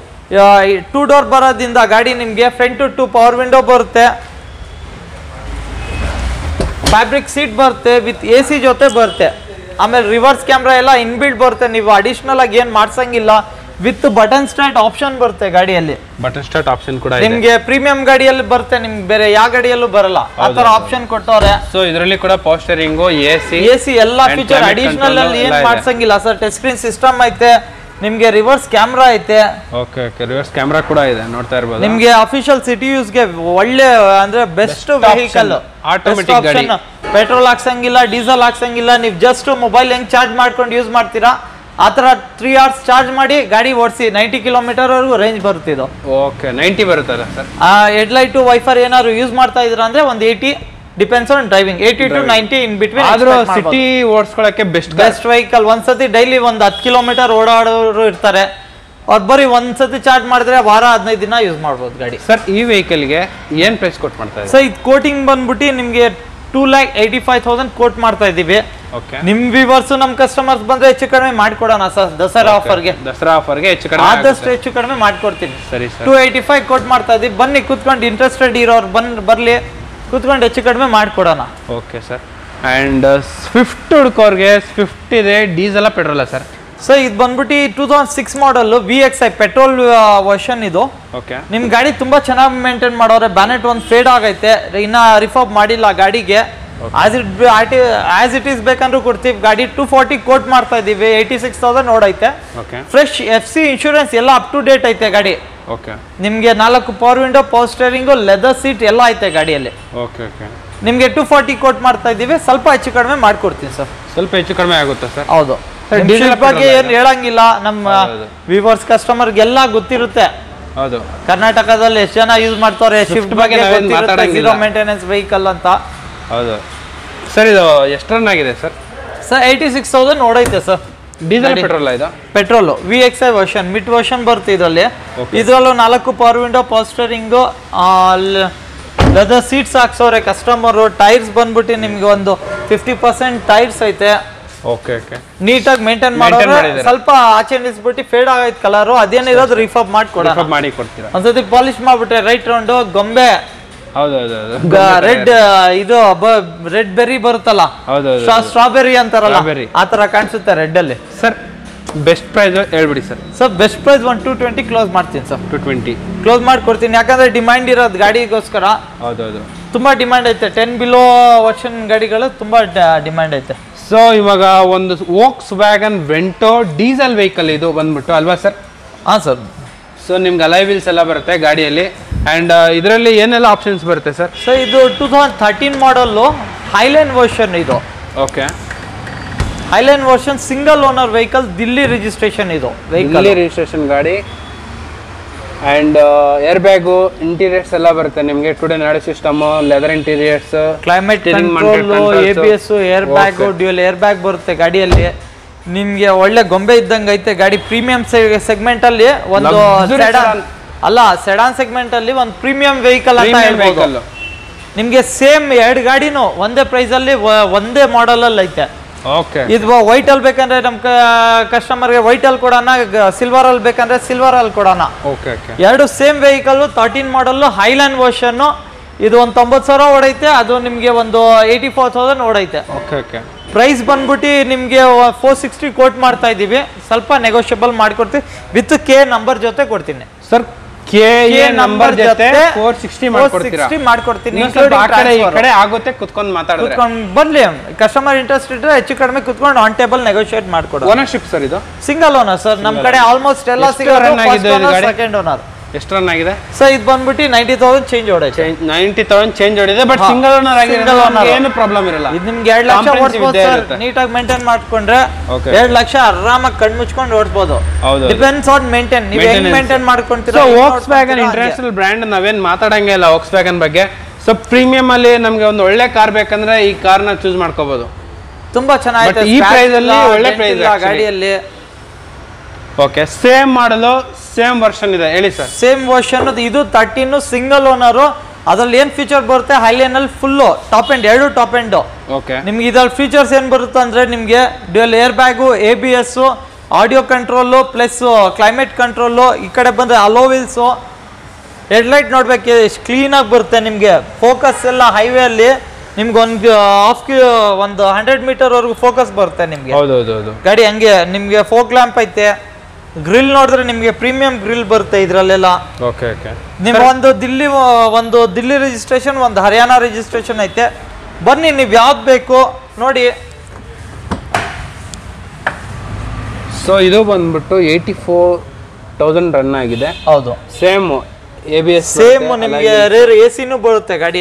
ಟೂ ಡೋರ್ ಬರೋದ್ರಿಂದ ಗಾಡಿ ನಿಮ್ಗೆ ಫ್ರಂಟ್ ಟು ಪವರ್ ವಿಂಡೋ ಬರುತ್ತೆ, ಫ್ಯಾಬ್ರಿಕ್ ಸೀಟ್ ಬರುತ್ತೆ, ವಿತ್ ಎ ಸಿ ಜೊತೆ ಬರುತ್ತೆ. ಆಮೇಲೆ ರಿವರ್ಸ್ ಕ್ಯಾಮ್ರಾ ಎಲ್ಲ ಇನ್ಬಿಲ್ಟ್ ಬರುತ್ತೆ. ನೀವು ಅಡಿಷನಲ್ ಆಗಿ ಏನ್ ಮಾಡ್ಸಂಗಿಲ್ಲ. ವಿತ್ ಬಟನ್ ಸ್ಟಾರ್ಟ್ ಆಪ್ಷನ್ ಬರುತ್ತೆ ಗಾಡಿಯಲ್ಲಿ. ಬಟನ್ ಸ್ಟಾರ್ಟ್ ಆಪ್ಷನ್ ಕೂಡ ನಿಮ್ಗೆ ಪ್ರೀಮಿಯಂ ಗಾಡಿಯಲ್ಲಿ ಬರುತ್ತೆ, ನಿಮ್ಗೆ ಬೇರೆ ಯಾವ ಗಾಡಿಯಲ್ಲೂ ಬರಲ್ಲ. ಆ ತರ ಆಪ್ಷನ್ ಕೊಟ್ಟವ್ರೆ. ಸೊ ಇದರಲ್ಲಿ ಕೂಡ ಪವರ್ ಸ್ಟೀರಿಂಗ್, ಎಸಿ ಎಸಿ ಎಲ್ಲಾ ಫೀಚರ್ ಅಡಿಷನಲ್ ಅಲ್ಲಿ ಏನ್ ಮಾಡ್ಸಂಗಿಲ್ಲ ಸರ್. ಟಚ್ ಸ್ಕ್ರೀನ್ ಸಿಸ್ಟಮ್ ಐತೆ ನಿಮ್ಗೆ, ರಿವರ್ಸ್ ಕ್ಯಾಮ್ರಾ ಐತೆ. ಓಕೆ ಓಕೆ, ರಿವರ್ಸ್ ಕ್ಯಾಮ್ರಾ ಕೂಡ ಇದೆ, ನೋಡ್ತಾ ಇರಬಹುದು. ನಿಮ್ಗೆ ಅಫಿಷಿಯಲ್ ಸಿಟಿ ಯೂಸ್ ಗೆ ಒಳ್ಳೆ ಅಂದ್ರೆ ಬೆಸ್ಟ್ ವೆಹಿಕಲ್. ಆಟೋಮೆಟಿಕ್ ಗಾಡಿ ಪೆಟ್ರೋಲ್ ಹಾಕ್ಸಂಗಿಲ್ಲ, ಡೀಸೆಲ್ ಹಾಕ್ಸಂಗಿಲ್ಲ. ನೀವು ಜಸ್ಟ್ ಮೊಬೈಲ್ ಹೆಂಗ್ ಚಾರ್ಜ್ ಮಾಡ್ಕೊಂಡು ಯೂಸ್ ಮಾಡ್ತೀರಾ ಆ ಥರ ತ್ರೀ ಅವರ್ಸ್ ಚಾರ್ಜ್ ಮಾಡಿ ಗಾಡಿ ಓಡಿಸಿ ನೈಂಟಿ ಕಿಲೋಮೀಟರ್ವರೆಗೂ ರೇಂಜ್ ಬರುತ್ತೆ ಇದು. ಓಕೆ, ನೈಂಟಿ ಬರುತ್ತಲ್ಲ ಸರ್. ಹೆಡ್ಲೈಟು ವೈಫರ್ ಏನಾದ್ರು ಯೂಸ್ ಮಾಡ್ತಾ ಇದ್ರ ಅಂದ್ರೆ ಒಂದು eighty, depends on driving, eighty to ninety in between. ಆದ್ರೂ ಸಿಟಿ ಓಡಿಸ್ಕೊಳ್ಳೋಕೆ ಬೆಸ್ಟ್ ಬೆಸ್ಟ್ ವೆಹಿಕಲ್. ಒಂದ್ಸತಿ ಡೈಲಿ ಒಂದು ಹತ್ತು ಕಿಲೋಮೀಟರ್ ಓಡಾಡೋರು ಇರ್ತಾರೆ, ಅವ್ರು ಬರೀ ಒಂದ್ಸತಿ ಚಾರ್ಜ್ ಮಾಡಿದ್ರೆ ವಾರ ಹದಿನೈದು ದಿನ ಯೂಸ್ ಮಾಡ್ಬೋದು ಗಾಡಿ. ಸರ್ ಈ ವೆಹಿಕಲ್ಗೆ ಏನು ಪ್ರೈಸ್ ಕೊಟ್ಟು ಮಾಡ್ತಾ ಇದ್ದೀವಿ? ಸರ್ ಇದು ಕೋಟಿಂಗ್ ಬಂದ್ಬಿಟ್ಟು ನಿಮಗೆ two lakh eighty five thousand quote ಮಾಡ್ತಾ ಇದ್ದೀವಿ. ಓಕೆ, ನಿಮ್ ವ್ಯೂವರ್ಸ್ ನಮ್ ಕಸ್ಟಮರ್ಸ್ ಬಂದ್ರೆ ಹೆಚ್ಚು ಕಡಿಮೆ ಮಾಡ್ಕೊಡೋಣ ಸರ್. ದಸರಾ ಆಫರ್ಗೆ ದಸರಾ ಆಫರ್ಗೆ ಹೆಚ್ಚು ಕಡಿಮೆ ಆದಷ್ಟು ಹೆಚ್ಚು ಕಡಿಮೆ ಮಾಡ್ಕೊಡ್ತೀನಿ. ಸರಿ sir, two eighty five quote ಮಾಡ್ತಾ ಇದ್ದೀವಿ. ಬನ್ನಿ ಕುತ್ಕೊಂಡು ಇಂಟ್ರೆಸ್ಟೆಡ್ ಇರೋರು ಬಂದ್ ಬರ್ಲಿ, ಕುತ್ಕೊಂಡು ಹೆಚ್ಚು ಕಡಿಮೆ ಮಾಡ್ಕೊಡೋಣ. Okay sir. ಆ್ಯಂಡ್ ಸ್ವಿಫ್ಟ್ ಹುಡ್ಕೋರ್ಗೆ ಸ್ವಿಫ್ಟ್ ಇದೆ, ಡೀಸೆಲ್ಲ ಪೆಟ್ರೋಲ ಸರ್? ಸರ್ ಇದು ಬಂದ್ಬಿಟ್ಟು two thousand six model V X I petrol version ಇದು. ಓಕೆ, ನಿಮ್ ಗಾಡಿ ತುಂಬಾ ಚೆನ್ನಾಗಿ ಮೇಂಟೈನ್ ಮಾಡೋರೆ. ಬ್ಯಾನೆಟ್ ಒಂದು ಫೇಡ್ ಆಗೈತೆ, ಇನ್ನ ರಿಫಾರ್ಮ್ ಮಾಡಿಲ್ಲ ಗಾಡಿಗೆ. As it as it is ಬೇಕಂದ್ರೂ ಕೊಡ್ತೀವಿ. ಗಾಡಿ ಟೂ ಫಾರ್ಟಿ ಕೋಟ್ ಮಾಡ್ತಾ ಇದೀವಿ, ಏಯ್ಟಿ ಸಿಕ್ಸ್ ತೌಸಂಡ್ ನೋಡೈತೆ. ಫ್ರೆಶ್ ಎಫ್ ಸಿ ಇನ್ಶೂರೆನ್ಸ್ ಎಲ್ಲ ಅಪ್ ಟು ಡೇಟ್ ಐತೆ ಗಾಡಿ. ಓಕೆ, ನಿಮ್ಗೆ ನಾಲ್ಕು power window, power steering, leather seat ಎಲ್ಲ ಐತೆ ಗಾಡಿಯಲ್ಲಿ. ಓಕೆ ಓಕೆ, ನಿಮ್ಗೆ ಟೂ ಫಾರ್ಟಿ ಕೋಟ್ ಮಾಡ್ತಾ ಇದೀವಿ. ಸ್ವಲ್ಪ ಹೆಚ್ಚು ಕಡಿಮೆ ಮಾಡ್ಕೊಡ್ತೀನಿ ಸರ್. ಸ್ವಲ್ಪ ಹೆಚ್ಚು ಕಡಿಮೆ ಆಗುತ್ತಾ ಸರ್? ಹೌದು, ಡೀಸೆಲ್ ಬಗ್ಗೆ ಏನು ಹೇಳಂಗಿಲ್ಲ. ನಮ್ಮ ವ್ಯೂವರ್ಸ್ ಕಸ್ಟಮರ್ಗೆಲ್ಲ ಗೊತ್ತಿರುತ್ತೆ. ಹೌದು, ಕರ್ನಾಟಕದಲ್ಲಿ ಎಷ್ಟು ಜನ ಯೂಸ್ ಮಾಡ್ತಾರೆ ಶಿಫ್ಟ್ ಬಗ್ಗೆ, ಝೀರೋ ಮೇಂಟೆನೆನ್ಸ್ ವೆಹಿಕಲ್ ಅಂತ. ಹೌದು ಸರ್. ಇದು ಎಷ್ಟು ರನ್ ಆಗಿದೆ sir? Sir eighty six thousand ನೋಡೈತೆ ಸರ್. ಡೀಸೆಲ್ ಪೆಟ್ರೋಲ್ ಇದು? Petrol V X I version, mid version ಬರುತ್ತೆ ಇದರಲ್ಲಿ. ಇದರಲ್ಲೂ ನಾಲ್ಕು power window, power steering, leather seats ಹಾಕ್ಸೋರೆ ಕಸ್ಟಮರು. ಟೈರ್ಸ್ ಬಂದ್ಬಿಟ್ಟು ನಿಮ್ಗೆ ಒಂದು ಫಿಫ್ಟಿ ಪರ್ಸೆಂಟ್ ಟೈರ್ಸ್ ಐತೆ. ಓಕೆ ಓಕೆ, ನೀಟಾಗಿ ಮೇಂಟೈನ್ ಮಾಡೋರು. ಸ್ವಲ್ಪ ಆಚೆ ನಿಲ್ಸ್ಬಿಟ್ಟು ಫೇಡ್ ಆಗೈತೆ ಕಲರು, ಅದೇನಿರೋದು ರಿಫಾರ್ಮ್ ಮಾಡ್ಕೊಡೋಣ. ಮಾಡಿ ಕೊಡ್ತೀರಾ? ಒಂದ್ಸತಿ ಪಾಲಿಶ್ ಮಾಡ್ಬಿಟ್ರೆ ರೈಟ್ ರೌಂಡ್ ಗೊಂಬೆ, ಹೌದೌದು, ರೆಡ್ ಇದು ರೆಡ್ ಬೆರಿ ಬರುತ್ತಲ್ಲ, ಸ್ಟ್ರಾಬೆರಿ ಅಂತಾರಲ್ಲ, ಆ ತರ ಕಾಣಿಸುತ್ತೆ ರೆಡ್ ಅಲ್ಲಿ. ಸರ್ ಬೆಸ್ಟ್ ಪ್ರೈಸ್ ಹೇಳ್ಬಿಡಿ sir. Sir best price one two twenty close ಮಾಡ್ತೀನಿ ಸರ್. ಟೂ ಟ್ವೆಂಟಿ ಕ್ಲೋಸ್ ಮಾಡ್ಕೊಡ್ತೀನಿ, ಯಾಕಂದ್ರೆ ಡಿಮ್ಯಾಂಡ್ ಇರೋದು ಗಾಡಿಗೋಸ್ಕರ. ಹೌದೌದು, ತುಂಬಾ ಡಿಮ್ಯಾಂಡ್ ಐತೆ. ಟೆನ್ ಬಿಲೋ ವರ್ಷನ್ ಗಾಡಿಗಳು ತುಂಬಾ ಡಿಮ್ಯಾಂಡ್ ಐತೆ. ಸೊ ಇವಾಗ ಒಂದು Volkswagen Vento diesel vehicle ಇದು ಬಂದ್ಬಿಟ್ಟು ಅಲ್ವಾ ಸರ್? ಹಾಂ ಸರ್. ಸೊ ನಿಮ್ಗೆ ಅಲೈ ವೀಲ್ಸ್ ಎಲ್ಲ ಬರುತ್ತೆ ಗಾಡಿಯಲ್ಲಿ. ಆ್ಯಂಡ್ ಇದರಲ್ಲಿ ಏನೆಲ್ಲ ಆಪ್ಷನ್ಸ್ ಬರುತ್ತೆ ಸರ್? ಸರ್ ಇದು two thousand thirteen model highline version ಇದು. Okay, highline version single owner vehicle, Delhi registration ಇದು ವೆಹಿಕಲ್. ದಿಲ್ಲಿ ರಿಜಿಸ್ಟ್ರೇಷನ್ ಗಾಡಿ. ಆ್ಯಂಡ್ ಏರ್ ಬ್ಯಾಗು, ಇಂಟೀರಿಯರ್ಸ್ ಎಲ್ಲ ಬರುತ್ತೆ ನಿಮಗೆ. ಟುಡೇ ನಾಳೆ system, leather interiors, climate control, A B S, air bag, dual air bag ಬರುತ್ತೆ ಗಾಡಿಯಲ್ಲಿ. ನಿಮ್ಗೆ ಒಳ್ಳೆ ಗೊಂಬೆ ಇದ್ದಂಗೆ ಐತೆ ಗಾಡಿ. ಪ್ರೀಮಿಯಂ ಸೆಗ್ಮೆಂಟ್ ಅಲ್ಲಿ ಒಂದು ಸೆಡಾನ್ ಅಲ್ಲ, ಸೆಡಾನ್ ಸೆಗ್ಮೆಂಟ್ ಅಲ್ಲಿ ಒಂದು ಪ್ರೀಮಿಯಂ ವೆಹಿಕಲ್ ಅಂತ ಹೇಳ್ಬೋದು. ನಿಮ್ಗೆ ಸೇಮ್ ಎರಡು ಗಾಡಿನೂ ಒಂದೇ ಪ್ರೈಸ್ ಅಲ್ಲಿ ಒಂದೇ ಮಾಡೆಲ್ ಅಲ್ಲಿ ಐತೆ. ಓಕೆ, ಇದು ವೈಟ್ ಅಲ್ಲಿ ಬೇಕಂದ್ರೆ ನಮ್ ಕಸ್ಟಮರ್ಗೆ ವೈಟ್ ಅಲ್ಲಿ ಕೊಡೋಣ, ಸಿಲ್ವರ್ ಅಲ್ಲಿ ಬೇಕಂದ್ರೆ ಸಿಲ್ವರ್ ಅಲ್ಲಿ ಕೊಡೋಣ. ಓಕೆ ಓಕೆ, ಎರಡು same vehicle, thirteen model highline version. ಇದು ಒಂದು ತೊಂಬತ್ತು ಸಾವಿರ ಓಡೈತೆ, ಅದು ನಿಮ್ಗೆ ಒಂದು ಏಯ್ಟಿ ಫೋರ್ ತೌಸಂಡ್ ಓಡೈತೆ. ಓಕೆ ಓಕೆ, ಪ್ರೈಸ್ ಬಂದ್ಬಿಟ್ಟು ನಿಮ್ಗೆ ಫೋರ್ ಸಿಕ್ಸ್ಟಿ ಕೋಟ್ ಮಾಡ್ತಾ ಇದೀವಿ. ಸ್ವಲ್ಪ ನೆಗೋಷಿಯಬಲ್ ಮಾಡ್ಕೊಡ್ತೀವಿ, ವಿತ್ ಕೆ ನಂಬರ್ ಜೊತೆ ಕೊಡ್ತೀನಿ ಸರ್. ಕೆ ನಂಬರ್ ಜೊತೆ ಫೋರ್ ಸಿಕ್ಸ್ಟಿ ಮಾಡ್ಕೊಡ್ತೀನಿ. ಈ ಕಡೆ ಆಗುತ್ತೆ, ಕುತ್ಕೊಂಡು ಮಾತಾಡಿದ್ರೆ. ಕುತ್ಕೊಂಡು ಬರ್ಲಿ, ಕಸ್ಟಮರ್ ಇಂಟ್ರೆಸ್ಟ್ ಇದ್ರೆ ಹೆಚ್ಚು ಕಡಿಮೆ ಕುತ್ಕೊಂಡು ಆನ್ ಟೇಬಲ್ ನೆಗೋಷಿಯೇಟ್ ಮಾಡ್ಕೊಡೋಣ. ಓನರ್ಶಿಪ್ ಸರ್ ಇದು? Single owner sir. ನಮ್ ಕಡೆ ಆಲ್ಮೋಸ್ಟ್ ಎಲ್ಲ ಸೆಕೆಂಡ್ ಓನರ್. ಎಷ್ಟು ರನ್ ಆಗಿದೆ ಸರ್? ಇದು ಬಂದ್ಬಿಟ್ಟು ನೈಂಟಿ ತೌಸಂಡ್ ಚೇಂಜ್ ಹೊಡೆಯುತ್ತೆ. ನೈಂಟಿ ತೌಸಂಡ್ ಚೇಂಜ್ ಹೊಡಿದೆ, ಬಟ್ ಸಿಂಗಲ್ ಓನರ್ ಆಗಿದೆ, ಏನು ಪ್ರಾಬ್ಲಮ್ ಇರಲ್ಲ. ಇದು ನಿಮ್ಗೆ ಎರಡು ಲಕ್ಷ ಓಡಿಸಬಹುದು ಸರ್. ನೀಟಾಗಿ ಮೇಂಟೈನ್ ಮಾಡ್ಕೊಂಡ್ರೆ ಎರಡು ಲಕ್ಷ ಆರಾಮಾಗಿ ಕಣ್ಣು ಮುಚ್ಕೊಂಡು ಓಡಿಸಬಹುದು. ಡಿಪೆಂಡ್ಸ್ ಆನ್ ಮೇಂಟೈನ್, ನೀವು ಹೆಂಗ್ ಮೇಂಟೈನ್ ಮಾಡ್ಕೊಂತೀರಾ. ವೋಕ್ಸ್ ವ್ಯಾಗನ್ ಇಂಟರ್ನ್ಯಾಷನಲ್ ಬ್ರ್ಯಾಂಡ್ ನಾವೇನ್ ಮಾತಾಡಂಗೇ ಇಲ್ಲ ವೋಕ್ಸ್ ವ್ಯಾಗನ್ ಬಗ್ಗೆ. ಸೊ ಪ್ರೀಮಿಯಂ ಅಲ್ಲಿ ನಮ್ಗೆ ಒಂದು ಒಳ್ಳೆ ಕಾರ್ ಬೇಕಂದ್ರೆ ಈ ಕಾರ್ ನ ಚೂಸ್ ಮಾಡ್ಕೋಬಹುದು. ತುಂಬಾ ಚೆನ್ನಾಗಿದೆ ಈ ಪ್ರೈಸ್ ಅಲ್ಲಿ, ಒಳ್ಳೆ ಪ್ರೈಸ್ ಗಾಡಿಯಲ್ಲಿ. Okay, same model same version ಇದೆ ಹೇಳಿ ಸರ್. ಸೇಮ್ ವರ್ಷನ್ ಇದು ತರ್ಟೀನ್ ಸಿಂಗಲ್ ಓನರ್. ಅದ್ರಲ್ಲಿ ಏನ್ ಫೀಚರ್ ಬರುತ್ತೆ, ಹೈಲೈನ್ ಅಲ್ಲಿ ಫುಲ್ ಟಾಪ್ ಎಂಡ್, ಎರಡು ಟಾಪ್ ಎಂಡ್. ಓಕೆ, ನಿಮ್ಗೆ ಇದ್ರಲ್ಲಿ ಫೀಚರ್ಸ್ ಏನ್ ಬರುತ್ತೆ ಅಂದ್ರೆ ನಿಮ್ಗೆ dual air bag, A B S, audio control plus climate control. ಈ ಕಡೆ ಬಂದ್ರೆ ಅಲೋ ವೀಲ್ಸು, ಹೆಡ್ಲೈಟ್ ನೋಡ್ಬೇಕು ಎಷ್ಟು ಕ್ಲೀನ್ ಆಗಿ ಬರುತ್ತೆ ನಿಮ್ಗೆ. ಫೋಕಸ್ ಎಲ್ಲ ಹೈವೇ ಅಲ್ಲಿ ನಿಮ್ಗೆ ಒಂದು ಹಾಫ್ ಒಂದು ಹಂಡ್ರೆಡ್ ಮೀಟರ್ ವರೆಗೂ ಫೋಕಸ್ ಬರುತ್ತೆ ನಿಮ್ಗೆ. ಗಾಡಿ ಹಂಗೆ ನಿಮ್ಗೆ ಫೋಕ್ ಲ್ಯಾಂಪ್ ಐತೆ. ಗ್ರಿಲ್ ನೋಡಿದ್ರೆ ನಿಮ್ಗೆ ಪ್ರೀಮಿಯಂ ಗ್ರಿಲ್ ಬರುತ್ತೆ ಇದ್ರಲ್ಲೆಲ್ಲ. ಓಕೆ ಓಕೆ, ನಿಮ್ ಒಂದು ದಿಲ್ಲಿ ಒಂದು ದಿಲ್ಲಿ ರಿಜಿಸ್ಟ್ರೇಷನ್, ಒಂದು ಹರಿಯಾಣ ರಿಜಿಸ್ಟ್ರೇಷನ್ ಐತೆ. ಬನ್ನಿ, ನೀವು ಯಾವ್ದು ಬೇಕು ನೋಡಿ. ಸೊ ಇದು ಬಂದ್ಬಿಟ್ಟು ಏಯ್ಟಿ ಫೋರ್ ತೌಸಂಡ್ ರನ್ ಆಗಿದೆ. ಹೌದು, same A B S, same ನಿಮ್ಗೆ ರೇರ್ ಎ ಸಿನೂ ಬರುತ್ತೆ ಗಾಡಿಯಲ್ಲಿ.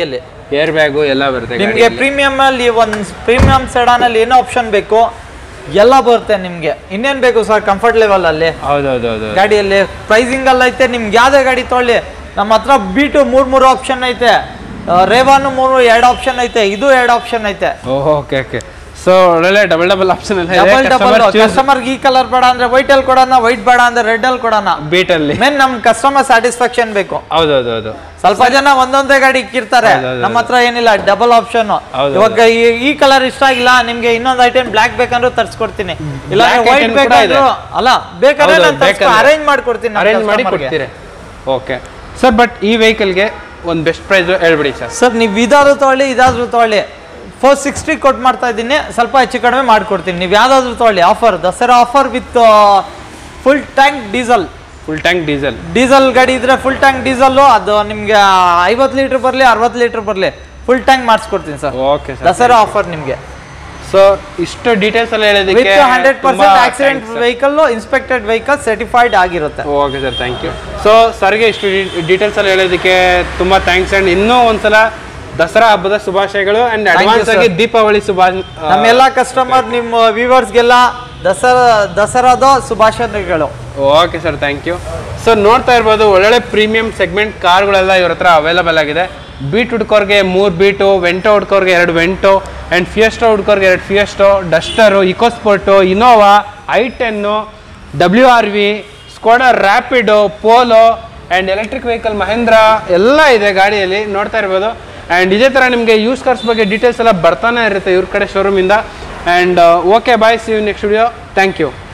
ಏರ್ ಬ್ಯಾಗು ಎಲ್ಲ ಬರುತ್ತೆ. ನಿಮಗೆ ಪ್ರೀಮಿಯಂ ಅಲ್ಲಿ ಒಂದು ಪ್ರೀಮಿಯಂ ಸೆಡಾನ್ ಅಲ್ಲಿ ಏನೋ ಆಪ್ಷನ್ ಬೇಕು ಎಲ್ಲ ಬರುತ್ತೆ ನಿಮ್ಗೆ. ಇನ್ನೇನ್ ಬೇಕು ಸರ್ ಕಂಫರ್ಟ್ ಲೆವೆಲ್ ಅಲ್ಲಿ. ಹೌದೌದೌದು. ಗಾಡಿಯಲ್ಲಿ ಪ್ರೈಸಿಂಗ್ ಅಲ್ಲಿ ಐತೆ, ನಿಮ್ಗೆ ಯಾವ್ದೇ ಗಾಡಿ ತೊಗೊಳ್ಳಿ ನಮ್ಮ ಹತ್ರ ಬೀಟು ಮೂರ್ ಮೂರು ಆಪ್ಷನ್ ಐತೆ, ರೇವಾನು ಮೂರು ಎರಡು ಆಪ್ಷನ್ ಐತೆ, ಇದು ಎರಡು ಆಪ್ಷನ್ ಐತೆ. Okay okay. ಸೊ ಒಳ್ಳೆ ಡಬಲ್ ಡಬಲ್ ಆಪ್ಷನ್ ಎಲ್ಲ ಡಬಲ್ ಡಬಲ್. ಕಸ್ಟಮರ್ ಈ ಕಲರ್ ಬೇಡ ಅಂದ್ರೆ ವೈಟ್ ಅಲ್ಲಿ ಕೊಡೋಣ, ವೈಟ್ ಬೇಡ ಅಂದ್ರೆ ರೆಡ್ ಅಲ್ಲಿ ಕೊಡೋಣ. ಬೀಟ್ ಅಲ್ಲಿ ಮೇನ್ ನಮ್ ಕಸ್ಟಮರ್ ಸ್ಯಾಟಿಸ್ಫ್ಯಾಕ್ಷನ್ ಬೇಕು. ಹೌದೌದೌದು. ಸ್ವಲ್ಪ ಜನ ಒಂದೊಂದೇ ಗಾಡಿ ಇಕ್ಕಿರ್ತಾರೆ, ನಮ್ಮ ಹತ್ರ ಏನಿಲ್ಲ ಡಬಲ್ ಆಪ್ಷನ್. ಇವಾಗ ಈ ಕಲರ್ ಇಷ್ಟ ಆಗಿಲ್ಲ ನಿಮ್ಗೆ ಇನ್ನೊಂದು ಐಟಮ್ ಬ್ಲಾಕ್ ಬೇಕಂದ್ರೂ ತರ್ಸ್ಕೊಡ್ತೀನಿ, ಇಲ್ಲ ವೈಟ್ ಬೇಕಾದ್ರೂ ಅಲ್ಲ ಬೇಕಾದ್ರೆ ಅರೇಂಜ್ ಮಾಡ್ಕೊಡ್ತೀನಿ, ಅರೇಂಜ್ ಮಾಡಿ ಕೊಡ್ತೀರಿ. ಓಕೆ ಸರ್, ಬಟ್ ಈ ವೆಹಿಕಲ್ಗೆ ಒಂದು ಬೆಸ್ಟ್ ಪ್ರೈಸ್ ಹೇಳ್ಬಿಡಿ ಸರ್. ಸರ್ ನೀವು ಇದಾದ್ರೂ ತಗೊಳ್ಳಿ ಇದಾದ್ರೂ ತಗೊಳ್ಳಿ, ಫೋರ್ ಸಿಕ್ಸ್ಟಿ ಕೊಟ್ಟು ಮಾಡ್ತಾ ಇದ್ದೀನಿ, ಸ್ವಲ್ಪ ಹೆಚ್ಚು ಕಡಿಮೆ ಮಾಡ್ಕೊಡ್ತೀನಿ. ನೀವು ಯಾವ್ದಾದ್ರು ತಗೊಳ್ಳಿ offer, Dasara offer with full tank diesel. Full tank diesel diesel ಗಾಡಿ ಇದ್ರೆ ಫುಲ್ ಟ್ಯಾಂಕ್ ಡೀಸೆಲ್ ಅದು ನಿಮ್ಗೆ ಐವತ್ತು ಲೀಟರ್ ಬರಲಿ ಅರವತ್ತು ಲೀಟರ್ ಬರಲಿ ಫುಲ್ ಟ್ಯಾಂಕ್ ಮಾಡಿಸ್ಕೊಡ್ತೀನಿ sir. Okay sir, Dasara offer ನಿಮಗೆ. ಸೊ ಇಷ್ಟು ಡೀಟೇಲ್ಸ್ ಎಲ್ಲ ಹೇಳೋದಕ್ಕೆ with hundred percent accident vehicle inspected vehicle certified ಆಗಿರುತ್ತೆ. Okay sir, thank you. So ಸರ್ಗೆ ಇಷ್ಟು ಡೀಟೇಲ್ಸ್ ಎಲ್ಲ ಹೇಳೋದಕ್ಕೆ ತುಂಬಾ ಥ್ಯಾಂಕ್ಸ್. ಅಂಡ್ ಇನ್ನೂ ಒಂದ್ಸಲ ದಸರಾ ಹಬ್ಬದ ಶುಭಾಶಯಗಳು ಅಂಡ್ ಅಡ್ವಾನ್ಸ್ ಆಗಿ ದೀಪಾವಳಿ ಶುಭಾಶಯ. ನಮ್ಮೆಲ್ಲ ಕಸ್ಟಮರ್ ನಿಮ್ಮ ವ್ಯೂವರ್ಸ್ಗೆಲ್ಲ ದಸರಾ ದಸರಾದ ಶುಭಾಶಯಗಳು. Okay sir, thank you. So ನೋಡ್ತಾ ಇರ್ಬೋದು ಒಳ್ಳೊಳ್ಳೆ ಪ್ರೀಮಿಯಂ ಸೆಗ್ಮೆಂಟ್ ಕಾರ್ಗಳೆಲ್ಲ ಇವ್ರ ಹತ್ರ ಅವೈಲಬಲ್ ಆಗಿದೆ. ಬೀಟ್ ಹುಡ್ಕೋರ್ಗೆ ಮೂರು ಬೀಟು, ವೆಂಟೋ ಹುಡ್ಕೋರ್ಗೆ ಎರಡು ವೆಂಟೋ ಆ್ಯಂಡ್ ಫಿಯೆಸ್ಟೋ ಹುಡ್ಕೋರ್ಗೆ ಎರಡು Fiesta, Duster, EcoSport, Innova, i ten, W R V, Skoda Rapid, Polo and electric vehicle Mahindra ಎಲ್ಲ ಇದೆ ಗಾಡಿಯಲ್ಲಿ ನೋಡ್ತಾ ಇರ್ಬೋದು. ಆ್ಯಂಡ್ ಇದೇ ಥರ ನಿಮಗೆ ಯೂಸ್ ಕಾರ್ಸ್ ಬಗ್ಗೆ ಡೀಟೇಲ್ಸ್ ಎಲ್ಲ ಬರ್ತಾನೆ ಇರುತ್ತೆ ಇವ್ರ ಕಡೆ ಶೋರೂಮಿಂದ. And okay bye, see you next video. Thank you.